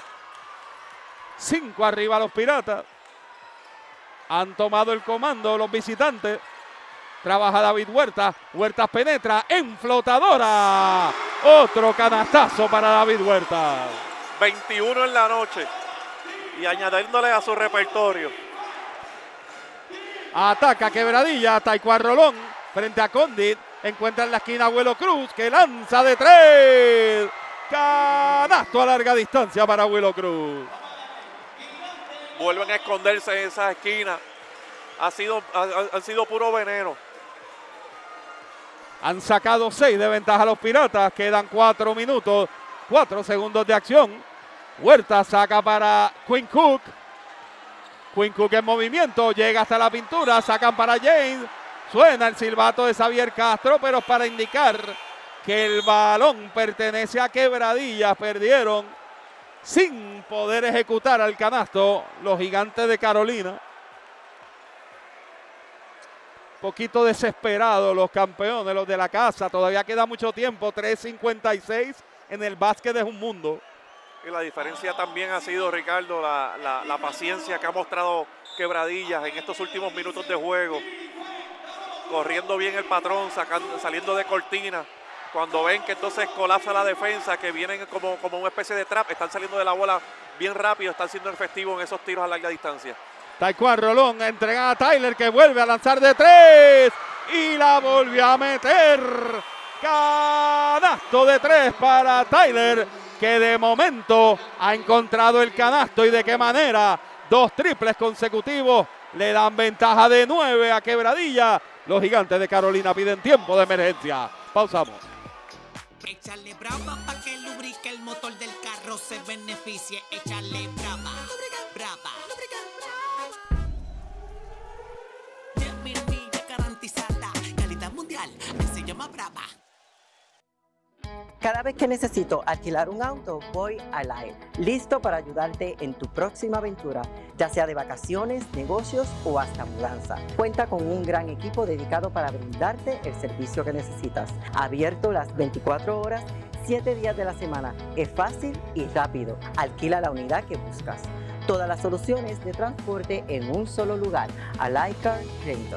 [SPEAKER 8] 5 arriba los Piratas. Han tomado el comando los visitantes. Trabaja David Huerta. Huerta penetra en flotadora. Otro canastazo para David Huerta.
[SPEAKER 9] 21 en la noche. Y añadiéndole a su repertorio.
[SPEAKER 8] Ataca Quebradilla, Taekwondo Rolón frente a Condit. Encuentra en la esquina Willow Cruz, que lanza de 3. Canasto a larga distancia para Willow Cruz.
[SPEAKER 9] Vuelven a esconderse en esa esquina. Han sido puro veneno.
[SPEAKER 8] Han sacado 6 de ventaja los Piratas. Quedan 4 minutos, 4 segundos de acción. Huerta saca para Quinn Cook. Quinn Cook en movimiento, llega hasta la pintura, sacan para James. Suena el silbato de Xavier Castro, pero para indicar que el balón pertenece a Quebradillas. Perdieron sin poder ejecutar al canasto los Gigantes de Carolina. Poquito desesperados los campeones, los de la casa. Todavía queda mucho tiempo, 3:56 en el básquet es un mundo.
[SPEAKER 9] Y la diferencia también ha sido, Ricardo, la paciencia que ha mostrado Quebradillas en estos últimos minutos de juego. Corriendo bien el patrón, saliendo de cortina. Cuando ven que entonces colapsa la defensa, que vienen como una especie de trap, están saliendo de la bola bien rápido, están siendo efectivos en esos tiros a larga distancia.
[SPEAKER 8] Taekwondo Rolón entrega a Tyler, que vuelve a lanzar de 3 y la volvió a meter. Canasto de 3 para Tyler, que de momento ha encontrado el canasto. ¿Y de qué manera? 2 triples consecutivos le dan ventaja de 9 a Quebradilla. Los Gigantes de Carolina piden tiempo de emergencia. Pausamos.
[SPEAKER 14] Échale brava para que lubrique el motor del carro, se beneficie. Échale brava, brava. Garantizada, calidad mundial, se llama Brava.
[SPEAKER 20] Cada vez que necesito alquilar un auto, voy a Lyle, listo para ayudarte en tu próxima aventura, ya sea de vacaciones, negocios o hasta mudanza. Cuenta con un gran equipo dedicado para brindarte el servicio que necesitas. Abierto las 24 horas, 7 días de la semana. Es fácil y rápido. Alquila la unidad que buscas. Todas las soluciones de transporte en un solo lugar. Lyle Car Rental.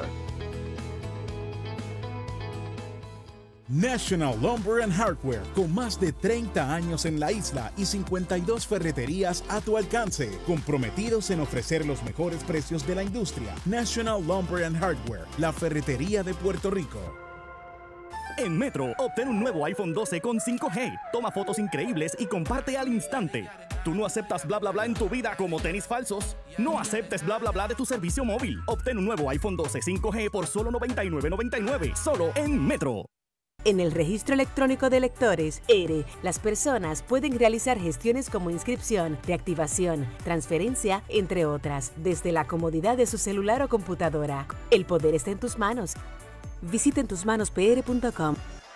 [SPEAKER 4] National Lumber and Hardware, con más de 30 años en la isla y 52 ferreterías a tu alcance, comprometidos en ofrecer los mejores precios de la industria. National Lumber and Hardware, la ferretería de Puerto Rico.
[SPEAKER 1] En Metro, obtén un nuevo iPhone 12 con 5G. Toma fotos increíbles y comparte al instante. ¿Tú no aceptas bla bla bla en tu vida como tenis falsos? No aceptes bla bla bla de tu servicio móvil. Obtén un nuevo iPhone 12 5G por solo $99.99, solo en Metro.
[SPEAKER 11] En el registro electrónico de electores, ERE, las personas pueden realizar gestiones como inscripción, reactivación, transferencia, entre otras, desde la comodidad de su celular o computadora. El poder está en tus manos. Visita entusmanospr.com.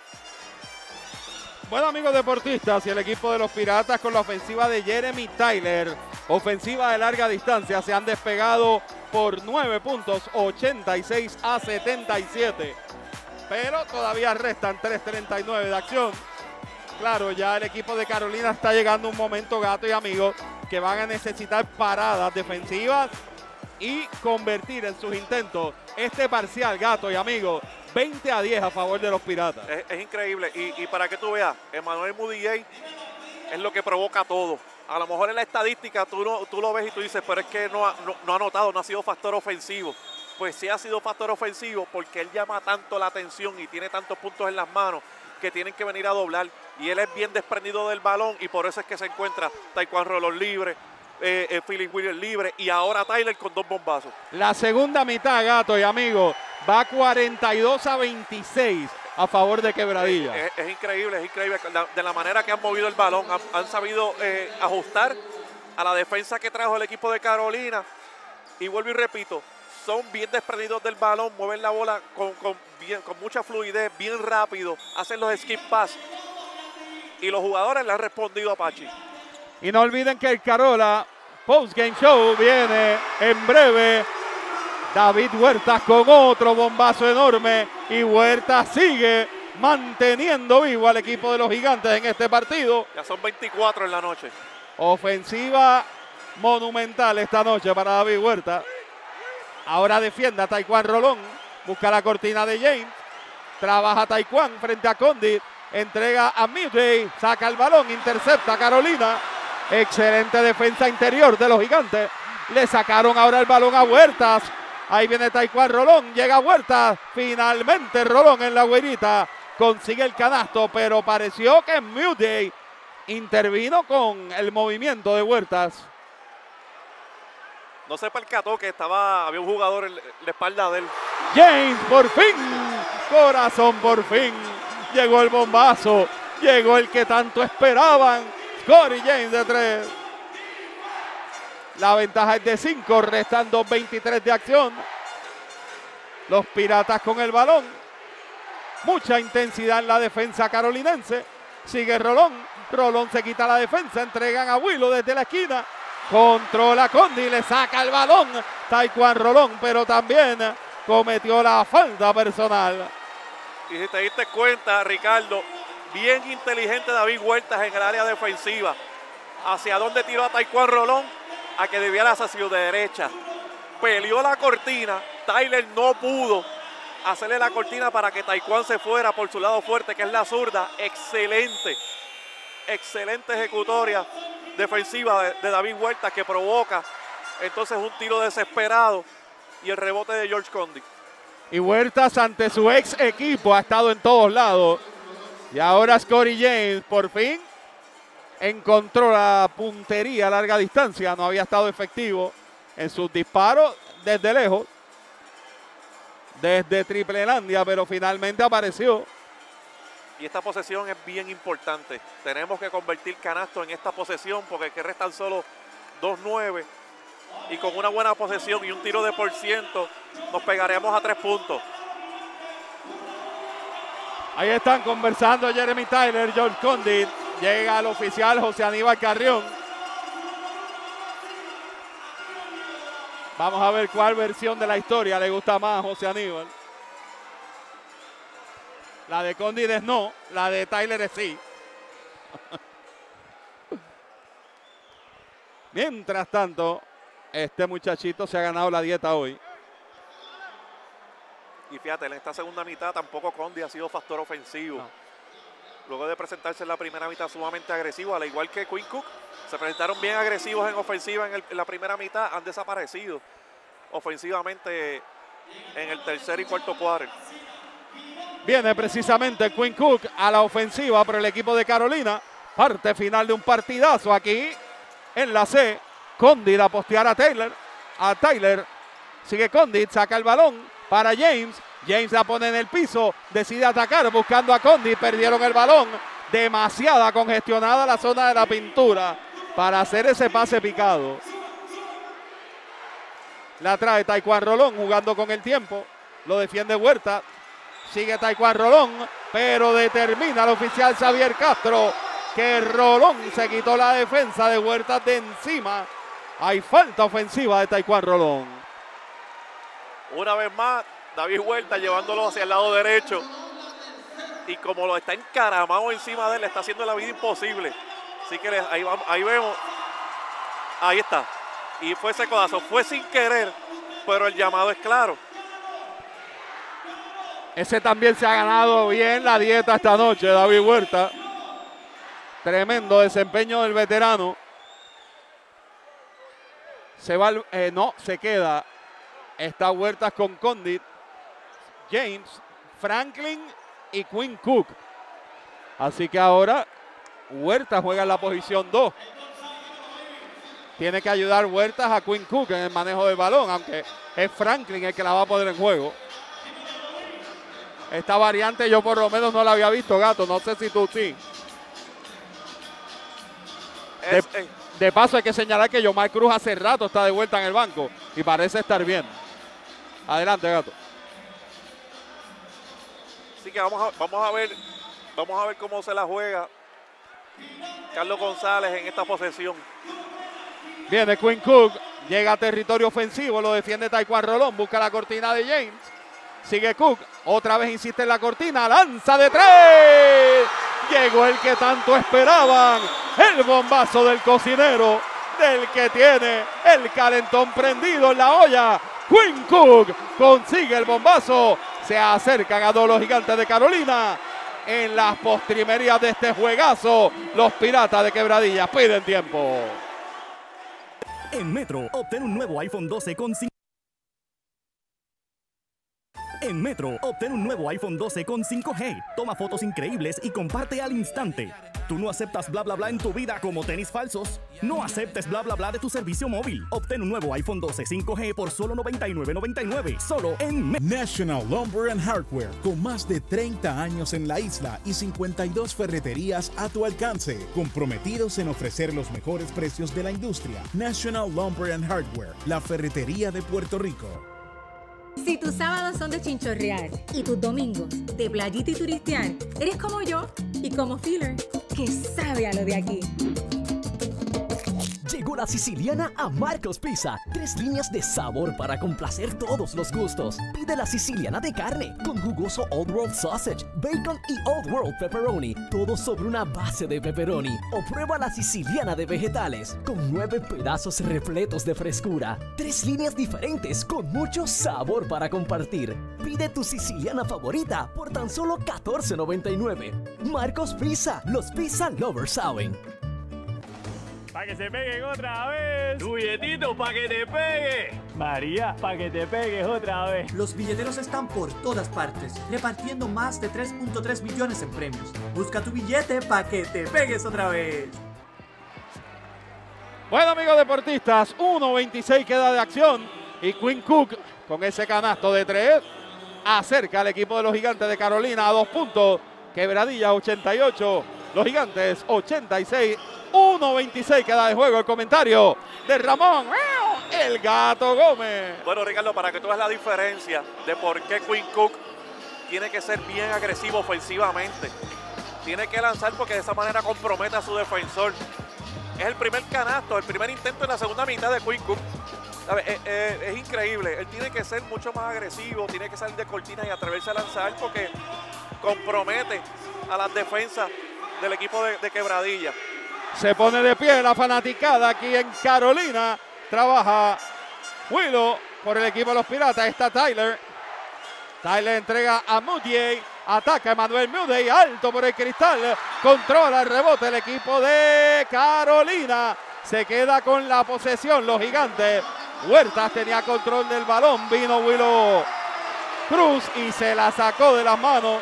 [SPEAKER 8] Bueno, amigos deportistas, y el equipo de los Piratas con la ofensiva de Jeremy Tyler, ofensiva de larga distancia, se han despegado por 9 puntos, 86-77. Pero todavía restan 3:39 de acción. Claro, ya el equipo de Carolina está llegando a un momento, Gato y amigos, que van a necesitar paradas defensivas y convertir en sus intentos este parcial, Gato y amigos, 20-10 a favor de los Piratas.
[SPEAKER 9] Es increíble. Y para que tú veas, Emmanuel Mudiay es lo que provoca todo. A lo mejor en la estadística tú lo ves y tú dices, pero es que no ha anotado, no ha sido factor ofensivo. Pues sí ha sido factor ofensivo porque él llama tanto la atención y tiene tantos puntos en las manos que tienen que venir a doblar. Y él es bien desprendido del balón y por eso es que se encuentra Taekwondo Rolón libre, Philip Williams libre y ahora Tyler con 2 bombazos.
[SPEAKER 8] La segunda mitad, Gato y amigos, va 42-26 a favor de Quebradilla.
[SPEAKER 9] Es increíble, de la manera que han movido el balón, han sabido ajustar a la defensa que trajo el equipo de Carolina. Y vuelvo y repito, son bien desprendidos del balón, mueven la bola con mucha fluidez, bien rápido, hacen los skip pass. Y los jugadores le han respondido a Pachi.
[SPEAKER 8] Y no olviden que el Carola Postgame Show viene en breve. David Huertas con otro bombazo enorme. Y Huertas sigue manteniendo vivo al equipo de los Gigantes en este partido.
[SPEAKER 9] Ya son 24 en la noche.
[SPEAKER 8] Ofensiva monumental esta noche para David Huertas. Ahora defiende a Taekwondo Rolón. Busca la cortina de James. Trabaja Taekwondo frente a Condit. Entrega a Midday. Saca el balón. Intercepta a Carolina. Excelente defensa interior de los Gigantes. Le sacaron ahora el balón a Huertas. Ahí viene Taekwondo Rolón. Llega Huertas. Finalmente Rolón en la güerita. Consigue el canasto. Pero pareció que Midday intervino con el movimiento de Huertas.
[SPEAKER 9] No se percató que había un jugador en la espalda de él.
[SPEAKER 8] James, por fin. Corazón, por fin. Llegó el bombazo. Llegó el que tanto esperaban. Corey James de 3. La ventaja es de 5, restando 23 de acción. Los Piratas con el balón. Mucha intensidad en la defensa carolinense. Sigue Rolón. Rolón se quita la defensa, entregan a Willow desde la esquina. Controla Condi, le saca el balón Taekwon Rolón, pero también cometió la falta personal.
[SPEAKER 9] Y si te diste cuenta, Ricardo, bien inteligente David Huertas en el área defensiva. ¿Hacia dónde tiró a Taekwon Rolón? A que debiera hacia su derecha. Peleó la cortina, Tyler no pudo hacerle la cortina para que Taekwon se fuera por su lado fuerte, que es la zurda. Excelente, excelente ejecutoria defensiva de David Huertas, que provoca entonces un tiro desesperado y el rebote de George Condi.
[SPEAKER 8] Y Huertas, ante su ex equipo, ha estado en todos lados. Y ahora Scottie James por fin encontró la puntería a larga distancia. No había estado efectivo en sus disparos desde lejos, desde Triplelandia, pero finalmente apareció.
[SPEAKER 9] Y esta posesión es bien importante. Tenemos que convertir canasto en esta posesión porque que restan solo 2-9. Y con una buena posesión y un tiro de por ciento nos pegaremos a 3 puntos.
[SPEAKER 8] Ahí están conversando Jeremy Tyler, George Condi. Llega el oficial José Aníbal Carrión. Vamos a ver cuál versión de la historia le gusta más a José Aníbal. La de Condi es no, la de Tyler es sí. Mientras tanto, este muchachito se ha ganado la dieta hoy.
[SPEAKER 9] Y fíjate, en esta segunda mitad tampoco Condi ha sido factor ofensivo. No. Luego de presentarse en la primera mitad sumamente agresivo, al igual que Quinn Cook, se presentaron bien agresivos en ofensiva en la primera mitad, han desaparecido ofensivamente en el tercer y cuarto cuarto.
[SPEAKER 8] Viene precisamente Quinn Cook a la ofensiva por el equipo de Carolina. Parte final de un partidazo aquí en la C. Condi a postear a Tyler. Sigue Condi, saca el balón para James. James la pone en el piso, decide atacar buscando a Condi. Perdieron el balón. Demasiada congestionada la zona de la pintura para hacer ese pase picado. La trae Taekwon Rolón jugando con el tiempo. Lo defiende Huerta. Sigue Taekwon Rolón, pero determina el oficial Xavier Castro que Rolón se quitó la defensa de Huertas de encima. Hay falta ofensiva de Taekwon Rolón.
[SPEAKER 9] Una vez más, David Huertas llevándolo hacia el lado derecho. Y como lo está encaramado encima de él, le está haciendo la vida imposible. Así que ahí vemos. Ahí está. Y fue ese codazo. Fue sin querer, pero el llamado es claro.
[SPEAKER 8] Ese también se ha ganado bien la dieta esta noche, David Huertas. Tremendo desempeño del veterano. Se va, no, se queda. Está Huertas con Condit, James, Franklin y Quinn Cook. Así que ahora Huertas juega en la posición 2. Tiene que ayudar Huertas a Quinn Cook en el manejo del balón, aunque es Franklin el que la va a poner en juego. Esta variante yo por lo menos no la había visto, Gato. No sé si tú sí. De paso hay que señalar que Yomar Cruz hace rato está de vuelta en el banco y parece estar bien. Adelante, Gato.
[SPEAKER 9] Así que vamos a ver cómo se la juega Carlos González en esta posesión.
[SPEAKER 8] Viene Quinn Cook, llega a territorio ofensivo, lo defiende Taekwon Rolón, busca la cortina de James. Sigue Cook, otra vez insiste en la cortina, lanza de 3. Llegó el que tanto esperaban, el bombazo del cocinero, del que tiene el calentón prendido en la olla. Quinn Cook consigue el bombazo, se acercan a todos los Gigantes de Carolina. En las postrimerías de este juegazo, los Piratas de Quebradillas piden tiempo.
[SPEAKER 1] En Metro, obtén un nuevo iPhone 12 con 5. En Metro, obtén un nuevo iPhone 12 con 5G. Toma fotos increíbles y comparte al instante. ¿Tú no aceptas bla bla bla en tu vida como tenis falsos? No aceptes bla bla bla de tu servicio móvil. Obtén un nuevo iPhone 12 5G por solo $99.99. Solo en Metro.
[SPEAKER 4] National Lumber and Hardware, con más de 30 años en la isla y 52 ferreterías a tu alcance, comprometidos en ofrecer los mejores precios de la industria. National Lumber and Hardware, la ferretería de Puerto Rico.
[SPEAKER 2] Si tus sábados son de chinchorrear y tus domingos de playita y turistear, eres como yo y como Filler, que sabe a lo de aquí.
[SPEAKER 19] Llegó la siciliana a Marcos Pizza. 3 líneas de sabor para complacer todos los gustos. Pide la siciliana de carne con jugoso Old World Sausage, bacon y Old World Pepperoni. Todo sobre una base de pepperoni. O prueba la siciliana de vegetales con 9 pedazos repletos de frescura. 3 líneas diferentes con mucho sabor para compartir. Pide tu siciliana favorita por tan solo $14.99. Marcos Pizza. Los pizza lovers saben.
[SPEAKER 5] ¡Para que se peguen otra vez! ¡Tu billetito para que te pegue! María, para que te pegues otra vez.
[SPEAKER 22] Los billeteros están por todas partes, repartiendo más de 3.3 millones en premios. Busca tu billete para que te pegues otra vez.
[SPEAKER 8] Bueno, amigos deportistas, 1:26 queda de acción. Y Quinn Cook, con ese canasto de 3, acerca al equipo de los Gigantes de Carolina a 2 puntos. Quebradilla 88, los Gigantes 86. 1:26 queda de juego. El comentario de Ramón, el Gato Gómez.
[SPEAKER 9] Bueno, Ricardo, para que tú veas la diferencia de por qué Quinn Cook tiene que ser bien agresivo ofensivamente. Tiene que lanzar porque de esa manera compromete a su defensor. Es el primer canasto, el primer intento en la segunda mitad de Quinn Cook. Es increíble. Él tiene que ser mucho más agresivo, tiene que salir de cortina y atreverse a lanzar porque compromete a las defensas del equipo de Quebradilla.
[SPEAKER 8] Se pone de pie la fanaticada aquí en Carolina. Trabaja Willow por el equipo de los Piratas. Está Tyler. Tyler entrega a Moutier. Ataca Emmanuel Moutier. Alto por el cristal. Controla el rebote el equipo de Carolina. Se queda con la posesión los Gigantes. Huertas tenía control del balón. Vino Willow Cruz y se la sacó de las manos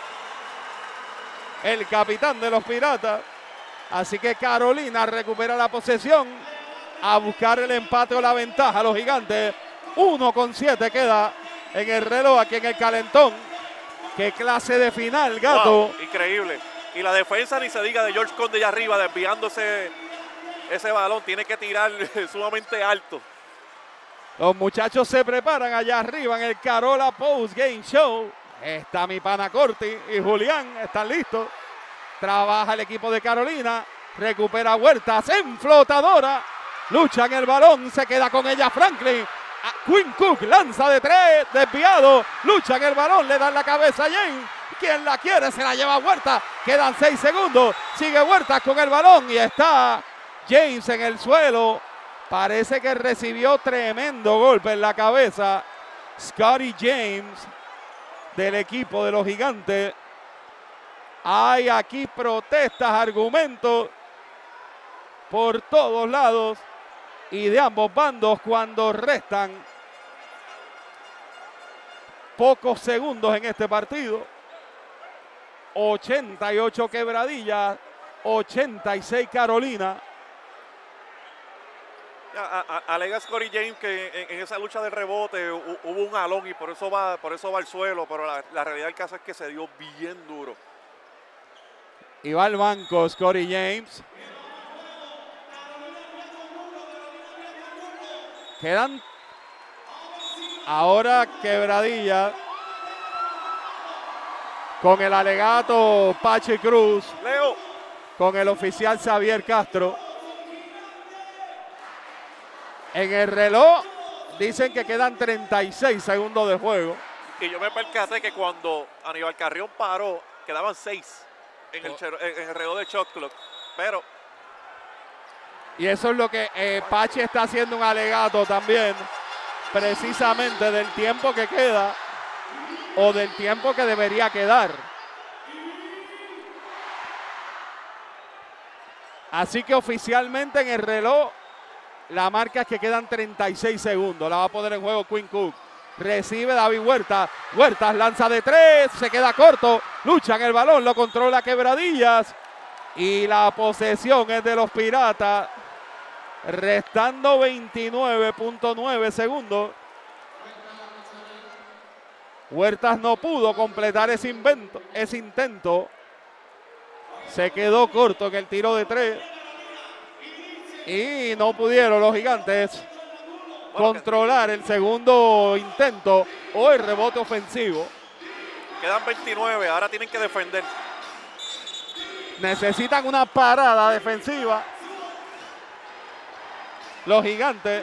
[SPEAKER 8] el capitán de los Piratas. Así que Carolina recupera la posesión a buscar el empate o la ventaja. Los Gigantes, 1:7 queda en el reloj aquí en el calentón. Qué clase de final, Gato.
[SPEAKER 9] Wow, increíble. Y la defensa ni se diga de George Conde allá arriba desviándose ese balón. Tiene que tirar sumamente alto.
[SPEAKER 8] Los muchachos se preparan allá arriba en el Carola Post Game Show. Está mi pana Corti y Julián, están listos. Trabaja el equipo de Carolina. Recupera Huertas en flotadora. Lucha en el balón. Se queda con ella Franklin. Quinn Cook lanza de 3. Desviado. Lucha en el balón. Le dan la cabeza a James. Quien la quiere se la lleva Huertas. Quedan 6 segundos. Sigue Huertas con el balón. Y está James en el suelo. Parece que recibió tremendo golpe en la cabeza. Scotty James del equipo de los Gigantes. Hay aquí protestas, argumentos por todos lados y de ambos bandos cuando restan pocos segundos en este partido. 88 Quebradilla, 86 Carolina.
[SPEAKER 9] Alega Scotty James que en esa lucha de rebote hubo un jalón y por eso va al suelo, pero la realidad del caso es que se dio bien duro.
[SPEAKER 8] Y va al banco Scotty James. Quedan ahora Quebradilla con el alegato Pachi Cruz.
[SPEAKER 9] Leo.
[SPEAKER 8] Con el oficial Xavier Castro. En el reloj dicen que quedan 36 segundos de juego.
[SPEAKER 9] Y yo me percaté que cuando Aníbal Carrión paró, quedaban 6 en el reloj de shot clock. Pero
[SPEAKER 8] y eso es lo que Pachi está haciendo un alegato también, precisamente del tiempo que queda o del tiempo que debería quedar. Así que oficialmente en el reloj la marca es que quedan 36 segundos. La va a poner en juego Quinn Cook. Recibe David Huertas. Huertas lanza de 3. Se queda corto. Lucha en el balón. Lo controla Quebradillas. Y la posesión es de los Piratas. Restando 29.9 segundos. Huertas no pudo completar ese intento. Se quedó corto en el tiro de 3. Y no pudieron los Gigantes controlar el segundo intento o el rebote ofensivo.
[SPEAKER 9] Quedan 29, ahora tienen que defender.
[SPEAKER 8] Necesitan una parada defensiva. Los Gigantes.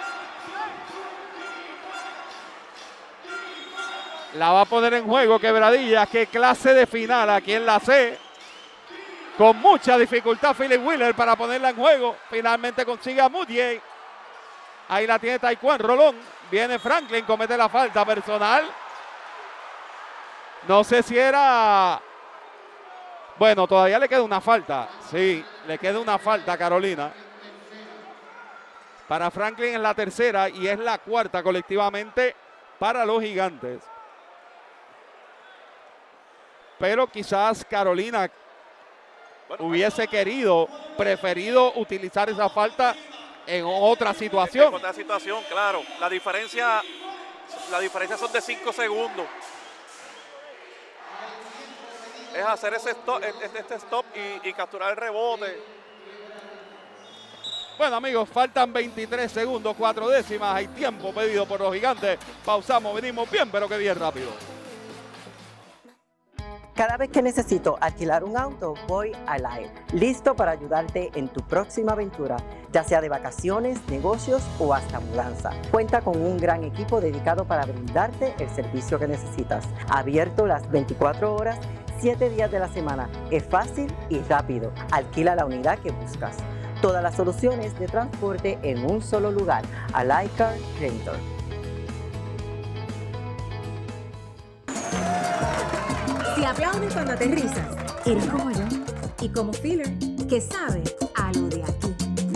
[SPEAKER 8] La va a poner en juego Quebradillas. Qué clase de final aquí en la C. Con mucha dificultad Philip Wheeler para ponerla en juego. Finalmente consigue a Moutier. Ahí la tiene Taekwondo Rolón. Viene Franklin, comete la falta personal. No sé si era... Bueno, todavía le queda una falta. Sí, le queda una falta a Carolina. Para Franklin es la tercera y es la cuarta colectivamente para los Gigantes. Pero quizás Carolina hubiese preferido utilizar esa falta en otra situación.
[SPEAKER 9] En otra situación, claro. La diferencia son de 5 segundos. Es hacer ese stop, este stop y capturar el rebote.
[SPEAKER 8] Bueno, amigos, faltan 23 segundos, 4 décimas. Hay tiempo pedido por los Gigantes. Pausamos, venimos bien, pero que bien rápido.
[SPEAKER 20] Cada vez que necesito alquilar un auto, voy a Live, listo para ayudarte en tu próxima aventura, ya sea de vacaciones, negocios o hasta mudanza. Cuenta con un gran equipo dedicado para brindarte el servicio que necesitas. Abierto las 24 horas, 7 días de la semana. Es fácil y rápido. Alquila la unidad que buscas. Todas las soluciones de transporte en un solo lugar. Alive Car Rental.
[SPEAKER 2] Si aplaudes cuando aterrizas, eres como yo y como Filler, que sabe a lo de aquí.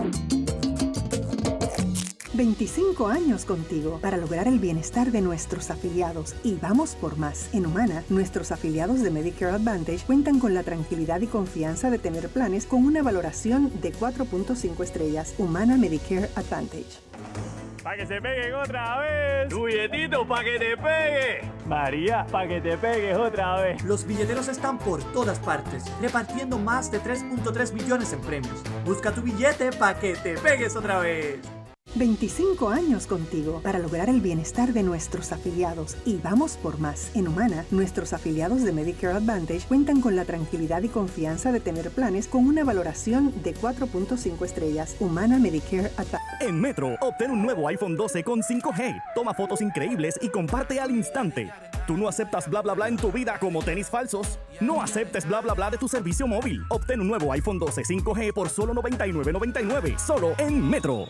[SPEAKER 3] 25 años contigo para lograr el bienestar de nuestros afiliados y vamos por más. En Humana, nuestros afiliados de Medicare Advantage cuentan con la tranquilidad y confianza de tener planes con una valoración de 4.5 estrellas. Humana Medicare Advantage.
[SPEAKER 5] ¡Para que se peguen otra vez! ¡Tu billetito para que te pegue! María, para que te pegues otra vez.
[SPEAKER 22] Los billeteros están por todas partes, repartiendo más de 3.3 millones en premios. Busca tu billete para que te pegues otra vez.
[SPEAKER 3] 25 años contigo para lograr el bienestar de nuestros afiliados y vamos por más. En Humana, nuestros afiliados de Medicare Advantage cuentan con la tranquilidad y confianza de tener planes con una valoración de 4.5 estrellas. Humana Medicare Advantage.
[SPEAKER 1] En Metro, obtén un nuevo iPhone 12 con 5G. Toma fotos increíbles y comparte al instante. ¿Tú no aceptas bla bla bla en tu vida como tenis falsos? No aceptes bla bla bla de tu servicio móvil. Obtén un nuevo iPhone 12 5G por solo $99.99. Solo en Metro.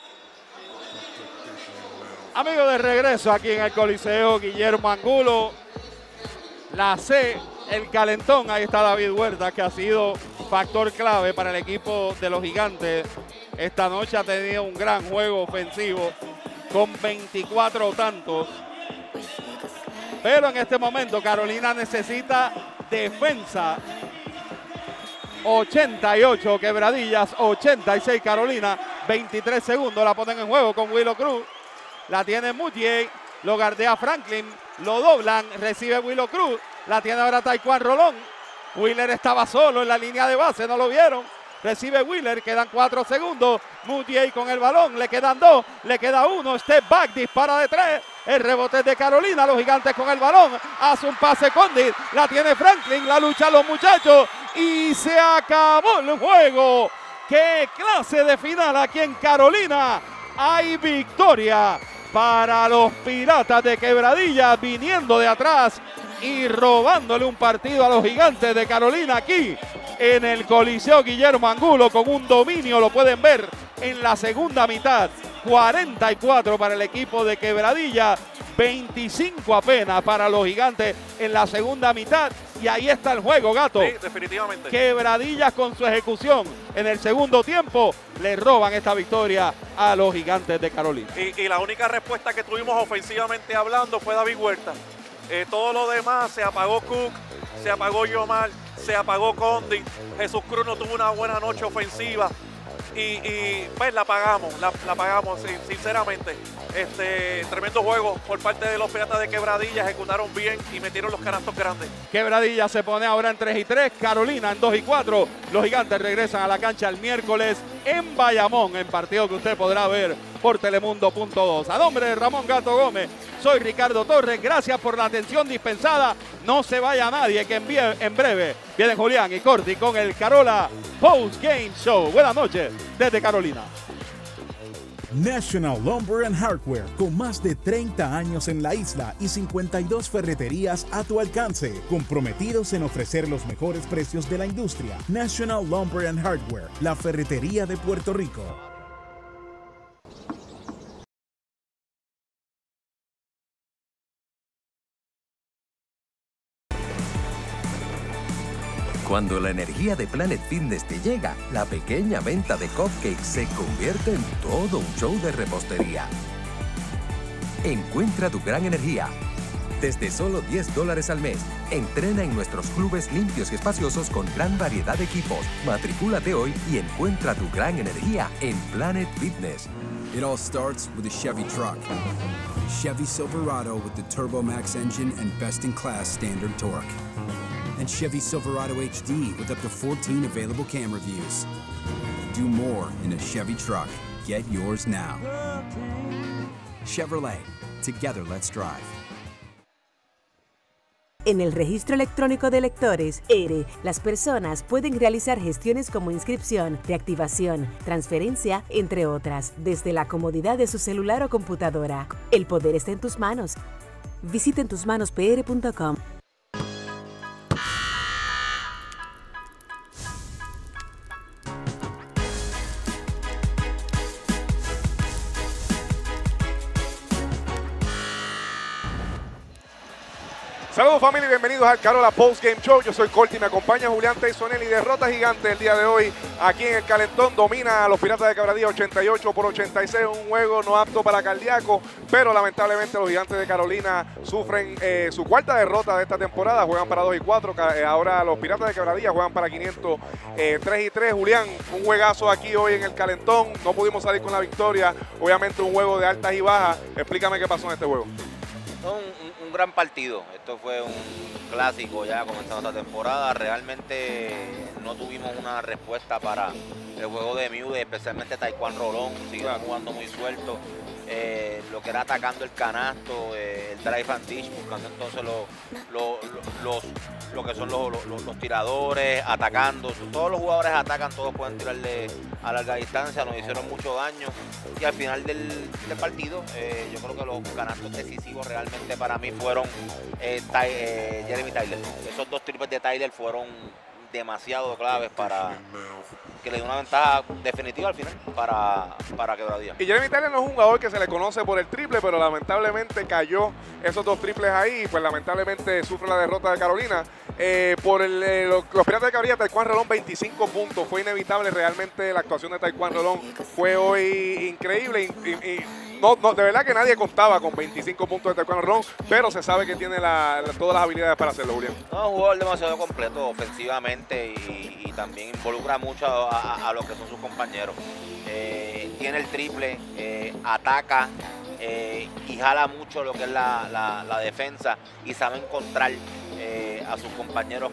[SPEAKER 8] Amigos, de regreso aquí en el Coliseo Guillermo Angulo. La C, el calentón. Ahí está David Huerta, que ha sido factor clave para el equipo de los Gigantes. Esta noche ha tenido un gran juego ofensivo con 24 tantos. Pero en este momento Carolina necesita defensa. 88 Quebradillas, 86 Carolina. 23 segundos la ponen en juego con Willow Cruz. La tiene Moutier, lo guardea Franklin, lo doblan, recibe Willow Cruz, la tiene ahora Taekwondo Rolón. Wheeler estaba solo en la línea de base, no lo vieron. Recibe Wheeler, quedan 4 segundos. Moutier con el balón, le quedan 2, le queda 1. Step back, dispara de 3. El rebote es de Carolina, los Gigantes con el balón. Hace un pase Condit, la tiene Franklin, la luchan los muchachos y se acabó el juego. ¡Qué clase de final aquí en Carolina! Hay victoria para los Piratas de Quebradillas, viniendo de atrás y robándole un partido a los Gigantes de Carolina aquí en el Coliseo Guillermo Angulo con un dominio, lo pueden ver en la segunda mitad. 44 para el equipo de Quebradillas, 25 apenas para los Gigantes en la segunda mitad. Y ahí está el juego, Gato.
[SPEAKER 9] Sí, definitivamente.
[SPEAKER 8] Quebradillas con su ejecución en el segundo tiempo le roban esta victoria a los Gigantes de Carolina.
[SPEAKER 9] Y la única respuesta que tuvimos ofensivamente hablando fue David Huerta. Todo lo demás, se apagó Cook, se apagó Yomar, se apagó Condi. Jesús Cruz no tuvo una buena noche ofensiva. Y pues la pagamos, sinceramente. Tremendo juego por parte de los Piratas de Quebradillas, ejecutaron bien y metieron los canastos grandes.
[SPEAKER 8] Quebradillas se pone ahora en 3-3, Carolina en 2-4. Los Gigantes regresan a la cancha el miércoles en Bayamón, en partido que usted podrá ver por Telemundo.2. A nombre de Ramón Gato Gómez, soy Ricardo Torres, gracias por la atención dispensada. No se vaya nadie, que en breve vienen Julián y Corti con el Carola Post Game Show. Buenas noches desde Carolina.
[SPEAKER 4] National Lumber and Hardware, con más de 30 años en la isla y 52 ferreterías a tu alcance, comprometidos en ofrecer los mejores precios de la industria. National Lumber and Hardware, la ferretería de Puerto Rico.
[SPEAKER 18] Cuando la energía de Planet Fitness te llega, la pequeña venta de cupcakes se convierte en todo un show de repostería. Encuentra tu gran energía. Desde solo $10 al mes, entrena en nuestros clubes limpios y espaciosos con gran variedad de equipos. Matricúlate hoy y encuentra tu gran energía en Planet Fitness.
[SPEAKER 17] It all starts with a Chevy truck. Chevy Silverado with the Turbo Max engine and best-in-class standard torque. And Chevy Silverado HD with up to 14 available camera views. Do more in a Chevy truck. Get yours now. Chevrolet. Together, let's drive.
[SPEAKER 11] En el registro electrónico de electores, ERE, las personas pueden realizar gestiones como inscripción, reactivación, transferencia, entre otras, desde la comodidad de su celular o computadora. El poder está en tus manos. Visita entusmanospr.com.
[SPEAKER 6] Saludos familia y bienvenidos al Carola Post Game Show. Yo soy Corti, me acompaña Julián Teisonelli. Derrota gigante el día de hoy aquí en el Calentón. Domina a los Piratas de Quebradilla 88-86. Un juego no apto para cardíaco, pero lamentablemente los Gigantes de Carolina sufren su cuarta derrota de esta temporada. Juegan para 2-4. Ahora los Piratas de Quebradilla juegan para 500, 3-3. Julián, un juegazo aquí hoy en el Calentón. No pudimos salir con la victoria. Obviamente un juego de altas y bajas. Explícame qué pasó en este juego.
[SPEAKER 7] Un gran partido. Esto fue un clásico ya comenzando esta temporada. Realmente no tuvimos una respuesta para el juego de Miude, especialmente Taekwondo Rolón. Siguieron jugando muy suelto. Lo que era atacando el canasto, el drive and dish, buscando entonces lo que son los tiradores, atacando. Todos los jugadores atacan, todos pueden tirarle a larga distancia, nos hicieron mucho daño. Y al final del partido, yo creo que los canastos decisivos realmente para mí fueron Jeremy Tyler. Esos dos triples de Tyler fueron demasiado claves para que le dio una ventaja definitiva al final para Quebradilla.
[SPEAKER 6] Y Jeremy Tyler no es un jugador que se le conoce por el triple, pero lamentablemente cayó esos dos triples ahí y pues lamentablemente sufre la derrota de Carolina. Los Piratas de Quebradilla, Taekwondo Rolón 25 puntos. Fue inevitable realmente la actuación de Taekwondo Rolón. Fue hoy increíble no, de verdad que nadie contaba con 25 puntos de Taekwondo Rolón, pero se sabe que tiene todas las habilidades para hacerlo, Julián.
[SPEAKER 7] No, un jugador demasiado completo ofensivamente y también involucra mucho a lo que son sus compañeros. Tiene el triple, ataca y jala mucho lo que es la defensa y sabe encontrar a sus compañeros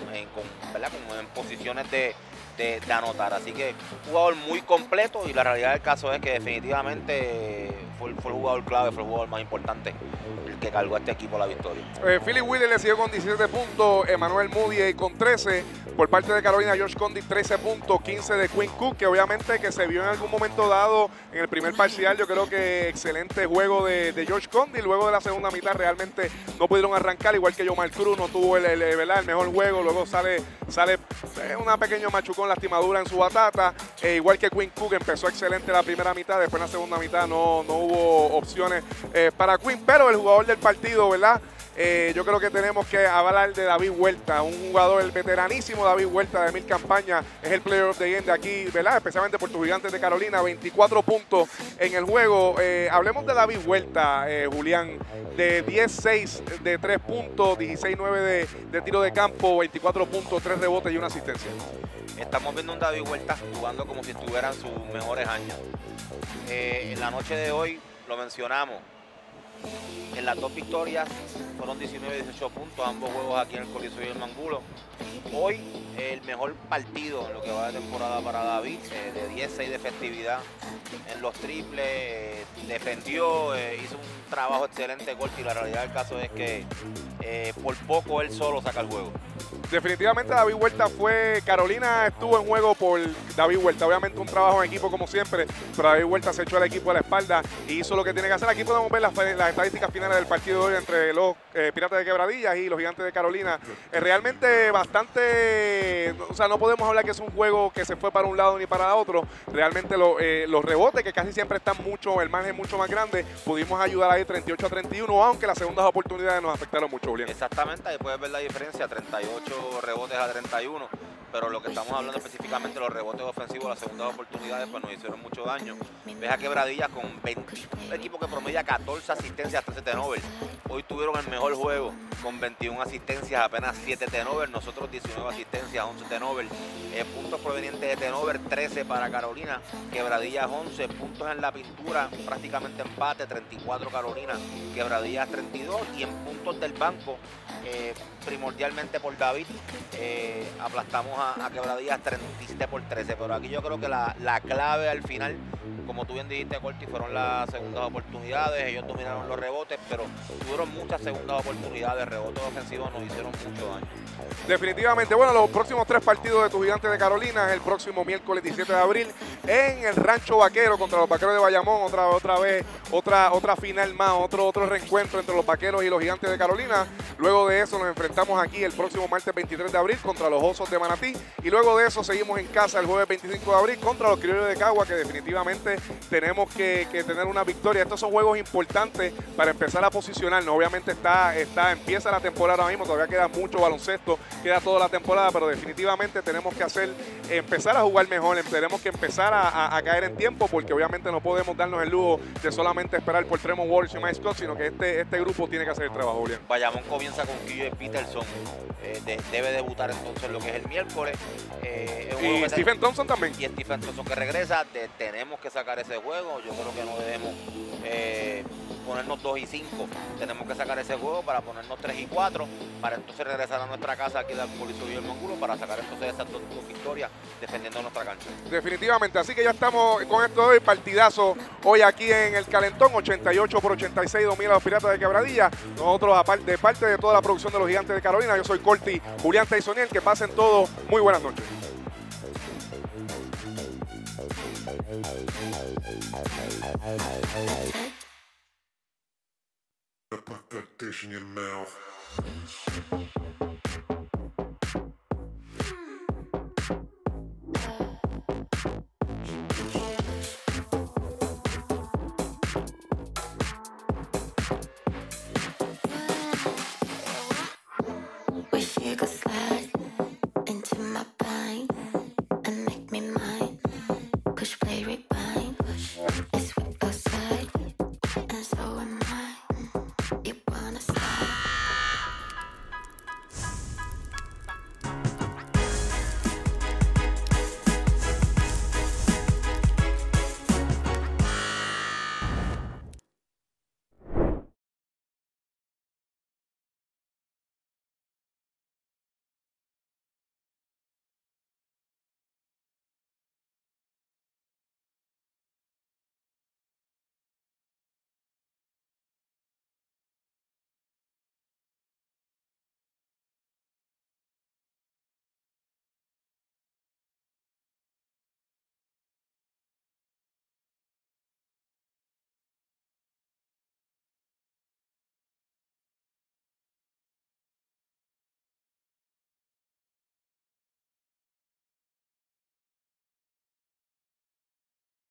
[SPEAKER 7] en posiciones de anotar. Así que un jugador muy completo y la realidad del caso es que definitivamente fue el jugador clave, fue el jugador más importante, el que cargó a este equipo a la victoria.
[SPEAKER 6] Philip Wheeler le siguió con 17 puntos, Emmanuel Moody con 13, por parte de Carolina George Condi 13 puntos, 15 de Quinn Cook, que obviamente que se vio en algún momento dado en el primer parcial. Yo creo que excelente juego de George Condi. Luego de la segunda mitad realmente no pudieron arrancar, igual que Yomar Cruz no tuvo el mejor juego. Luego sale una pequeña machucón, lastimadura en su batata, igual que Quinn Cook. Empezó excelente la primera mitad, después en la segunda mitad no hubo opciones para Quinn, pero el jugador del partido, ¿verdad? Yo creo que tenemos que hablar de David Huerta, un jugador, el veteranísimo David Huerta de 1000 campañas, es el player of the game de aquí, ¿verdad? Especialmente por tus Gigantes de Carolina, 24 puntos en el juego. Hablemos de David Huerta, Julián, de 10-6 de 3 puntos, 16-9 de tiro de campo, 24 puntos, 3 rebotes y una asistencia.
[SPEAKER 7] Estamos viendo un David Huerta jugando como si estuviera en sus mejores años. En la noche de hoy lo mencionamos. En las 2 victorias fueron 19-18 puntos, ambos juegos aquí en el Coliseo Guillermo Angulo. Hoy el mejor partido en lo que va de temporada para David, de 10-6 de efectividad en los triples, defendió, hizo un trabajo excelente, Corti, y la realidad del caso es que por poco él solo saca el juego.
[SPEAKER 6] Definitivamente David Huerta Carolina estuvo en juego por David Huerta, obviamente un trabajo en equipo como siempre, pero David Huerta se echó al equipo a la espalda y hizo lo que tiene que hacer. Aquí podemos ver las estadísticas finales del partido de hoy entre los Piratas de Quebradillas y los Gigantes de Carolina. Realmente bastante, o sea, no podemos hablar que es un juego que se fue para un lado ni para otro. Realmente los rebotes, que casi siempre están mucho, el margen mucho más grande, pudimos ayudar ahí 38-31, aunque las segundas oportunidades nos afectaron mucho, Julián.
[SPEAKER 7] Exactamente, ahí puedes ver la diferencia, 38 rebotes a 31, pero lo que estamos hablando específicamente, los rebotes ofensivos, las segundas oportunidades, pues nos hicieron mucho daño. Ves a Quebradillas con 20, un equipo que promedia 14 asistencias, 13 turnovers. Hoy tuvieron el mejor juego con 21 asistencias, apenas 7 turnovers, nosotros 19 asistencias, 11 turnovers. Puntos provenientes de turnover, 13 para Carolina, Quebradillas 11, puntos en la pintura, prácticamente empate, 34 Carolina, Quebradillas 32, y en puntos del banco, primordialmente por David, aplastamos a Quebradillas 37 por 13, pero aquí yo creo que la clave al final, como tú bien dijiste, Corti, fueron las segundas oportunidades. Ellos dominaron los rebotes, pero tuvieron muchas segundas oportunidades, rebotes ofensivos nos hicieron mucho daño.
[SPEAKER 6] Definitivamente, bueno, los próximos 3 partidos de tus Gigantes de Carolina es el próximo miércoles 17 de abril en el Rancho Vaquero contra los Vaqueros de Bayamón, otra final más, otro reencuentro entre los Vaqueros y los Gigantes de Carolina. Luego de eso nos enfrentamos aquí el próximo martes 23 de abril contra los Osos de Manatí, y luego de eso seguimos en casa el jueves 25 de abril contra los Criollos de Cagua, que definitivamente tenemos que tener una victoria. Estos son juegos importantes para empezar a posicionarnos. Obviamente empieza la temporada ahora mismo, todavía queda mucho baloncesto, queda toda la temporada, pero definitivamente tenemos que empezar a jugar mejor, tenemos que empezar a caer en tiempo, porque obviamente no podemos darnos el lujo de solamente esperar por Tremont Waters y Mike Scott, sino que este grupo tiene que hacer el trabajo, Julián.
[SPEAKER 7] Bayamón comienza con Quillo y Peterson, debe debutar entonces lo que es el miércoles.
[SPEAKER 6] Y Stephen Thompson también.
[SPEAKER 7] Y Stephen Thompson que regresa, tenemos que sacar ese juego. Yo creo que no debemos ponernos 2 y 5, tenemos que sacar ese juego para ponernos 3 y 4, para entonces regresar a nuestra casa aquí del Coliseo Guillermo Angulo para sacar entonces esas 2 victorias defendiendo nuestra cancha.
[SPEAKER 6] Definitivamente, así que ya estamos con esto de hoy, partidazo hoy aquí en el Calentón, 88-86 domina los Piratas de Quebradillas. Nosotros, de parte de toda la producción de los Gigantes de Carolina, yo soy Corti, Julián Taisoniel, que pasen todos muy buenas noches.
[SPEAKER 21] Put that dish in your mouth.
[SPEAKER 10] Wish you could slide into my mind and make me mine. Push, play, rewind. It's with your side, and so am I.